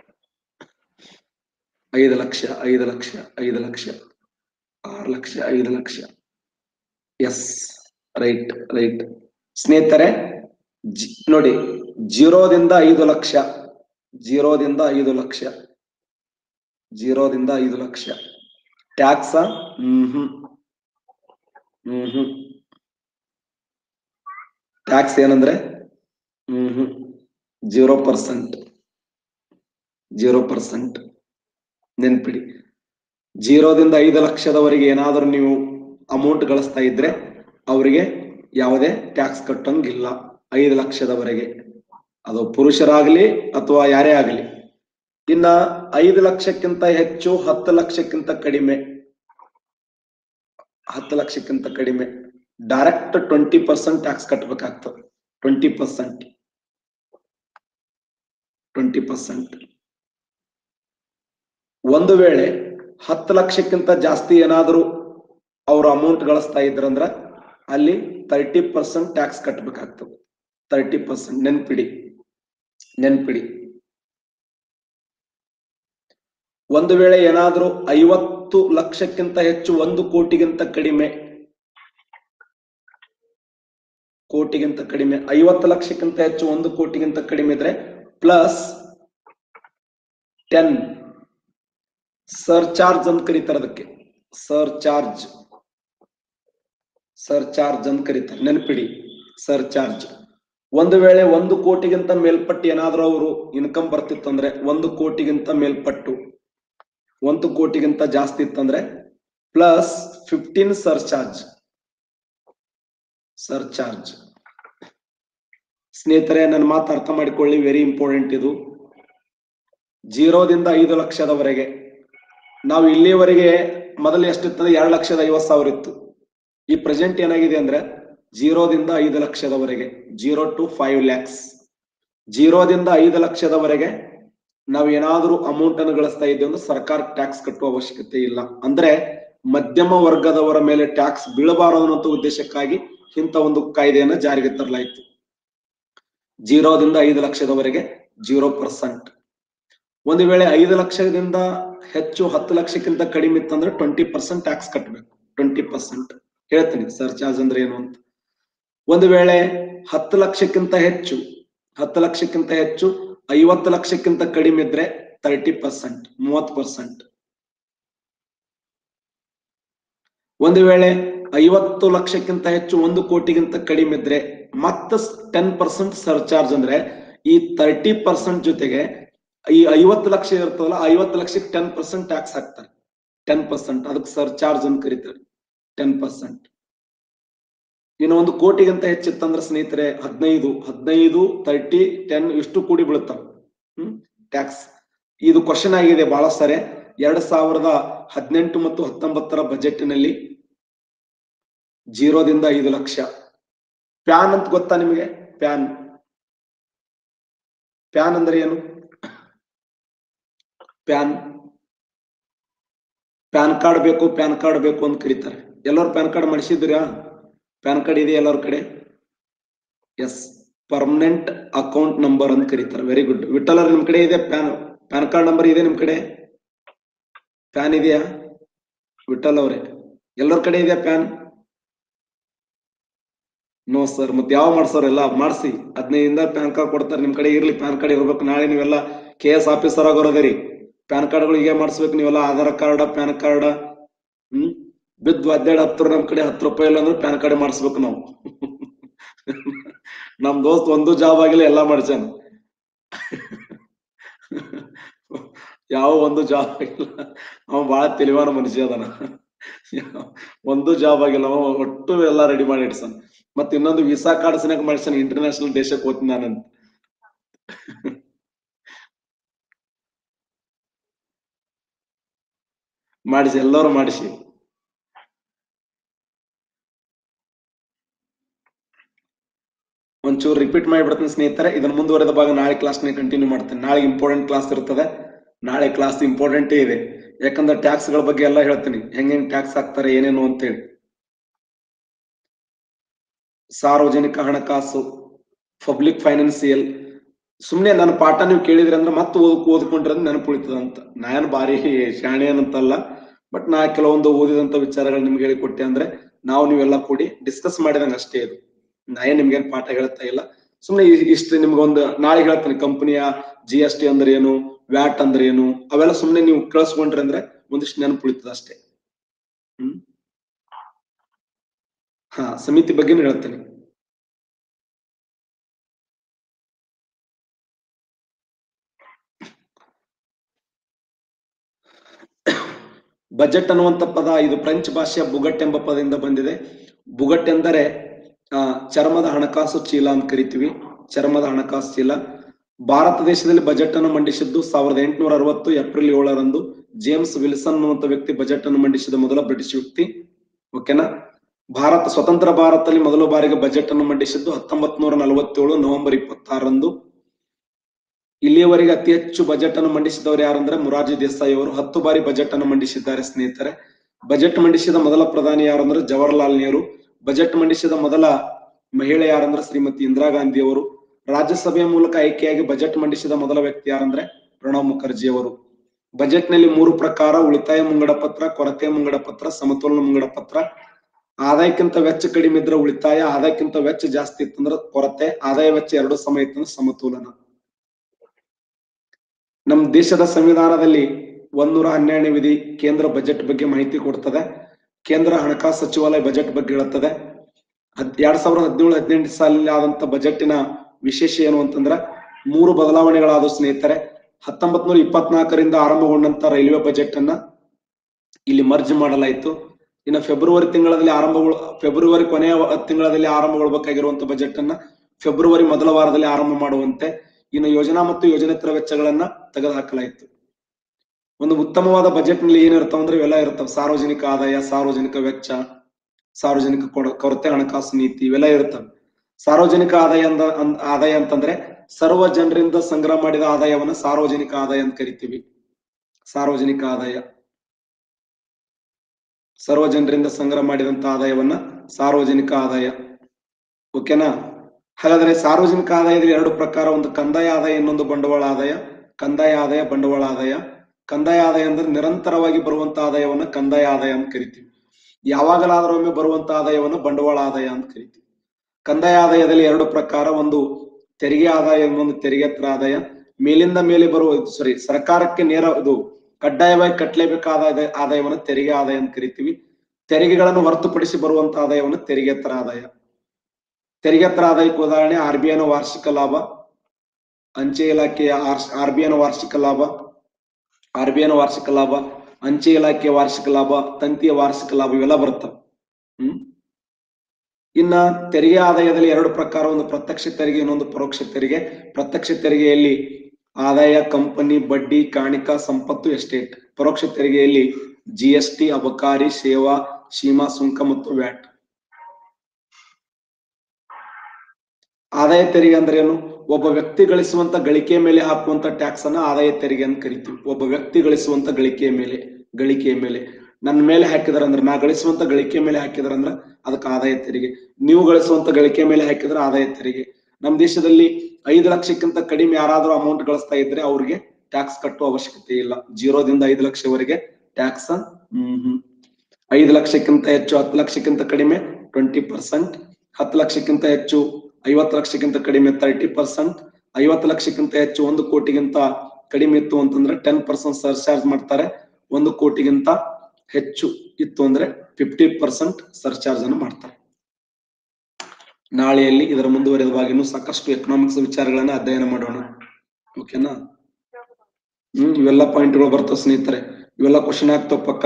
5 lakh, 5 lakh, 5 lakh, 6 lakh, 5 lakh. Yes, right right ಸ್ನೇಹಿತರೆ. ನೋಡಿ, 0ದಿಂದ 5 ಲಕ್ಷ, 0ದಿಂದ 5 ಲಕ್ಷ, 0ದಿಂದ 5 ಲಕ್ಷ ಟ್ಯಾಕ್ಸ್. ಟ್ಯಾಕ್ಸ್ ಏನಂದ್ರೆ 0%. 0% ನೆನ್ಪಿಡಿ. 0ದಿಂದ 5 ಲಕ್ಷದವರೆಗೆ ಏನಾದ್ರೂ ನೀವು ಅಮೌಂಟ್ ಗಳಿಸ್ತಾ ಇದ್ರೆ ಅವರಿಗೆ ಯಾವುದೇ ಟ್ಯಾಕ್ಸ್ ಕಟ್ಟಂಗಿಲ್ಲ. 5 ಲಕ್ಷದವರೆಗೆ, ಅದು ಪುರುಷರಾಗ್ಲಿ ಅಥವಾ ಯಾರೇ ಆಗಲಿ. ಇನ್ನ 5 ಲಕ್ಷಕ್ಕಿಂತ ಹೆಚ್ಚು, 10 ಲಕ್ಷಕ್ಕಿಂತ ಕಡಿಮೆ, 10 ಲಕ್ಷಕ್ಕಿಂತ ಕಡಿಮೆ ಡೈರೆಕ್ಟ್ 20% ಟ್ಯಾಕ್ಸ್ ಕಟ್ಟಬೇಕಾಗ್ತದೆ. 20%. ಒಂದು ವೇಳೆ 10 ಲಕ್ಷಕ್ಕಿಂತ ಜಾಸ್ತಿ ಏನಾದ್ರೂ ಅವ್ರ ಅಮೌಂಟ್ ಗಳಿಸ್ತಾ ಇದ್ರಂದ್ರ ಅಲ್ಲಿ 30% ಟ್ಯಾಕ್ಸ್ ಕಟ್ಟಬೇಕಾಗ್ತದೆ. 30%. ನೆನ್ಪಿಡಿ. ಒಂದು ವೇಳೆ ಏನಾದ್ರೂ 50 ಲಕ್ಷಕ್ಕಿಂತ ಹೆಚ್ಚು, 1 ಕೋಟಿಗಿಂತ ಕಡಿಮೆ, 50 ಲಕ್ಷಕ್ಕಿಂತ ಹೆಚ್ಚು 1 ಕೋಟಿಗಿಂತ ಕಡಿಮೆ ಇದ್ರೆ +10 ಸರ್ಚಾರ್ಜ್ ಅಂತ ಕರೀತಾರೆ. ಅದಕ್ಕೆ ಸರ್ಚಾರ್ಜ್ ಸರ್ಚಾರ್ಜ್ ಅಂತ ಕರೀತಾರೆ, ನೆನಪಿಡಿ ಸರ್ಚಾರ್ಜ್. ಒಂದು ವೇಳೆ 1 ಕೋಟಿಗಿಂತ ಮೇಲ್ಪಟ್ಟು ಏನಾದ್ರೂ ಅವರು ಇನ್ಕಮ್ ಬರ್ತಿತ್ತಂದ್ರೆ, 1 ಕೋಟಿಗಿಂತ ಮೇಲ್ಪಟ್ಟು 1 ಕೋಟಿಗಿಂತ ಜಾಸ್ತಿ ಇತ್ತಂದ್ರೆ ಪ್ಲಸ್ 15 ಸರ್ಚಾರ್ಜ್. ಸ್ನೇಹಿತರೆ ನನ್ನ ಮಾತು ಅರ್ಥ ಮಾಡಿಕೊಳ್ಳಿ, ವೆರಿ ಇಂಪಾರ್ಟೆಂಟ್ ಇದು. 0ದಿಂದ 5 ಲಕ್ಷದವರೆಗೆ ನಾವು ಇಲ್ಲಿಯವರೆಗೆ ಮೊದಲು ಎಷ್ಟಿತ್ತಂದ್ರೆ 2,50,000 ಇತ್ತು. ಈ ಪ್ರೆಸೆಂಟ್ ಏನಾಗಿದೆ ಅಂದ್ರೆ 0ದಿಂದ 5 ಲಕ್ಷದವರೆಗೆ, 0 to 5 lakhs, 0ದಿಂದ 5 ಲಕ್ಷದವರೆಗೆ ನಾವು ಏನಾದ್ರೂ ಅಮೌಂಟ್ ಅನ್ನು ಗಳಿಸ್ತಾ ಇದ್ದೇವೆ ಅಂದ್ರೆ ಸರ್ಕಾರ ಟ್ಯಾಕ್ಸ್ ಕಟ್ಟುವ ಅವಶ್ಯಕತೆ ಇಲ್ಲ. ಅಂದ್ರೆ ಮಧ್ಯಮ ವರ್ಗದವರ ಮೇಲೆ ಟ್ಯಾಕ್ಸ್ ಬೀಳಬಾರದು ಅನ್ನೋ ಉದ್ದೇಶಕ್ಕಾಗಿ ಇಂಥ ಒಂದು ಕಾಯ್ದೆಯನ್ನ ಜಾರಿಗೆ ತರಲಾಯಿತು. 0ದಿಂದ 5 ಲಕ್ಷದವರೆಗೆ 0%. ಒಂದು ವೇಳೆ 5 ಲಕ್ಷದಿಂದ ಹೆಚ್ಚು 10 ಲಕ್ಷಕ್ಕಿಂತ ಕಡಿಮೆ ಇತ್ತಂದ್ರೆ 20% ಟ್ಯಾಕ್ಸ್ ಕಟ್ಟಬೇಕು. 20% ಹೇಳ್ತೀನಿ ಸರ್ಚಾರ್ಜ್ ಅಂದ್ರೆ ಏನು ಅಂತ. ಒಂದು ವೇಳೆ 10 ಲಕ್ಷಕ್ಕಿಂತ ಹೆಚ್ಚು 50 ಲಕ್ಷಕ್ಕಿಂತ ಕಡಿಮೆ ಇದ್ರೆ 30%, 30%. ಒಂದು ವೇಳೆ 50 ಲಕ್ಷಕ್ಕಿಂತ ಹೆಚ್ಚು 1 ಕೋಟಿಗಿಂತ ಕಡಿಮೆ ಇದ್ರೆ ಮತ್ತೆ 10% ಸರ್ಚಾರ್ಜ್. ಅಂದ್ರೆ ಈ 30% ಜೊತೆಗೆ ಈ 50 ಲಕ್ಷ ಇರ್ತದಲ್ಲ, 50 ಲಕ್ಷಕ್ಕೆ 10% ಟ್ಯಾಕ್ಸ್ ಹಾಕ್ತಾರೆ. 10% ಅದಕ್ಕೆ ಸರ್ಚಾರ್ಜ್ ಅಂತ ಕರೀತಾರೆ, 10%. ಇನ್ನು 1 ಕೋಟಿಗಿಂತ ಹೆಚ್ಚಿತ್ತಂದ್ರೆ ಸ್ನೇಹಿತರೆ 15, 30, 10 ಇಷ್ಟು ಕೂಡಿ ಬೀಳುತ್ತವೆ ಟ್ಯಾಕ್ಸ್. ಇದು ಕ್ವಶನ್ ಆಗಿದೆ ಬಹಳ ಸರಿ. 2018 ಮತ್ತು 19 ಬಜೆಟ್ನಲ್ಲಿ 0ದಿಂದ 5 ಲಕ್ಷ. ಪ್ಯಾನ್ ಅಂತ ಗೊತ್ತಾ ನಿಮಗೆ? ಪ್ಯಾನ್ ಅಂದ್ರೆ ಏನು? ಪ್ಯಾನ್ ಕಾರ್ಡ್ ಬೇಕು ಅಂತ ಕರೀತಾರೆ. ಎಲ್ಲರೂ ಪ್ಯಾನ್ ಕಾರ್ಡ್ ಮಾಡಿಸಿದ್ರಾ? ಪ್ಯಾನ್ ಕಾರ್ಡ್ ಇದೆ ಎಲ್ಲರ ಕಡೆ? ಎಸ್, ಪರ್ಮನೆಂಟ್ ಅಕೌಂಟ್ ನಂಬರ್ ಅಂತ ಕರೀತಾರೆ. Very good. ವಿಠಲ್ ನಿಮ್ ಕಡೆ ಇದೆ ಪ್ಯಾನ್ ಕಾರ್ಡ್ ನಂಬರ್ ಇದೆ ನಿಮ್ ಕಡೆ? ಪ್ಯಾನ್ ಇದೆಯಾ ವಿಠಲ್ ಅವರೇ? ಎಲ್ಲರ ಕಡೆ ಇದೆಯಾ ಪ್ಯಾನ್? No sir. ಮತ್ತೆ ಯಾವ ಮಾಡ್ಸೋರ್? ಎಲ್ಲ ಮಾಡಿಸಿ. 15ರಿಂದ ಪ್ಯಾನ್ ಕಾರ್ಡ್ ಕೊಡ್ತಾರೆ. ನಿಮ್ ಕಡೆ ಇರ್ಲಿ, ಪ್ಯಾನ್ ಕಾರ್ಡ್ ಇರ್ಬೇಕು. ನಾಳೆ ನೀವೆಲ್ಲ KS ಆಫೀಸರ್ ಆಗೋರದಿರಿ. ಪ್ಯಾನ್ ಕಾರ್ಡ್ಗಳು ಹೀಗೆ ಮಾಡಿಸ್ಬೇಕು ನೀವೆಲ್ಲ. ಆಧಾರ್ ಕಾರ್ಡ್, ಪ್ಯಾನ್ ಕಾರ್ಡ್ ಬಿದ್ದು ಅಡ್ಡಾಡಿ ನಮ್ ಕಡೆ 10 ರೂಪಾಯಿ ಇಲ್ಲ ಅಂದ್ರೆ ಪ್ಯಾನ್ ಕಾರ್ಡ್ ಮಾಡಿಸ್ಬೇಕು ನಾವು. ನಮ್ ದೋಸ್ತ್ ಒಂದು ಜಾಬ್ ಆಗಿಲ್ಲ, ಎಲ್ಲ ಮಾಡ್ಸಾನ. ಯಾವ ಒಂದು ಜಾಬ್ ಆಗಿಲ್ಲ. ಅವ ಬಹಳ ತಿಳಿವಾನ ಮನುಷ್ಯ ಅದಾನ. ಒಂದು ಜಾಬ್ ಆಗಿಲ್ಲ, ಅವ ಒಟ್ಟು ಎಲ್ಲ ರೆಡಿ ಮಾಡಿ ಇಡ್ಸಾನ. ಮತ್ತೆ ಇನ್ನೊಂದು ವೀಸಾ ಕಾರ್ಡ್ ಸನಕ ಮಾಡಿಸಾನ, ಇಂಟರ್ನ್ಯಾಷನಲ್ ದೇಶಕ್ಕೆ ಹೋಗ್ತೀನಿ ನಾನಂತ. ಮಾಡಿಸಿ, ಎಲ್ಲರೂ ಮಾಡಿಸಿ. ಒಂಚೂರು ರಿಪೀಟ್ ಮಾಡಿಬಿಡ್ತೀನಿ ಸ್ನೇಹಿತರೆ. ಇದನ್ನ ಮುಂದುವರೆದ ಭಾಗ ನಾಳೆ ಕ್ಲಾಸ್ನೇ ಕಂಟಿನ್ಯೂ ಮಾಡ್ತೇನೆ. ನಾಳೆ ಇಂಪಾರ್ಟೆಂಟ್ ಕ್ಲಾಸ್ ಇರ್ತದೆ. ನಾಳೆ ಕ್ಲಾಸ್ ಇಂಪಾರ್ಟೆಂಟೇ ಇದೆ. ಯಾಕಂದ್ರೆ ಟ್ಯಾಕ್ಸ್ ಗಳ ಬಗ್ಗೆ ಎಲ್ಲ ಹೇಳ್ತೀನಿ, ಹೆಂಗ್ ಟ್ಯಾಕ್ಸ್ ಹಾಕ್ತಾರೆ ಏನೇನು ಅಂತೇಳಿ. ಸಾರ್ವಜನಿಕ ಹಣಕಾಸು, ಪಬ್ಲಿಕ್ ಫೈನಾನ್ಸಿಯಲ್. ಸುಮ್ನೆ ನನ್ನ ಪಾಠ ನೀವು ಕೇಳಿದ್ರಿ ಅಂದ್ರೆ ಮತ್ತೆ ಓದ್ಕೊಂಡ್ರೆ ನೆನಪು ಉಳಿತದ ಅಂತ. ನಾನು ಬಾರಿ ಶಾಣೆ ಅಂತಲ್ಲ, ಬಟ್ ನಾ ಕೆಲವೊಂದು ಓದಿದಂತ ವಿಚಾರಗಳು ನಿಮ್ಗೆ ಹೇಳಿಕೊಟ್ಟೆ ಅಂದ್ರೆ ನಾವು ನೀವೆಲ್ಲ ಕೂಡಿ ಡಿಸ್ಕಸ್ ಮಾಡಿದಂಗ ಅಷ್ಟೇ ಇದು. ನಾ ನಿಮ್ಗೇನ್ ಪಾಠ ಹೇಳ್ತಾ ಇಲ್ಲ, ಸುಮ್ನೆ ಇಷ್ಟು ನಿಮ್ಗೊಂದು ನಾಳೆ ಹೇಳ್ತೀನಿ. ಕಂಪನಿಯ GST ಅಂದ್ರೆ ಏನು, ವ್ಯಾಟ್ ಅಂದ್ರೆ ಏನು, ಅವೆಲ್ಲ ಸುಮ್ನೆ ನೀವು ಕೇಳಿಸ್ಕೊಂಡ್ರಿ ಅಂದ್ರೆ ಒಂದಿಷ್ಟು ನೆನಪು ಉಳಿತದ ಅಷ್ಟೇ. ಸಮಿತಿ ಬಗ್ಗೆನೂ ಹೇಳ್ತೀನಿ. ಬಜೆಟ್ ಅನ್ನುವಂತ ಪದ ಇದು ಫ್ರೆಂಚ್ ಭಾಷೆಯ ಬುಗಟ್ ಎಂಬ ಪದದಿಂದ ಬಂದಿದೆ. ಬುಗಟ್ ಎಂದರೆ ಚರ್ಮದ ಹಣಕಾಸು ಚೀಲ ಅಂತ ಕರಿತೀವಿ. ಚರ್ಮದ ಹಣಕಾಸು ಚೀಲ. ಭಾರತ ದೇಶದಲ್ಲಿ ಬಜೆಟ್ ಅನ್ನು ಮಂಡಿಸಿದ್ದು 1860 ಏಪ್ರಿಲ್ 7ರಂದು ಜೇಮ್ಸ್ ವಿಲ್ಸನ್ ಅನ್ನುವಂತ ವ್ಯಕ್ತಿ ಬಜೆಟ್ ಅನ್ನು ಮಂಡಿಸಿದ ಮೊದಲ ಬ್ರಿಟಿಷ್ ವ್ಯಕ್ತಿ. ಓಕೆನಾ? ಸ್ವತಂತ್ರ ಭಾರತದಲ್ಲಿ ಮೊದಲ ಬಾರಿಗೆ ಬಜೆಟ್ ಅನ್ನು ಮಂಡಿಸಿದ್ದು 1947 ನವೆಂಬರ್ 26ರಂದು. ಇಲ್ಲಿಯವರೆಗೆ ಅತಿ ಹೆಚ್ಚು ಬಜೆಟ್ ಅನ್ನು ಮಂಡಿಸಿದವರು ಯಾರಂದ್ರೆ ಮೊರಾರ್ಜಿ ದೇಸಾಯಿ ಅವರು 10 ಬಾರಿ ಬಜೆಟ್ ಅನ್ನು ಮಂಡಿಸಿದ್ದಾರೆ ಸ್ನೇಹಿತರೆ. ಬಜೆಟ್ ಮಂಡಿಸಿದ ಮೊದಲ ಪ್ರಧಾನಿ ಯಾರಂದ್ರೆ ಜವಾಹರ್ಲಾಲ್ ನೆಹರು. ಬಜೆಟ್ ಮಂಡಿಸಿದ ಮೊದಲ ಮಹಿಳೆ ಯಾರಂದ್ರೆ ಶ್ರೀಮತಿ ಇಂದಿರಾ ಗಾಂಧಿ ಅವರು. ರಾಜ್ಯಸಭೆಯ ಮೂಲಕ ಆಯ್ಕೆಯಾಗಿ ಬಜೆಟ್ ಮಂಡಿಸಿದ ಮೊದಲ ವ್ಯಕ್ತಿ ಯಾರಂದ್ರೆ ಪ್ರಣಬ್ ಮುಖರ್ಜಿ ಅವರು. ಬಜೆಟ್ ನಲ್ಲಿ 3 ಪ್ರಕಾರ: ಉಳಿತಾಯ ಮುಂಗಡ ಪತ್ರ, ಕೊರತೆ ಮುಂಗಡ ಪತ್ರ, ಸಮತೋಲನ ಮುಂಗಡ ಪತ್ರ. ಆದಾಯಕ್ಕಿಂತ ವೆಚ್ಚ ಕಡಿಮೆ ಇದ್ರೆ ಉಳಿತಾಯ, ಆದಾಯಕ್ಕಿಂತ ವೆಚ್ಚ ಜಾಸ್ತಿ ಇತ್ತಂದ್ರೆ ಕೊರತೆ, ಆದಾಯ ವೆಚ್ಚ ಎರಡು ಸಮ ಇತ್ತಂದ್ರೆ ಸಮತೋಲನ. ನಮ್ಮ ದೇಶದ ಸಂವಿಧಾನದಲ್ಲಿ 112ನೇ ವಿಧಿ ಕೇಂದ್ರ ಬಜೆಟ್ ಬಗ್ಗೆ ಮಾಹಿತಿ ಕೊಡ್ತದೆ. ಕೇಂದ್ರ ಹಣಕಾಸು ಸಚಿವಾಲಯ ಬಜೆಟ್ ಬಗ್ಗೆ ಹೇಳುತ್ತದೆ. 2017-18 ಸಾಲಿನಲ್ಲಿ ಆದಂತ ಬಜೆಟಿನ ವಿಶೇಷ ಏನು ಅಂತಂದ್ರ 3 ಬದಲಾವಣೆಗಳಾದ ಸ್ನೇಹಿತರೆ. 1924ರಿಂದ ಆರಂಭಗೊಂಡಂತ ರೈಲ್ವೆ ಬಜೆಟ್ ಅನ್ನ ಇಲ್ಲಿ ಮರ್ಜ್ ಮಾಡಲಾಯಿತು. ಇನ್ನು ಫೆಬ್ರವರಿ ಕೊನೆಯ ತಿಂಗಳಲ್ಲಿ ಆರಂಭಗೊಳ್ಳಬೇಕಾಗಿರುವಂತ ಬಜೆಟ್ ಅನ್ನ ಫೆಬ್ರವರಿ ಮೊದಲ ವಾರದಲ್ಲಿ ಆರಂಭ ಮಾಡುವಂತೆ ಇನ್ನು ಯೋಜನಾ ಮತ್ತು ಯೋಜನೇತರ ವೆಚ್ಚಗಳನ್ನ ತೆಗೆದುಹಾಕಲಾಯಿತು. ಒಂದು ಉತ್ತಮವಾದ ಬಜೆಟ್ ನಲ್ಲಿ ಏನಿರ್ತಾವ ಅಂದ್ರೆ ಇವೆಲ್ಲ ಇರ್ತಾವ: ಸಾರ್ವಜನಿಕ ಆದಾಯ, ಸಾರ್ವಜನಿಕ ವೆಚ್ಚ, ಸಾರ್ವಜನಿಕ ಕೊರತೆ ಹಣಕಾಸು ನೀತಿ, ಇವೆಲ್ಲ ಇರ್ತವೆ. ಸಾರ್ವಜನಿಕ ಆದಾಯ ಅಂತಂದ್ರೆ ಸರ್ವ ಜನರಿಂದ ಸಂಗ್ರಹ ಮಾಡಿದ ಆದಾಯವನ್ನ ಸಾರ್ವಜನಿಕ ಆದಾಯ ಅಂತ ಕರಿತೀವಿ. ಸಾರ್ವಜನಿಕ ಆದಾಯ, ಸರ್ವ ಜನರಿಂದ ಸಂಗ್ರಹ ಮಾಡಿದಂತ ಆದಾಯವನ್ನ ಸಾರ್ವಜನಿಕ ಆದಾಯ. ಓಕೆನಾ? ಹಾಗಾದ್ರೆ ಸಾರ್ವಜನಿಕ ಆದಾಯದಲ್ಲಿ 2 ಪ್ರಕಾರ: ಒಂದು ಕಂದಾಯ ಆದಾಯ, ಇನ್ನೊಂದು ಬಂಡವಾಳ ಆದಾಯ. ಕಂದಾಯ ಆದಾಯ, ಬಂಡವಾಳ ಆದಾಯ. ಕಂದಾಯ ಆದಾಯ ಅಂದ್ರೆ ನಿರಂತರವಾಗಿ ಬರುವಂತ ಆದಾಯವನ್ನ ಕಂದಾಯ ಆದಾಯ ಅಂತ ಕರಿತೀವಿ. ಯಾವಾಗಲಾದ್ರೂ ಒಮ್ಮೆ ಬರುವಂತ ಆದಾಯವನ್ನ ಬಂಡವಾಳ ಆದಾಯ ಅಂತ ಕರಿತೀವಿ. ಕಂದಾಯ ಆದಾಯದಲ್ಲಿ 2 ಪ್ರಕಾರ: ಒಂದು ತೆರಿಗೆ ಆದಾಯ, ಇನ್ನೊಂದು ತೆರಿಗೆತರ ಆದಾಯ. ಮೇಲಿಂದ ಮೇಲೆ ಬರುವ ಸರ್ಕಾರಕ್ಕೆ ನೇರ ಇದು ಕಡ್ಡಾಯವಾಗಿ ಕಟ್ಟಲೇಬೇಕಾದ ಆದಾಯವನ್ನ ತೆರಿಗೆ ಆದಾಯ ಅಂತ ಕರಿತೀವಿ. ತೆರಿಗೆಗಳನ್ನು ಹೊರತುಪಡಿಸಿ ಬರುವಂತ ಆದಾಯವನ್ನ ತೆರಿಗೆತರ ಆದಾಯ. ತೆರಿಗೆತರ ಆದಾಯಕ್ಕೆ ಉದಾಹರಣೆ RBIನ ವಾರ್ಷಿಕ ಲಾಭ, ಅಂಚೆ ಇಲಾಖೆಯ RBIನ ವಾರ್ಷಿಕ ಲಾಭ, ಅಂಚೆ ಇಲಾಖೆಯ ವಾರ್ಷಿಕ ಲಾಭ, ತಂತಿಯ ವಾರ್ಷಿಕ ಲಾಭ, ಇವೆಲ್ಲ ಬರ್ತವೆ. ಇನ್ನ ತೆರಿಗೆ ಆದಾಯದಲ್ಲಿ 2 ಪ್ರಕಾರ: ಒಂದು ಪ್ರತ್ಯಕ್ಷ ತೆರಿಗೆ, ಇನ್ನೊಂದು ಪರೋಕ್ಷ ತೆರಿಗೆ. ಪ್ರತ್ಯಕ್ಷ ತೆರಿಗೆಯಲ್ಲಿ ಆದಾಯ, ಕಂಪನಿ, ಬಡ್ಡಿ, ಕಾಣಿಕಾ, ಸಂಪತ್ತು, ಎಸ್ಟೇಟ್. ಪರೋಕ್ಷ ತೆರಿಗೆಯಲ್ಲಿ GST, ಅಬಕಾರಿ, ಸೇವಾ, ಸೀಮಾ ಸುಂಕ ಮತ್ತು ವ್ಯಾಟ್. ಆದಾಯ ತೆರಿಗೆ ಅಂದ್ರೆ ಏನು? ಒಬ್ಬ ವ್ಯಕ್ತಿ ಗಳಿಸುವಂತ ಗಳಿಕೆಯ ಮೇಲೆ ಹಾಕುವಂತ ಟ್ಯಾಕ್ಸ್ ಅನ್ನ ಆದಾಯ ತೆರಿಗೆ ಅಂತ ಕರಿತೀವಿ. ಒಬ್ಬ ವ್ಯಕ್ತಿ ಗಳಿಸುವಂತ ಗಳಿಕೆಯ ಮೇಲೆ ನನ್ನ ಮೇಲೆ ಹಾಕಿದಾರ ಅಂದ್ರೆ, ನಾ ಗಳಿಸುವಂತ ಗಳಿಕೆ ಮೇಲೆ ಹಾಕಿದಾರ ಅಂದ್ರ ಅದಕ್ಕೆ ಆದಾಯ ತೆರಿಗೆ. ನೀವು ಗಳಿಸುವಂತ ಗಳಿಕೆ ಮೇಲೆ ಹಾಕಿದ್ರೆ ಆದಾಯ ತೆರಿಗೆ. ನಮ್ಮ ದೇಶದಲ್ಲಿ 5 ಲಕ್ಷಕ್ಕಿಂತ ಕಡಿಮೆ ಯಾರಾದ್ರೂ ಅಮೌಂಟ್ ಗಳಿಸ್ತಾ ಇದ್ರೆ ಅವ್ರಿಗೆ ಟ್ಯಾಕ್ಸ್ ಕಟ್ಟುವ ಅವಶ್ಯಕತೆ ಇಲ್ಲ. 0 ದಿಂದ 5 ಲಕ್ಷವರೆಗೆ ಟ್ಯಾಕ್ಸ್. 5 ಲಕ್ಷಕ್ಕಿಂತ ಹೆಚ್ಚು 10 ಲಕ್ಷಕ್ಕಿಂತ ಕಡಿಮೆ 20%, 10 ಲಕ್ಷಕ್ಕಿಂತ ಹೆಚ್ಚು 50 ಲಕ್ಷಕ್ಕಿಂತ ಕಡಿಮೆ 30%, 50 ಲಕ್ಷಕ್ಕಿಂತ ಹೆಚ್ಚು 1 ಕೋಟಿಗಿಂತ ಕಡಿಮೆ ಇತ್ತು ಅಂತಂದ್ರೆ 10% ಸರ್ಚಾರ್ಜ್ ಮಾಡ್ತಾರೆ. 1 ಕೋಟಿಗಿಂತ ಹೆಚ್ಚು ಇತ್ತು ಅಂದ್ರೆ 50% ಸರ್ಚಾರ್ಜ್ ಅನ್ನು ಮಾಡ್ತಾರೆ. ನಾಳೆಯಲ್ಲಿ ಇದರ ಮುಂದುವರೆದವಾಗಿ ಇನ್ನೂ ಸಾಕಷ್ಟು ಎಕನಾಮಿಕ್ಸ್ ವಿಚಾರಗಳನ್ನ ಅಧ್ಯಯನ ಮಾಡೋಣ. ಓಕೆನಾ? ಇವೆಲ್ಲ ಪಾಯಿಂಟ್ಗಳು ಬರ್ತಾವ ಸ್ನೇಹಿತರೆ. ಇವೆಲ್ಲ ಕ್ವಶನ್ ಆಗ್ತಾವ ಪಕ್ಕ.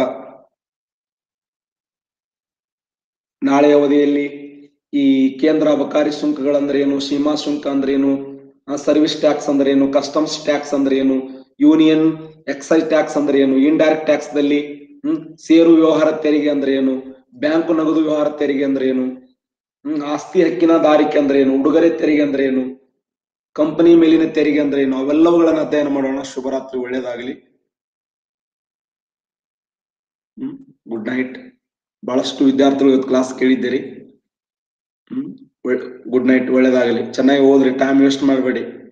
ನಾಳೆ ಅವಧಿಯಲ್ಲಿ ಈ ಕೇಂದ್ರ ಅಬಕಾರಿ ಸುಂಕಗಳಂದ್ರೆ ಏನು, ಸೀಮಾ ಸುಂಕ ಅಂದ್ರೆ ಏನು, ಸರ್ವಿಸ್ ಟ್ಯಾಕ್ಸ್ ಅಂದ್ರೆ ಏನು, ಕಸ್ಟಮ್ಸ್ ಟ್ಯಾಕ್ಸ್ ಅಂದ್ರೆ ಏನು, ಯೂನಿಯನ್ ಎಕ್ಸೈಸ್ ಟ್ಯಾಕ್ಸ್ ಅಂದ್ರೆ ಏನು, ಇಂಡೈರೆಕ್ಟ್ ಟ್ಯಾಕ್ಸ್ ದಲ್ಲಿ ಷೇರು ವ್ಯವಹಾರ ತೆರಿಗೆ ಅಂದ್ರೆ ಏನು, ಬ್ಯಾಂಕು ನಗದು ವ್ಯವಹಾರ ತೆರಿಗೆ ಅಂದ್ರೆ ಏನು, ಆಸ್ತಿ ಹಕ್ಕಿನ ದಾರಿಕೆ ಅಂದ್ರೆ ಏನು, ಉಡುಗೊರೆ ತೆರಿಗೆ ಅಂದ್ರೆ ಏನು, ಕಂಪನಿ ಮೇಲಿನ ತೆರಿಗೆ ಅಂದ್ರೆ ಏನು, ಅವೆಲ್ಲವುಗಳನ್ನ ಅಧ್ಯಯನ ಮಾಡೋಣ. ಶುಭರಾತ್ರಿ, ಒಳ್ಳೇದಾಗಲಿ. Good night. ಬಹಳಷ್ಟು ವಿದ್ಯಾರ್ಥಿಗಳು ಇವತ್ತು ಕ್ಲಾಸ್ ಕೇಳಿದ್ದೀರಿ. ಗುಡ್ ನೈಟ್, ಒಳ್ಳೇದಾಗಲಿ. ಚೆನ್ನಾಗಿ ಓದ್ರಿ, ಟೈಮ್ ವೇಸ್ಟ್ ಮಾಡಬೇಡಿ.